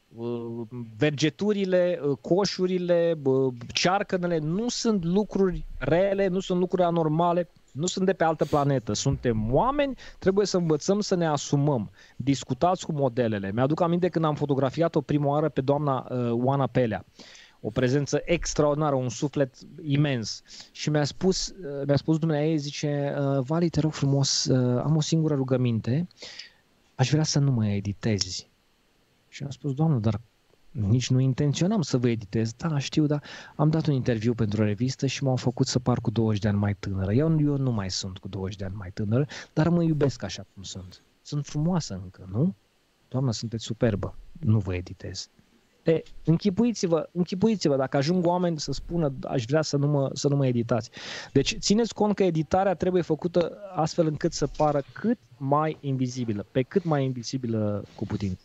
vergeturile, coșurile, cearcănele nu sunt lucruri rele, nu sunt lucruri anormale. Nu sunt de pe altă planetă, suntem oameni, trebuie să învățăm să ne asumăm. Discutați cu modelele. Mi-aduc aminte când am fotografiat-o prima oară pe doamna uh, Oana Pelea. O prezență extraordinară, un suflet imens. Și mi-a spus, uh, mi-a spus dumneavoastră, zice, uh, Vali, te rog frumos, uh, am o singură rugăminte, aș vrea să nu mă editezi. Și am spus, doamnă, dar nici nu intenționam să vă editez. Da, știu, dar am dat un interviu pentru o revistă și m-au făcut să par cu douăzeci de ani mai tânără. Eu, eu nu mai sunt cu douăzeci de ani mai tânără, dar mă iubesc așa cum sunt. Sunt frumoasă încă, nu? Doamnă, sunteți superbă. Nu vă editez. E, închipuiți-vă, închipuiți-vă dacă ajung oameni să spună aș vrea să nu, mă, să nu mă editați. Deci țineți cont că editarea trebuie făcută astfel încât să pară cât mai invizibilă, pe cât mai invizibilă cu putință.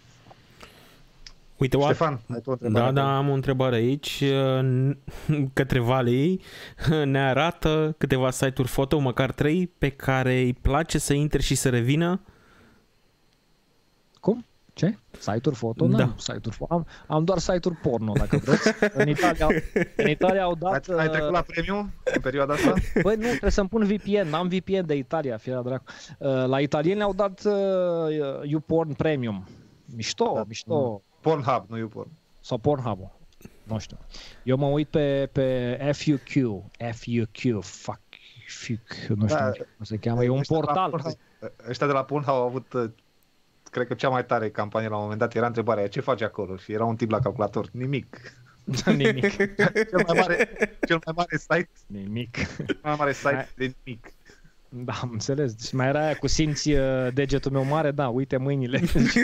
Uite, Ștefan, da, da, am o întrebare aici către Vali. Ne arată câteva site-uri foto, măcar trei, pe care îi place să intre și să revină. Cum? Ce? Site-uri foto? Da. Nu, site-uri foto. Am, am doar site-uri porno, dacă vreți. În Italia, în Italia au dat... Ai, ai trecut la premium în perioada asta? Băi, nu, trebuie să-mi pun V P N. N-am V P N de Italia, fiera dracu. La italieni au dat uh, YouPorn Premium. Mișto, da, mișto. Pornhub, nu YouPorn. Sau Pornhub-ul. Nu știu. Eu mă uit pe, pe F U Q. F U Q. Fuck. Fuck. Nu știu da, cum se cheamă. E un portal. Ăștia de la Pornhub au avut, cred că cea mai tare campanie la un moment dat era întrebarea, ce faci acolo? Și era un tip la calculator. Nimic. Nimic. Cel mai mare, cel mai mare site. Nimic. Cel mai mare site de nimic. Da, am înțeles. Deci mai era aia cu simți degetul meu mare, da, uite mâinile.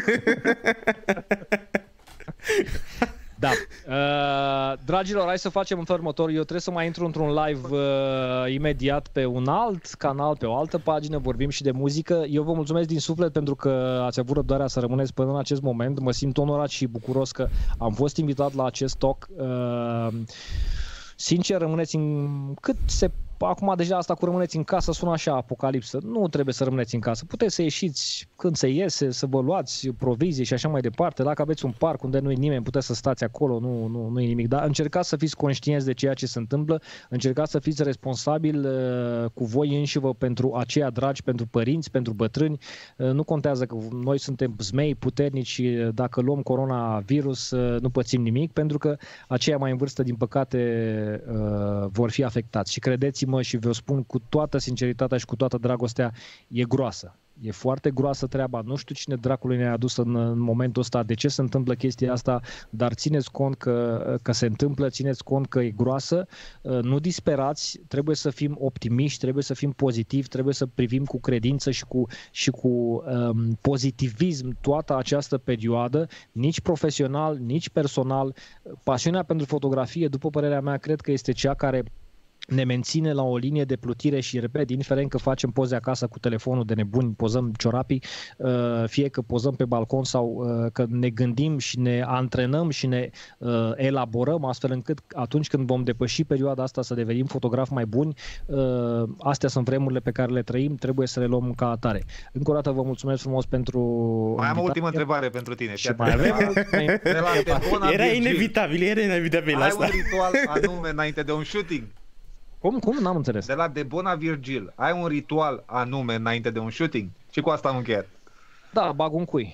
Da. Uh, dragilor, hai să facem în felul următor. Eu trebuie să mai intru într-un live uh, imediat pe un alt canal, pe o altă pagină, vorbim și de muzică. Eu vă mulțumesc din suflet pentru că ați avut răbdarea să rămâneți până în acest moment. Mă simt onorat și bucuros că am fost invitat la acest talk. Uh, sincer, rămâneți în cât se acum deja asta cu rămâneți în casă sună așa apocalipsă. Nu trebuie să rămâneți în casă. Puteți să ieșiți când se iese, să vă luați provizie și așa mai departe. Dacă aveți un parc unde nu e nimeni, puteți să stați acolo, nu, nu, nu e nimic. Dar încercați să fiți conștienți de ceea ce se întâmplă, încercați să fiți responsabili uh, cu voi înșivă pentru aceia dragi, pentru părinți, pentru bătrâni. Uh, nu contează că noi suntem zmei puternici și dacă luăm coronavirus uh, nu pățim nimic, pentru că aceia mai în vârstă, din păcate, uh, vor fi afectați. Și credeți-mă și vă spun cu toată sinceritatea și cu toată dragostea, e groasă. E foarte groasă treaba. Nu știu cine dracului ne-a adus în, în momentul ăsta, de ce se întâmplă chestia asta, dar țineți cont că, că se întâmplă, țineți cont că e groasă. Nu disperați, trebuie să fim optimiști, trebuie să fim pozitivi, trebuie să privim cu credință și cu, și cu um, pozitivism toată această perioadă, nici profesional, nici personal. Pasiunea pentru fotografie, după părerea mea, cred că este cea care ne menține la o linie de plutire și, repet, indiferent că facem poze acasă cu telefonul de nebuni, pozăm ciorapii, fie că pozăm pe balcon sau că ne gândim și ne antrenăm și ne elaborăm astfel încât atunci când vom depăși perioada asta să devenim fotografi mai buni, astea sunt vremurile pe care le trăim, trebuie să le luăm ca atare. Încă o dată vă mulțumesc frumos pentru Mai am o ultimă întrebare pentru tine. Și mai avem Era inevitabil, era inevitabil Ai asta. un ritual anume înainte de un shooting? Cum? Cum? N-am înțeles. De la Debona Virgil, ai un ritual anume înainte de un shooting? Și cu asta am încheiat. Da, bag un cui.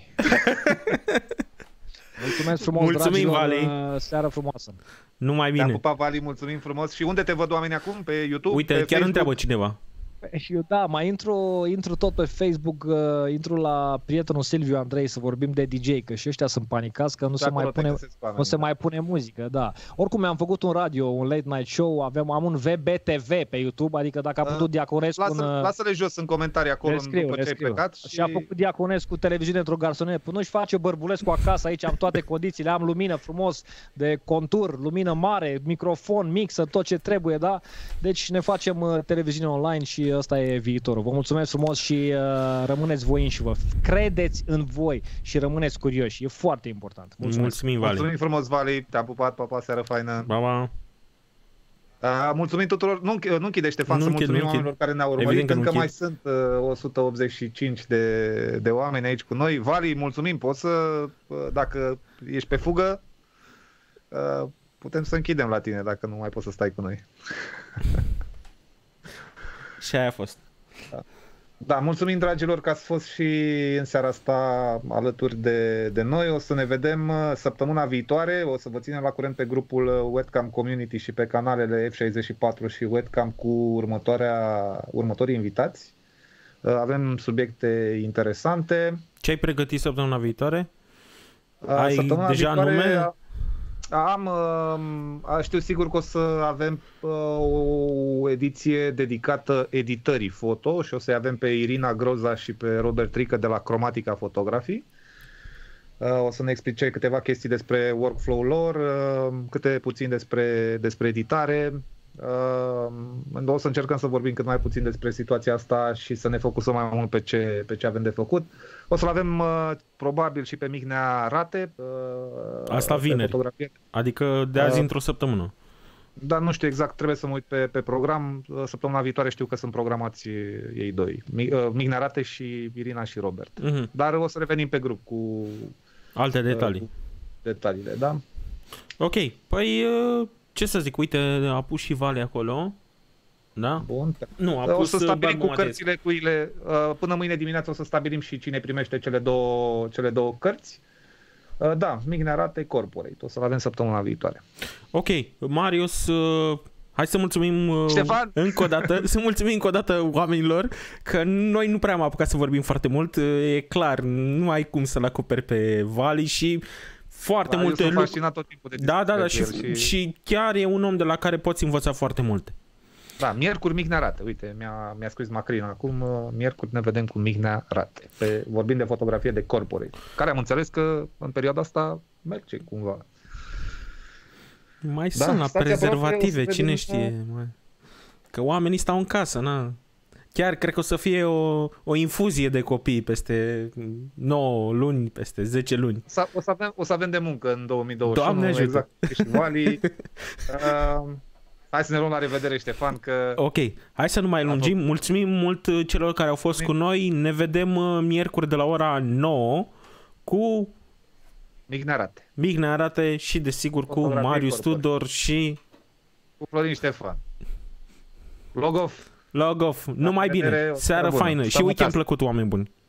Mulțumesc frumos, Mulțumim, dragilor, Vali. seară frumoasă. Numai Te-am bine. pupat, Vali, mulțumim frumos. Și unde te văd oamenii acum? Pe YouTube? Uite, pe chiar Facebook? întreabă cineva. Și eu, da, mai intru, intru tot pe Facebook, uh, intru la prietenul Silviu Andrei să vorbim de D J, că și ăștia sunt panicați că nu se, mai pune, nu se mai pune muzică, da. Oricum mi-am făcut un radio, un late night show, avem, am un V B T V pe YouTube, adică dacă a putut Diaconescu... Lasă, în, lasă-le jos în comentarii acolo scriu, după ce ai plecat. Și... și a făcut Diaconescu televiziune într-o garsonieră. Până nu-și face Bărbulescu acasă, aici am toate condițiile, am lumină frumos de contur, lumină mare, microfon, mixer, tot ce trebuie, da? Deci ne facem uh, televiziune online și ăsta e viitorul. Vă mulțumesc frumos și uh, rămâneți voi înși vă. Credeți în voi și rămâneți curioși. E foarte important. Mulțumesc. Mulțumim, Vali. Mulțumim frumos, Vali. Te-am pupat, pa, pa, seară faină. Ba, ba. Uh, mulțumim tuturor. Nu, nu închide, Ștefan, Nu să închid, mulțumim nu închid. oamenilor care ne-au urmărit. Evident că Încă nu mai închid. sunt uh, o sută optzeci și cinci de, de oameni aici cu noi. Vali, mulțumim. Poți să, uh, dacă ești pe fugă, uh, putem să închidem la tine dacă nu mai poți să stai cu noi. Și aia a fost. Da, mulțumim, dragilor, că ați fost și în seara asta alături de, de noi. O să ne vedem săptămâna viitoare. O să vă ținem la curent pe grupul Webcam Community și pe canalele F șaizeci și patru și Webcam cu următoarea, următorii invitați. Avem subiecte interesante. Ce ai pregătit săptămâna viitoare? Ai Săptămâna deja viitoare, nume? Am, știu sigur că o să avem o ediție dedicată editării foto și o să-i avem pe Irina Groza și pe Robert Rică de la Chromatica Fotografii. O să ne explice câteva chestii despre workflow-ul lor, câte puțin despre, despre editare. O să încercăm să vorbim cât mai puțin despre situația asta și să ne focusăm mai mult pe ce, pe ce avem de făcut. O să-l avem probabil și pe Mihnea Rate. Asta vineri, adică de azi uh, într-o săptămână. Dar nu știu exact, trebuie să mă uit pe, pe program. Săptămâna viitoare știu că sunt programați ei doi, Mihnea Rate și Irina și Robert. Uh-huh. Dar o să revenim pe grup cu alte detalii. Cu detaliile, da? Ok, păi ce să zic, uite, a pus și Vale acolo. Da? Bun. Nu, a o pus să stabilim cu Matescu. cărțile, cuile. Până mâine dimineață o să stabilim și cine primește cele două, cele două cărți. Da, Mihnea Rate Corporate. O să-l avem săptămâna viitoare. Ok, Marius, hai să mulțumim Ștefan? încă o dată, să mulțumim încă o dată oamenilor, că noi nu prea am apucat să vorbim foarte mult, e clar, nu ai cum să-l acoperi pe Vali și foarte da, multe lucruri. Fascinat tot timpul de da, da, da, și, și... și chiar e un om de la care poți învăța foarte multe. Da, miercuri Mihnea Rate. Uite, mi-a, mi-a scris Macrina acum, miercuri ne vedem cu Mihnea Rate. Pe, vorbim de fotografie de corporate, care am înțeles că în perioada asta merge cumva. Mai da, sunt la prezervative, cine vedem, știe. Da. Că oamenii stau în casă, na. Chiar cred că o să fie o, o infuzie de copii peste nouă luni, peste zece luni. O să avem, o să avem de muncă în două mii douăzeci și unu. Doamne ajută! Exact, și Vali. uh, Hai să ne luăm la revedere, Ștefan, că... Ok, hai să nu mai lungim. Mulțumim mult celor care au fost cu noi. Ne vedem miercuri de la ora nouă cu... Mihnea Arate. Mihnea Arate și, desigur, cu Marius Tudor și... Cu Florin Ștefan. Log off. Log off. Numai bine. Seară faină și weekend plăcut, oameni buni.